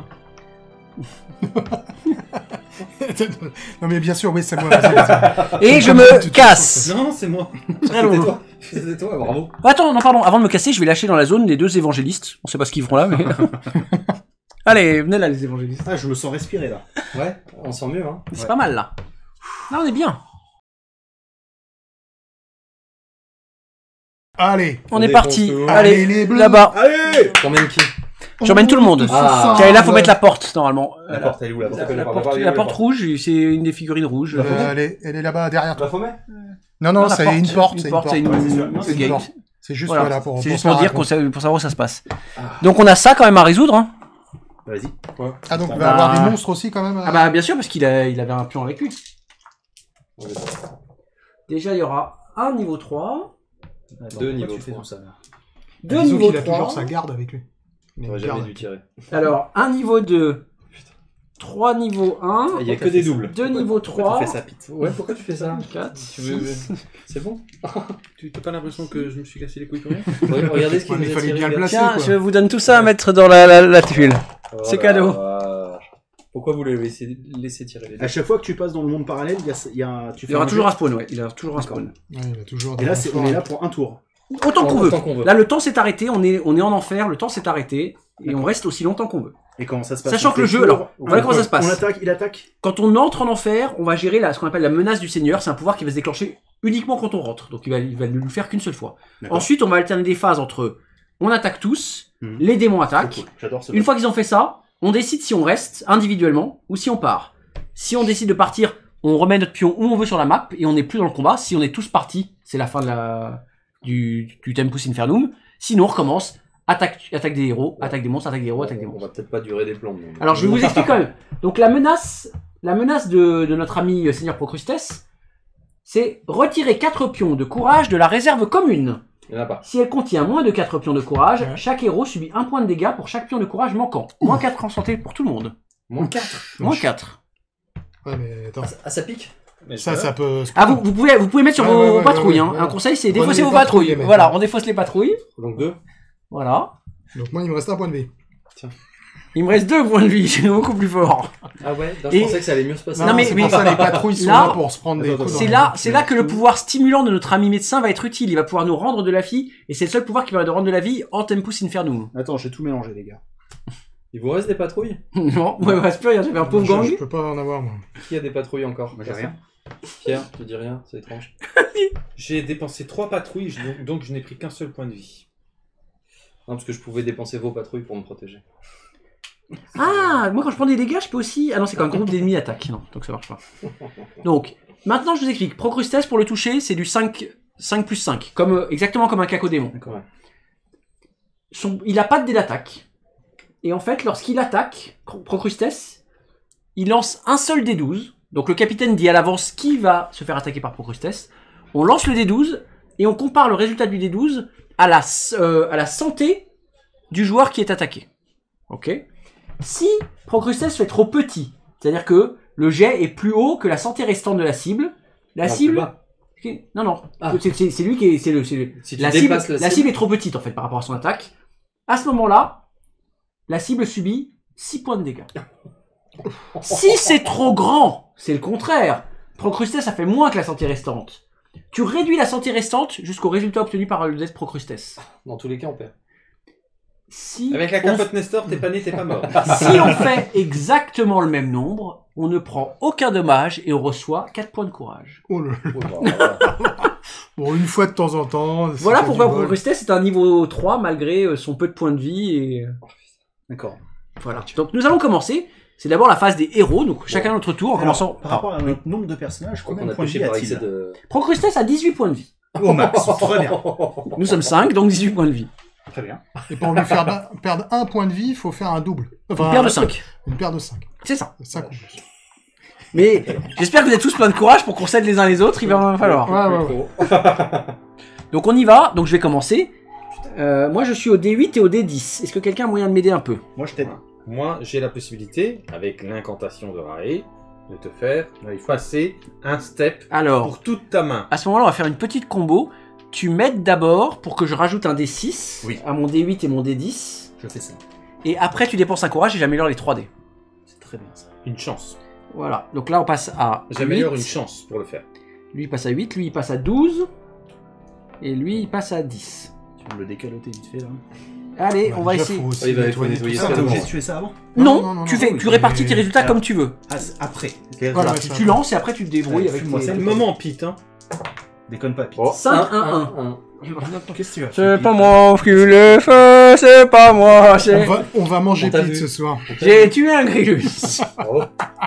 Non mais bien sûr, oui, c'est moi. Vas-y, vas-y. Et je me casse. Non, c'est moi. Allons. toi. C'était toi, bravo. Attends, non, pardon, avant de me casser, je vais lâcher dans la zone les 2 évangélistes. On sait pas ce qu'ils feront là, mais... Allez, venez là, les évangélistes. Ah, je me sens respirer là. Ouais, on sent mieux, hein. C'est Ouais. pas mal, là. Là, on est bien. Allez. On On est défonce parti. tout. Allez, Allez, les bleus. là-bas. Allez. T'emmènes qui J'emmène tout le monde. Ah. Tiens, et là, faut mettre la porte, normalement. La porte, elle est où la porte La porte rouge, c'est une des figurines rouges. Elle est là-bas derrière toi. La fommet Non, non, la c'est porte. une porte. Une C'est porte, c'est une une, porte. Ouais, c'est sûr. une C'est une gate. porte. C'est juste, Voilà. voilà, C'est juste pour dire pour savoir où ça se passe. Ah. Donc on a ça quand même à résoudre. Hein. Vas-y. Ah, donc il Bah, va y avoir des monstres aussi quand même. Ah bah bien sûr parce qu'il avait un pion avec lui. On est d'accord. Déjà il y aura un niveau 3, Attends, Deux pourquoi niveaux tu fais 3. tout ça là deux Disons niveaux qu'il a 3. toujours sa garde avec lui. Il a J'aurais une jamais garde. dû tirer. Alors un niveau 2, 3 niveau 1, Il y a que des doubles. 2 niveau 3, Tu fais ça, Pete. Ouais, pourquoi tu fais ça 4, Tu veux- 6. C'est bon. Tu n'as pas l'impression que je me suis cassé les couilles pour rien? Regardez ce qu'il Ouais, nous mais il a fallait tiré, bien le gars. placer. Tiens, quoi. je vous donne tout ça à mettre dans la tuile. Oh C'est la cadeau. vache. Pourquoi vous l'avez laissé tirer les deux À chaque fois que tu passes dans le monde parallèle, tu Il y aura un toujours jet. un spawn, ouais. Il y aura toujours un spawn. Ouais, il a toujours Et des là, monstres. on est là pour un tour. Autant qu'on veut. Autant qu'on veut. Là, le temps s'est arrêté. On est en enfer. Le temps s'est arrêté. Et on reste aussi longtemps qu'on veut. Et comment ça se passe? Sachant On que le fait jeu, tour, alors, on voilà fait comment ça quoi? se passe. On attaque, il attaque. Quand on entre en enfer, on va gérer ce qu'on appelle la menace du Seigneur. C'est un pouvoir qui va se déclencher uniquement quand on rentre. Donc il va ne le faire qu'une seule fois. D'accord. Ensuite, on va alterner des phases entre on attaque tous, Mhm. les démons C'est attaquent. cool. J'adore ce Une fois qu'ils ont fait ça, on décide si on reste individuellement ou si on part. Si on décide de partir, on remet notre pion où on veut sur la map et on n'est plus dans le combat. Si on est tous partis, c'est la fin du Tempus Infernum. Sinon, on recommence. Attaque des héros, attaque des monstres, attaque des héros, attaque des On monstres. va peut-être pas durer des plombs. donc. Alors, je vais vous expliquer quand même. Donc, la menace de notre ami Seigneur Procrustes, c'est retirer 4 pions de courage de la réserve commune. Il y en a pas. Si elle contient moins de 4 pions de courage, Ouais. chaque héros subit 1 point de dégâts pour chaque pion de courage manquant. Moins 4 en santé pour tout le monde. Moins 4. Moins 4. Ouais, mais attends. Ah, ça pique. Ça peut. Ah, vous pouvez mettre sur Ouais, vos ouais, patrouilles. ouais, Hein. ouais. Un conseil, c'est Prenez défausser les vos patrouilles, patrouilles. les mecs. Voilà, on défausse les patrouilles. Donc 2. Voilà. Donc moi, il me reste un point de vie. Il me reste 2 points de vie, c'est beaucoup plus fort. Ah ouais, je Et- pensais que ça allait mieux se passer. Non, mais- c'est oui. pour ça les patrouilles sont Là, là pour se prendre des attends, coups dans C'est la là, gueule. c'est là que le pouvoir stimulant de notre ami médecin va être utile. Il va pouvoir nous rendre de la vie, et c'est le seul pouvoir qui va nous rendre de la vie en Tempus Infernum. Attends, j'ai tout mélangé, les gars. Il vous reste des patrouilles? Non, ouais, il me reste plus rien, j'avais un pauvre Je gang. peux pas en avoir, moi. Qui a des patrouilles encore? Moi, j'ai rien. Pierre, tu dis rien, c'est étrange. J'ai dépensé 3 patrouilles, donc je n'ai pris qu'un seul point de vie. Non, parce que je pouvais dépenser vos patrouilles pour me protéger. Ah, moi quand je prends des dégâts, je peux aussi... Ah non, c'est quand un groupe d'ennemis attaque. Non, donc ça marche pas. Donc, maintenant je vous explique. Procrustes, pour le toucher, c'est du 5 plus 5. Exactement comme un cacodémon. D'accord. Ouais. Il a pas de dé d'attaque. Et en fait, lorsqu'il attaque, Procrustes, il lance un seul dé 12. Donc le capitaine dit à l'avance qui va se faire attaquer par Procrustes. On lance le dé 12 et on compare le résultat du dé 12 à la santé du joueur qui est attaqué. Ok. Si Procrustes fait trop petit, c'est-à-dire que le jet est plus haut que la santé restante de la cible, la Non, cible... plus bas. Non, non. Ah. C'est lui qui est... C'est le, Si tu la cible, dépasses la cible est trop petite en fait par rapport à son attaque. À ce moment-là, la cible subit 6 points de dégâts. Si c'est trop grand, c'est le contraire. Procrustes, ça fait moins que la santé restante. Tu réduis la santé restante jusqu'au résultat obtenu par le dé de Procrustes. Dans tous les cas, on perd. Si Avec la on capote Nestor, t'es pas né, t'es pas mort. Si on fait exactement le même nombre, on ne prend aucun dommage et on reçoit 4 points de courage. Oh là. Ouais, bah, voilà. Bon, une fois de temps en temps. si Voilà t'as pourquoi du bol. Procrustes est un niveau 3 malgré son peu de points de vie. Et D'accord. voilà. Donc nous allons commencer. C'est d'abord la phase des héros, donc chacun notre tour en Alors, commençant par rapport à notre nombre de personnages, Je crois combien qu'on de a points de touché vie par a-t-il excès de... Procrustes a 18 points de vie. Au max, très bien. Nous sommes 5, donc 18 points de vie. Très bien. Et pour lui faire perdre un point de vie, il faut faire un double. Enfin, Une paire de 5. Une paire de 5. C'est ça. 5 ou plus. Mais j'espère que vous êtes tous plein de courage pour qu'on s'aide les uns les autres, il va en falloir. Ouais, Plus ouais, ouais. trop. Donc on y va, donc je vais commencer. Moi je suis au D8 et au D10. Est-ce que quelqu'un a moyen de m'aider un peu? Moi, je t'aide. Moi, j'ai la possibilité, avec l'incantation de Rae, de te faire passer un step Alors, pour toute ta main. à ce moment-là, on va faire une petite combo. Tu m'aides d'abord pour que je rajoute un D6 Oui. à mon D8 et mon D10. Je fais ça. Et après, tu dépenses un courage et j'améliore les 3D. C'est très bien ça. Une chance. Voilà. Donc là, on passe à J'améliore 8. une chance pour le faire. Lui, il passe à 8. Lui, il passe à 12. Et lui, il passe à 10. Tu veux me le décaloter vite fait là Allez, on va déjà, essayer. faut aussi Ah, il va nettoyer nettoyer tout ça Ah, t'es avant. obligé de tuer ça avant Non, non, tu, non, fais, non, tu répartis tes résultats alors, comme tu veux. Ah, c'est après. Voilà, Ouais, tu, ça tu va. lances et après tu te débrouilles Ouais, avec fume-moi tes... ça. C'est le moment, Pete. Hein. Déconne pas, Pete. Oh, 5, 1, 1. Qu'est-ce que tu vas faire C'est Pete pas moi qui le fais, c'est pas moi, c'est... On va manger On t'a Pete vu. ce soir. J'ai tué un grillus. Bravo.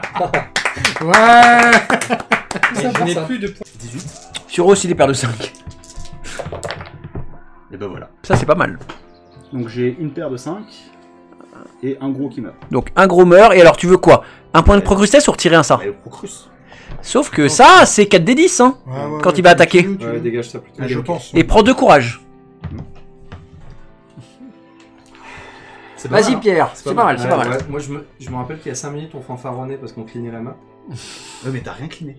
Ouais. Mais je n'ai plus de points. 18. Sur aussi des paires de 5. Et ben voilà. Ça, c'est pas mal. Donc j'ai une paire de 5 et un gros qui meurt. Donc, un gros meurt. Et alors, tu veux quoi? Un point de procrustesse ou retirer un sort? Bah, le Procrus. Sauf que ça, c'est 4d10, hein. Ouais, ouais, Quand ouais, il va tu attaquer. veux, tu veux. Ouais, dégage ça plutôt. Ah, je ok. pense. Et prends 2 courage. C'est pas Vas-y, mal, hein. Pierre. C'est pas mal, c'est Ouais, pas mal. ouais. Moi, je me rappelle qu'il y a 5 minutes, on fanfaronnait parce qu'on clinait la main. Ouais, mais t'as rien cliné.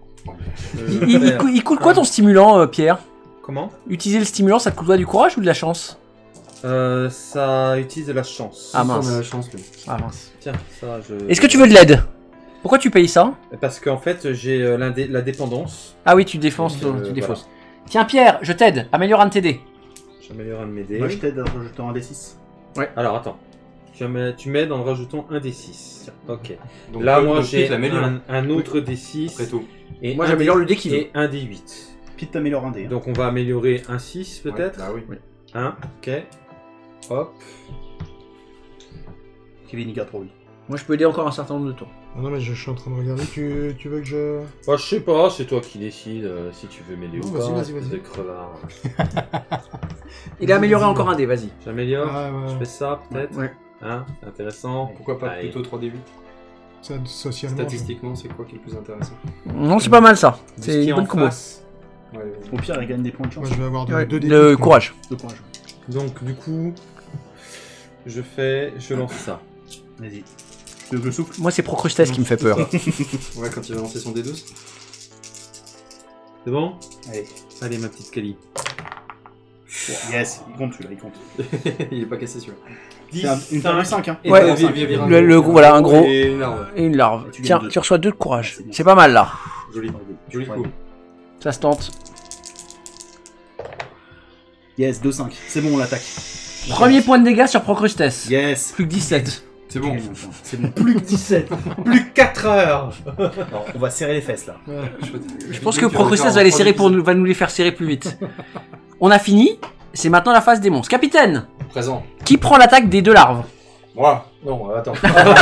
Il coûte quoi ton stimulant, Pierre? Comment? Utiliser le stimulant, ça te coûte quoi, du courage ou de la chance? Ça utilise de la chance. Ah, mince. On a la chance, lui. Ah mince. Tiens, ça je... Est-ce que tu veux de l'aide? Pourquoi tu payes ça? Parce qu'en fait, j'ai la dépendance. Ah oui, tu défonces, tu défausses. Tiens Pierre, je t'aide. Améliore un de tes dés. J'améliore un de mes dés. Moi je t'aide en rajoutant un D6. Alors attends. Tu m'aides en rajoutant un D6. Ok. Donc, Là, le- moi, le j'ai pic l'améliore. un autre D6. Après tout. Et Moi un j'améliore D- le dé qui veut. Et un D8. Pete t'améliore un dé. Hein. Donc on va améliorer un 6 peut-être. Ah oui. Un, ok. Hop. Kevin il garde pour lui. Moi je peux aider encore un certain nombre de tours. Ah non, mais je suis en train de regarder. Tu veux que je. Bah, je sais pas, c'est toi qui décides si tu veux m'aider Non, ou vas-y, pas. vas-y, espèce vas-y. de crevard. Il a amélioré encore un dé, vas-y. J'améliore. Ah, ouais, Je ouais. fais ça peut-être. Ouais. Hein, c'est intéressant. Pourquoi pas Allez. plutôt 3D8? Ça, socialement. Statistiquement, c'est quoi qui est le plus intéressant? Non, c'est pas mal ça. De ce C'est qui est une bonne en combo. face. Ouais, Au pire il gagne des points de chance. Moi je vais avoir Ouais, 2 dés. le courage. De courage. Donc du coup, je lance ça. Vas-y. Tu veux que je souffle? Moi c'est Procrustesse qui me fait peur. ouais, quand il va lancer son D12. C'est bon? Allez. Allez ma petite Cali. Yes, il compte celui-là, il compte. Il est pas cassé celui-là. C'est une paire de 5 hein. Et Ouais, t'as un le gros. voilà, un gros. Et une larve. Et une larve. Tu gagnes Tiens, 2. tu reçois 2 de courage. C'est bien. C'est pas mal là. Joli. Joli coup. Ça se tente. Yes, 2-5. C'est bon, on l'attaque. Premier point de dégâts sur Procrustesse. Yes. Plus que 17. C'est bon. C'est bon. Plus que 17. Plus que 4 heures. Alors, on va serrer les fesses là. Je pense que Procrustesse va va nous les faire serrer plus vite. On a fini. C'est maintenant la phase des monstres. Capitaine, Présent. qui prend l'attaque des 2 larves? Moi. Non, attends.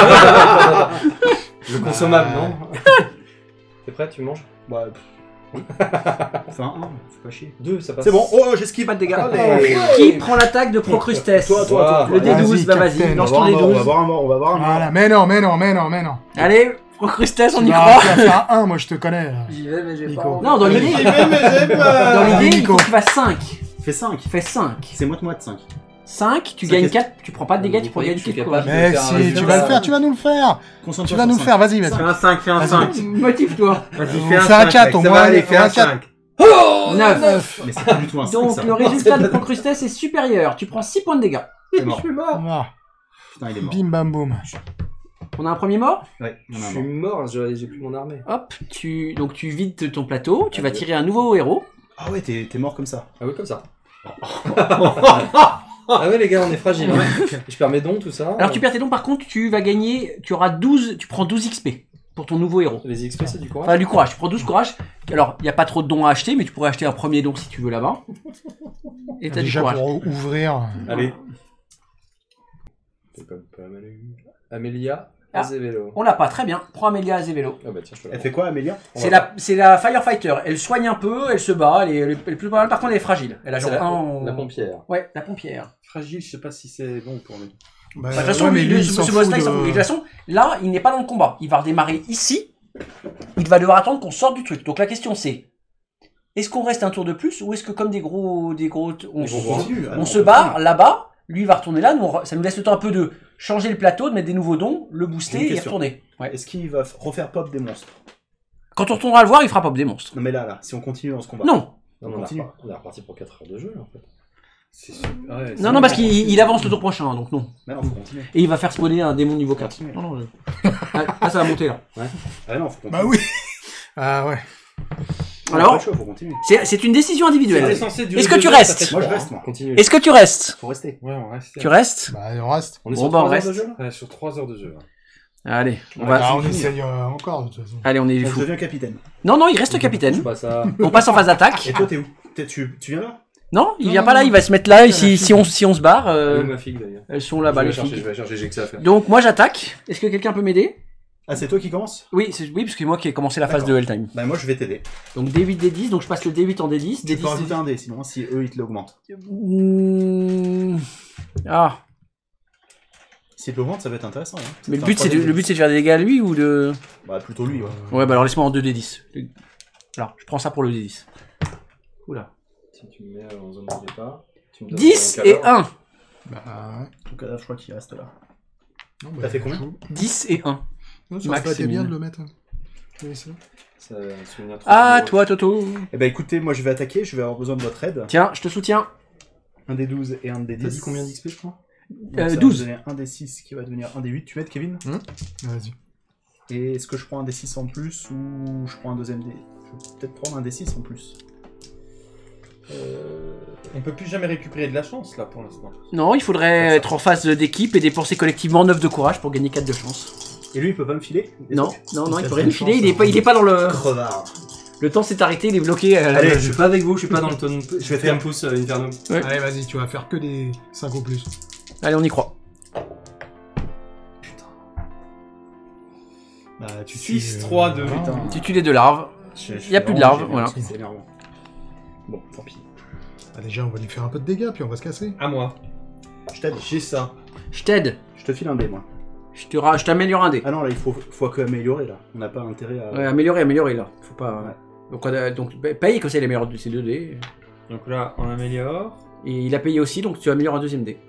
Le consommable, non? T'es prêt? Tu manges? Bah. Enfin, 1, faut pas chier. 2, ça passe. C'est bon, oh, j'esquive. Pas de dégâts. Allez. Qui prend l'attaque de Procrustesse? Toi. Le D12, Vas-y, bah vas-y, Capitaine. lance On va ton voir un mort, on va D12. voir un mort, on va voir un mort. Voilà, mais non, mais non, mais non, mais non. Allez, Procrustesse, on y Tu vas croit. faire un 1, moi je te connais. là. J'y vais, mais j'ai Nico. pas envie. Non, dans l'idée, mais j'ai peur. dans l'idée, il faut Nico. que tu fasses 5. Fais 5. Fais 5. C'est moite-moite 5. 5, tu Ça gagnes fait- 4, tu prends pas de dégâts, tu pourrais Je gagner suis 4 capable. courage. Mais faire un si, résultat. tu vas le faire, tu vas nous le faire. Tu vas nous le faire, vas-y, vas-y. Fais un 5, fais un Vas-y. 5. Motive-toi. Vas-y, On fais un fait un 5. 4 au ça moins, va aller, on fais va un un 4. 5. 9. Mais c'est pas du tout un 5 Donc ça. le résultat de Procrustesse est supérieur. Tu prends 6 points de dégâts. C'est mort. Ah, Putain, il est mort. bim bam boum. On a un premier mort. Ouais, Je on a un suis mort. mort, j'ai plus mon armée. Hop, donc tu vides ton plateau, tu vas tirer un nouveau héros. Ah ouais, t'es mort comme ça. Ah oui, comme ça. Ah ouais, les gars, on est fragiles. Hein. Je perds mes dons, tout ça. Alors tu perds tes dons, par contre, tu vas gagner, tu auras 12, tu prends 12 XP pour ton nouveau héros. Les XP, c'est du courage. Enfin, du courage, tu prends 12 courage. Alors, il n'y a pas trop de dons à acheter, mais tu pourrais acheter un premier don si tu veux là-bas. Et t'as du Déjà courage. pour ouvrir. Allez. C'est comme pas mal. Amélia Ah. Azevedo. On l'a pas, très bien. Prends Amélia Azevedo. Ah bah tiens, je peux la Elle fait quoi, Amélia? C'est la Firefighter. Elle soigne un peu, elle se bat, elle est plus pas mal. Par contre, elle est fragile. Elle a C'est genre un en- la pompière. Ouais, la pompière. Fragile, je sais pas si c'est bon pour lui. Bah, De toute façon, ouais, mais lui, il ce s'en fout boss-là, il s'en fout. Et de toute de... façon, là, il n'est pas dans le combat. Il va redémarrer ici. Il va devoir attendre qu'on sorte du truc. Donc la question c'est, est-ce qu'on reste un tour de plus ou est-ce que comme des gros, on, continue. Ah on non, se barre là-bas, lui il va retourner là, nous, ça nous laisse le temps un peu de changer le plateau, de mettre des nouveaux dons, le J'ai une booster et question. retourner. Ouais. Est-ce qu'il va refaire pop des monstres? Quand on retournera le voir, il fera pop des monstres. Non mais là, si on continue dans ce combat. Non, Non, On continue. on est reparti pour 4 heures de jeu, en fait. C'est super. Ouais, c'est non, bon. parce qu'il avance le tour prochain, hein, donc non. Mais non, faut continuer. Et il va faire spawner un démon niveau 4. Continue. Non, non, ah, ça va monter là. Ah non, faut continuer. Bah oui. Ah ouais. Alors, Pas chaud, faut continuer. C'est une décision individuelle. C'était censé durer Est-ce que 2 tu heures, restes ça fait Moi je 3, reste, moi. Continue. Est-ce que tu restes? Faut rester. Ouais, on reste. Tu restes? Bah on reste. On est Bon, sur bah, on 3 heures de reste. jeu, là Ouais, sur 3 heures de jeu. Allez, on Bah, va. on essaye encore de toute façon. Allez, on est On fou. devient capitaine. Non, non, il reste Je capitaine. sais pas ça. On passe en phase d'attaque. Et toi, t'es où? Tu viens là? Non, il Non, vient non, pas là, non. il va se mettre là, et C'est si on se barre, Où est ma fille, d'ailleurs elles sont là-bas, les Je vais filles. la chercher, j'ai que ça à faire. Donc moi j'attaque. Est-ce que quelqu'un peut m'aider? Ah, c'est toi qui commence? Oui, oui, parce que c'est moi qui ai commencé la phase de Helltime. Bah, moi, je vais t'aider. Donc D8, D10, donc je passe le D8 en D10. Tu D10, peux rajouter un dé, sinon, si eux, ils te l'augmentent. Ah, Si ils te l'augmentent, ça va être intéressant. Hein. mais le C'est un but, c'est troisième de faire des dégâts à lui ou de... Bah, plutôt lui, ouais. Ouais, bah alors laisse-moi en 2D10. Alors, je prends ça pour le D10. Oula. Si tu me mets en zone de départ, tu me donnes 10 un et cadavre. 1. Bah, ouais. Ton cadavre, je crois qu'il reste là. Non, T'as fait combien? 10 et 1. Non, ça Max, aurait c'est été bien mille. de le mettre. Oui, c'est ça. Ça va un souvenir trop Ah, douloureux. toi, Toto. Eh ben, écoutez, moi, je vais attaquer, je vais avoir besoin de votre aide. Tiens, je te soutiens. Un des 12 et un des 10. T'as dit combien d'XP, je crois? Donc, ça va 12. me donner un des 6 qui va devenir un des 8. Tu m'aides, Kevin? Vas-y. Et est-ce que je prends un des 6 en plus ou je prends un deuxième dé? Je vais peut-être prendre un des 6 en plus. On peut plus jamais récupérer de la chance là pour l'instant. Non, il faudrait être en phase d'équipe et dépenser collectivement 9 de courage pour gagner 4 de chance. Et lui, il peut pas me filer? Non, non, non, il Ça peut fait rien me une filer, chance, il est pas dans le... Crevard. Le temps s'est arrêté, il est bloqué. Allez, Je suis pas avec vous, je suis pas dans le ton. Je vais faire un faire- pouce Inferno. Ouais. Allez, vas-y, tu vas faire que des 5 ou plus. Allez, on y croit. Bah, tu 6, 3, 2. Putain. Tu tues les deux larves. Y a plus de larves, voilà. C'est énervant. Bon, tant pis. Ah, déjà, on va lui faire un peu de dégâts, puis on va se casser. À moi. Je t'aide. J'ai ça. Je t'aide. Je te file un dé, moi. Je t'améliore un dé. Ah non, là, il faut que améliorer, là. On n'a pas intérêt à... Ouais, améliorer là. Faut pas... Ouais. Donc paye, comme ça il améliore ces 2 dés. Donc là, on améliore. Et il a payé aussi, donc tu améliores un deuxième dé.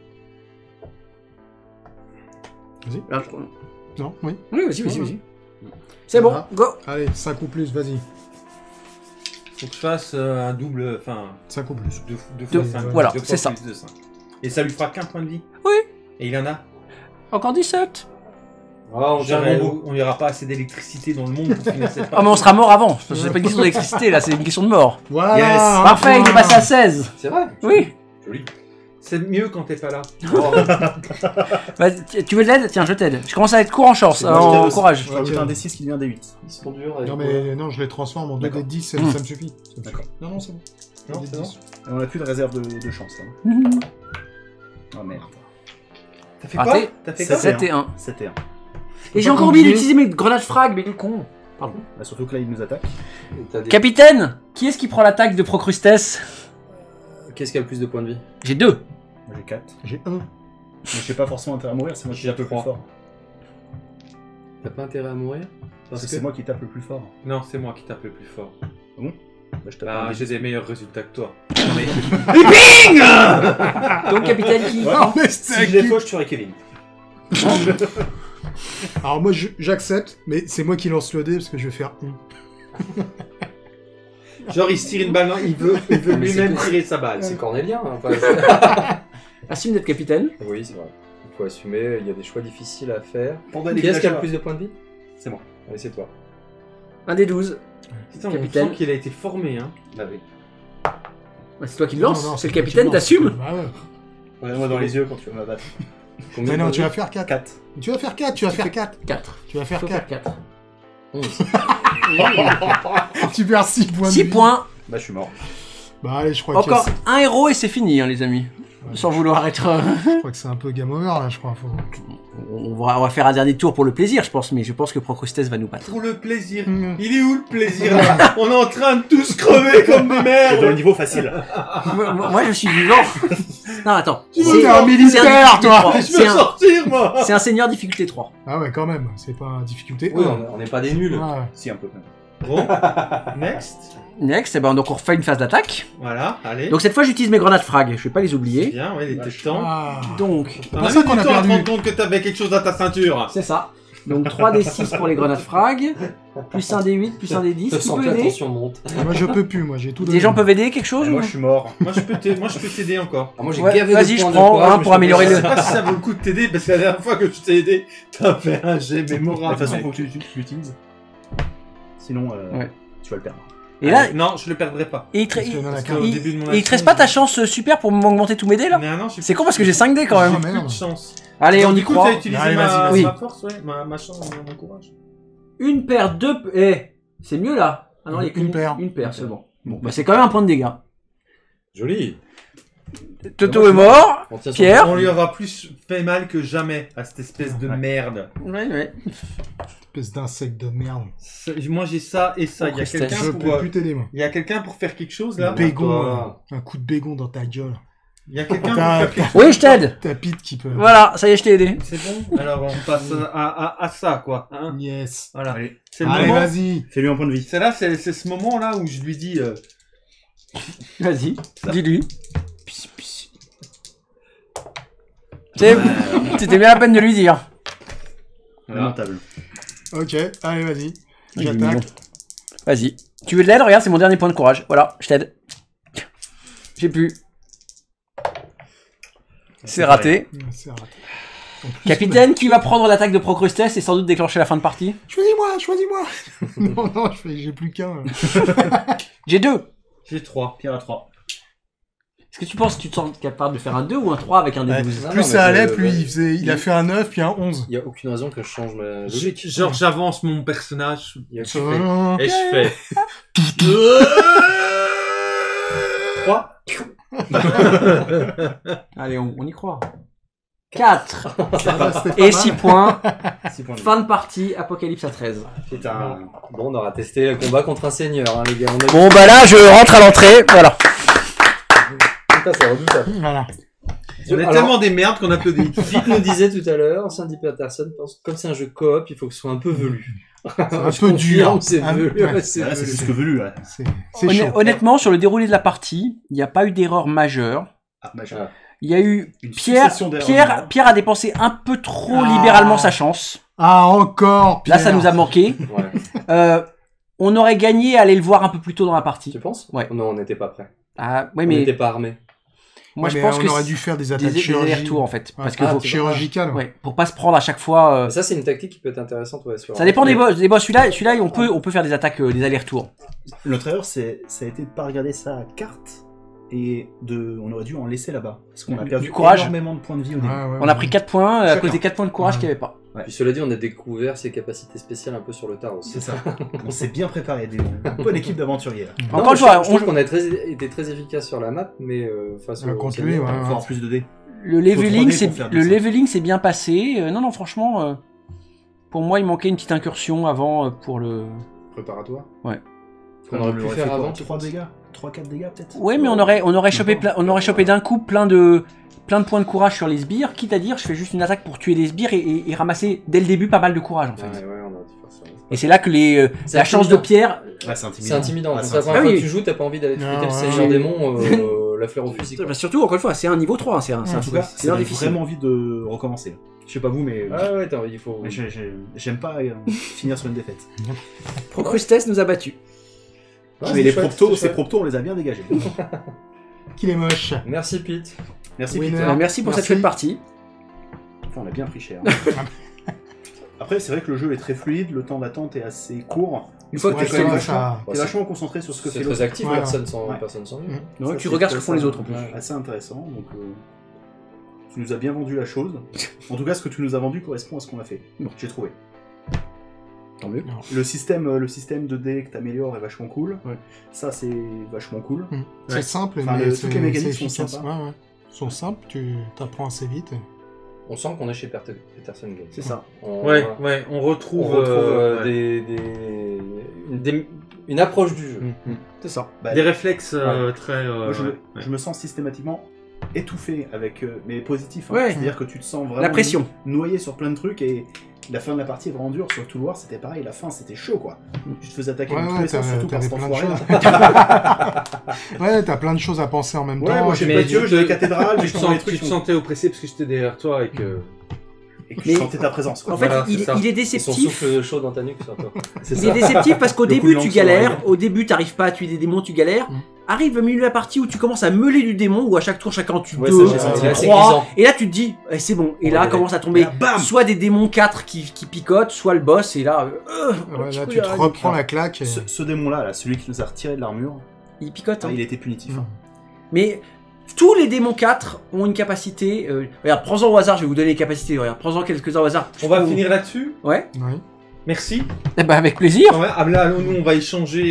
Vas-y. Là, je- Non, oui. Oui, vas-y. C'est bon, Ah. go. Allez, 5 ou plus, vas-y. Faut que je fasse un double. Enfin, 5 ou plus. 2 Deux, fois 5. voilà, c'est ça. Plus de 5. Et ça lui fera qu'un point de vie. Oui. Et il en a. Encore 17. Ah, on Jamais, dirait- on n'aura pas assez d'électricité dans le monde pour finir cette Ah, mais on sera mort avant. C'est pas une question d'électricité là, c'est une question de mort. Voilà. Yes. un Parfait, il est point. passé à 16. C'est vrai. Oui. Joli. C'est mieux quand t'es pas là. Vas-y, tu veux de l'aide? Tiens, je t'aide. Je commence à être court en chance, Moi, je en t'aide courage. Je rajoute Ok. un des 6 qui devient des 8. Ils sont durs. avec Non, quoi. mais non, je les transforme en 2 D'accord. des 10, ça, Mm. ça me suffit. Ça me D'accord. suffit. Non, non, c'est bon. Non, Des c'est bon. 10. Et on a plus de réserve de chance, là. Mhm. Oh merde. T'as fait Raté. quoi? T'as fait Ça, quoi? c'est 7 et 1. 7 et 1. Et j'ai pas encore oublié oublier. d'utiliser mes grenades frag, mais quel con. Pardon. Bah, surtout que là, il nous attaque. Et t'as des- Capitaine, qui est-ce qui prend l'attaque de Procrustes? Qu'est-ce qui a le plus de points de vie? J'ai 2. Moi, j'ai 4. J'ai 1. Mais j'ai pas forcément intérêt à mourir, c'est moi qui J'ai tape le plus 3. fort. T'as pas intérêt à mourir? Parce que c'est moi qui tape le plus fort. Non, c'est moi qui tape le plus fort. Bah, je tape Bah, un j'ai des meilleurs résultats que toi. Donc, capitaine qui. Ouais. Oh, mais Si c'est je les qui- fauche, je tuerai Kevin. Alors, moi, j'accepte, mais c'est moi qui lance le dé parce que je vais faire 1. Genre, il se tire une balle, non, il veut Mais c'est lui-même quoi tirer sa balle. C'est Cornélien. Hein, pas- Assume d'être capitaine. Oui, c'est vrai. Il faut assumer, il y a des choix difficiles à faire. Pendant Qui est-ce qui a le plus de points de vie? C'est moi. Allez, c'est toi. Un des 12. Putain, on Capitaine. sent qu'il a été formé, hein. Ah oui. Bah, c'est toi qui le lance. Non, non, C'est le toi qui capitaine, lance. t'assumes. Bah ouais. Regarde-moi dans les yeux quand tu vas m'abattre. Combien Mais non, de tu points vas de faire 4. 4. Tu vas faire 4, tu vas faire 4. 4. Tu vas faire Faut 4. faire 4. vie? 11. Tu perds 6 points de 6 vie. points. Bah, je suis mort. Bah allez, je crois Encore que un héros et c'est fini, hein, les amis. Sans vouloir être. je crois que c'est un peu game over là, je crois. Faut... On va faire un dernier tour pour le plaisir, je pense, mais je pense que Procrustes va nous battre. Pour le plaisir. Mm. Il est où le plaisir là? On est en train de tous crever comme des C'est dans merdes. le niveau facile. Moi, je suis vivant. Non, attends. T'es un militaire, toi. Je veux sortir, moi. C'est un seigneur difficulté 3. Ah ouais, quand même, c'est pas une difficulté. Oui, 1. on n'est pas des nuls. Ouais. Si, un peu. Bon, next. Next, eh ben, donc on refait une phase d'attaque. Voilà, allez. Donc cette fois, j'utilise mes grenades frag. Je vais pas les oublier. Bien, ouais, il était temps. Ah. Donc, On pour a ça mis qu'on du a temps à te perdu. rendre compte que t'avais quelque chose dans ta ceinture. c'est ça. Donc 3d6 pour les grenades frag. Plus 1d8, plus 1d10. Je Qui sens peut que la aider? tension monte. Moi je peux plus, moi j'ai tout donné. Des gens peuvent aider quelque chose Et ou... moi, je suis mort. Moi, je peux t'aider encore. Ah, moi, j'ai Ouais, gavé vas-y, de je points prends de courage, un mais pour je améliorer Je le- sais pas si ça vaut le coup de t'aider parce que la dernière fois que je t'ai aidé, t'as fait un jet De mémorable. toute façon, mec. faut que tu l'utilises. Sinon, Ouais. tu vas le perdre. Et là, Allez, non, je le perdrai pas. et il te Parce qu'il y en a Parce qu'un. qu'au il- début de mon et il te action, reste pas ta chance super pour m'augmenter tous mes dés là? Non, je suis C'est con parce que j'ai 5 dés quand même. Ah, plus merde. de chance. Allez, on Donc, y du coup, croit. t'as utilisé Allez, ma, vas-y, vas-y. ma force, ouais, ma chance, mon courage. Une paire, deux... Eh, c'est mieux là. Ah non, il y a Une paire. Une paire seulement. Bon, bah c'est quand même un point de dégâts. Joli. Toto est mort. On tient son- Pierre. On lui aura plus fait mal que jamais à cette espèce de merde. Ouais. Espèce d'insecte de merde. Moi j'ai ça et ça. Il y a Christelle. quelqu'un Je pour, peux plus t'aider, moi. il y a quelqu'un pour faire quelque chose là. Bégon, toi. un coup de bégon dans ta gueule. Il y a quelqu'un pour T'as- faire quelque chose. Oui, je t'aide. T'as Pete qui peut. Voilà, ça y est, je t'ai aidé. C'est bon. Alors on passe à ça quoi. Hein, Yes. voilà. Allez, C'est le Allez, moment. vas-y. fais-lui un point de vie. C'est là, c'est ce moment là où je lui dis. Vas-y, dis-lui. C'était bien la peine de lui dire. Lamentable. Ok, allez, vas-y. Il est mignon. J'attaque. Vas-y. Tu veux de l'aide? Regarde, c'est mon dernier point de courage. Voilà, je t'aide. J'ai pu. C'est raté. C'est raté. En plus, Capitaine, qui va prendre l'attaque de Procrustes et sans doute déclencher la fin de partie? Choisis-moi, choisis-moi. Non, j'ai plus qu'un. J'ai 2. J'ai 3. Pierre à 3. Est-ce que tu penses que tu te sens capable de faire un 2 ou un 3 avec un Ouais. D12? Non, Plus mais ça allait, le- plus il a fait un 9 puis un 11. Il n'y a aucune raison que je change ma logique. Genre j'avance mon personnage Il y a et je fais. 3. Allez, on y croit. 4 Ça va, c'était pas et mal. 6 points. 6 points de vie. Fin de partie, Apocalypse à 13. Putain. Bon, on aura testé le combat contre un seigneur, hein, les gars. On a Bon, bah là, je rentre à l'entrée. Voilà. Putain, c'est redoutable. Voilà. On est Alors, tellement des merdes qu'on applaudit. Pete nous disait tout à l'heure, Sandy Patterson pense que comme c'est un jeu coop, il faut que ce soit un peu velu. Un Je peu confirme, dur. C'est Un- velu. ouais. Ouais, c'est Là, c'est velu. ce que velu, là. C'est chaud. Honnêtement, sur le déroulé de la partie, il n'y a pas eu d'erreur majeure. Ah, machin. Ah. Il y a eu Une Pierre, succession d'erreurs. Pierre a dépensé un peu trop Ah. libéralement sa chance. Ah, encore. Là, ça Pierre. nous a manqué. Ouais. On aurait gagné à aller le voir un peu plus tôt dans la partie. Tu penses? Ouais. Non, on n'était pas prêts. Ah, ouais, On mais n'était pas armés. moi, Ouais, je mais pense on que aurait c'est dû faire des des attaques chirurgicales. allers-retours en fait, parce que Ah, faut- tu- Chirurgicales. ouais, pour pas se prendre à chaque fois. Ça, c'est une tactique qui peut être intéressante. Ouais, sur Ça dépend des boss. Des boss, celui-là, on peut faire des attaques, des allers-retours. Notre erreur, ça a été de pas regarder sa carte et on aurait dû en laisser là-bas. Parce qu'on a Du perdu courage. énormément de points de vie au début. Ouais, ouais, On a pris 4 points à Chacun. cause des 4 points de courage Ouais. qu'il n'y avait pas. Puis cela dit, on a découvert ses capacités spéciales un peu sur le tard aussi. C'est ça. On s'est bien préparé. Une bonne équipe d'aventuriers. Là. Non, Encore une je fois, trouve qu'on a été très efficace sur la map, mais face au contre seigneur, lui, ouais, Il faut avoir plus de dés. le leveling, 3D pour faire le du leveling s'est bien passé. Non, franchement, pour moi, il manquait une petite incursion avant pour le. préparatoire. Ouais. Qu'on aurait pu faire avant. 3 dégâts 3-4 dégâts peut-être. Ouais, mais on aurait chopé d'un coup plein de points de courage sur les sbires, quitte à dire, je fais juste une attaque pour tuer les sbires et ramasser dès le début pas mal de courage en fait. Ouais, on aurait dû faire ça. Et c'est là que C'est la chance de intimidant. Pierre. Ouais, c'est C'est intimidant. intimidant. Ouais, Quand c'est c'est la première Ah fois oui. que tu joues, t'as pas envie d'aller Non, tuer le ouais. seigneur démon, la fleur au fusil. quoi. Surtout, encore une fois, c'est un niveau 3, c'est un En tout cas, c'est un j'ai difficile. vraiment envie de recommencer. Je sais pas vous, mais Ah ouais, attends, il faut. mais j'aime pas finir sur une défaite. Procrustes nous a battus. Ouais, mais c'est les chouette, proptos, c'est ces chouette. proptos, on les a bien dégagés. Qu'il est moche. Merci Pete. Merci Winner. Peter. Alors, merci pour cette Merci. chouette partie. Enfin, on a bien pris cher. Après, c'est vrai que le jeu est très fluide, le temps d'attente est assez court. Une fois Ouais, que tu ça va, fais ça- T'es vachement concentré sur ce que C'est fait très l'autre. actif, Ouais, personne sans ouais. vue. Mm. Ouais, tu regardes ce que font les autres en plus. Assez intéressant. Donc, tu nous as bien vendu la chose. En tout cas, ce que tu nous as vendu correspond à ce qu'on a fait. J'ai trouvé. Tant mieux. Le système de dés que t'améliores est vachement cool. Ouais. ça c'est vachement cool. C'est simple, Enfin, mais toutes les mécaniques c'est sont efficace. sympas. Ouais, ouais. Ils sont simples, tu t'apprends assez vite. On sent qu'on est chez Peterson Games. C'est ça. Ouais, ouais, on retrouve, On retrouve ouais. une approche du jeu. C'est ça. Bah, des réflexes Ouais. très. moi, je, ouais. je me sens systématiquement étouffé avec mais positif. hein. Ouais. C'est-à-dire que tu te sens vraiment La pression. noyé sur plein de trucs et la fin de la partie est vraiment dure. Sur Tool War, c'était pareil. La fin, c'était chaud quoi. Tu te faisais attaquer Ouais, dans tous ouais, les sens, surtout par t'avais cet plein de enfoiré. choses. Ouais, t'as plein de choses à penser en même Ouais, temps. moi j'ai Mais pas Dieu, tu j'ai te- les cathédrales, Tu j'ai te, tombé les sens, tu trucs te sentais oppressé parce que j'étais derrière toi et que. et que Mais- je sentais ta présence. Quoi. En fait, Voilà, c'est ça. il est Son déceptif. souffle chaud dans ta nuque sur toi. C'est Il est déceptif parce qu'au Le coup de début langue tu sur galères, l'oreille. au début t'arrives pas à tuer des démons, tu galères. Mm. Arrive au milieu de la partie où tu commences à meuler du démon, où à chaque tour chacun tue Ouais, deux, ça, j'ai senti. Ouais, c'est trois, grisant. et là tu te dis eh, c'est bon. Et On va là y aller. commence à tomber Et là, bam soit des démons 4 qui picotent, soit le boss, et là Ouais, là, tu te reprends la claque. Et... Ce démon-là, là, celui qui nous a retiré de l'armure, il picote. hein. il était punitif. hein. Mais tous les démons 4 ont une capacité. Regarde, prends-en au hasard, je vais vous donner les capacités. Regarde, prends-en quelques-uns au hasard. On va finir là-dessus. Ouais. Ouais. Merci. Eh ben avec plaisir. Ah, là, nous, on va échanger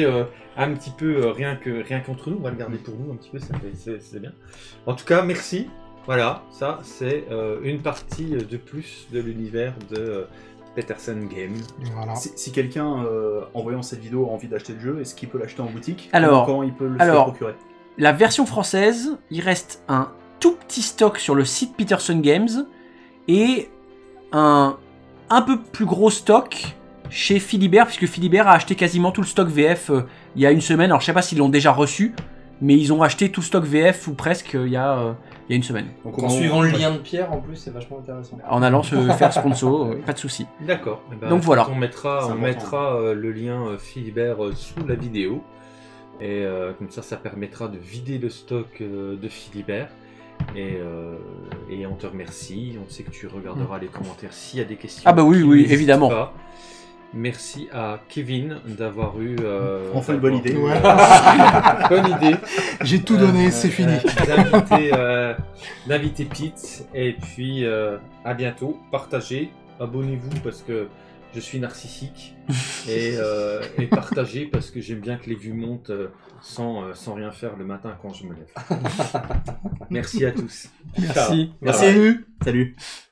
un petit peu rien qu'entre nous, on va le garder pour nous un petit peu, c'est bien. En tout cas, merci. Voilà, ça c'est une partie de plus de l'univers de Peterson Game. Voilà. Si quelqu'un, en voyant cette vidéo, a envie d'acheter le jeu, est-ce qu'il peut l'acheter en boutique? Alors, Comment il peut se le procurer? La version française, il reste un tout petit stock sur le site Peterson Games et un peu plus gros stock chez Philibert, puisque Philibert a acheté quasiment tout le stock VF il y a une semaine. Alors je sais pas s'ils l'ont déjà reçu, mais ils ont acheté tout le stock VF ou presque il y a une semaine. Donc en suivant le lien de Pierre, en plus, c'est vachement intéressant. En allant se faire sponsor, pas de souci. D'accord. Donc voilà. On mettra le lien Philibert sous la vidéo. Et comme ça permettra de vider le stock de Philibert. Et on te remercie. On sait que tu regarderas les commentaires s'il y a des questions. Ah bah oui, N'hésite évidemment. pas. Merci à Kevin d'avoir eu... enfin une bonne idée. Ouais. Bonne idée. J'ai tout donné, c'est fini. D'inviter Pete. Et puis à bientôt. Partagez. Abonnez-vous parce que je suis narcissique. Et partagez parce que j'aime bien que les vues montent sans rien faire le matin quand je me lève. Merci à tous. Merci. Ciao. Merci. Salut.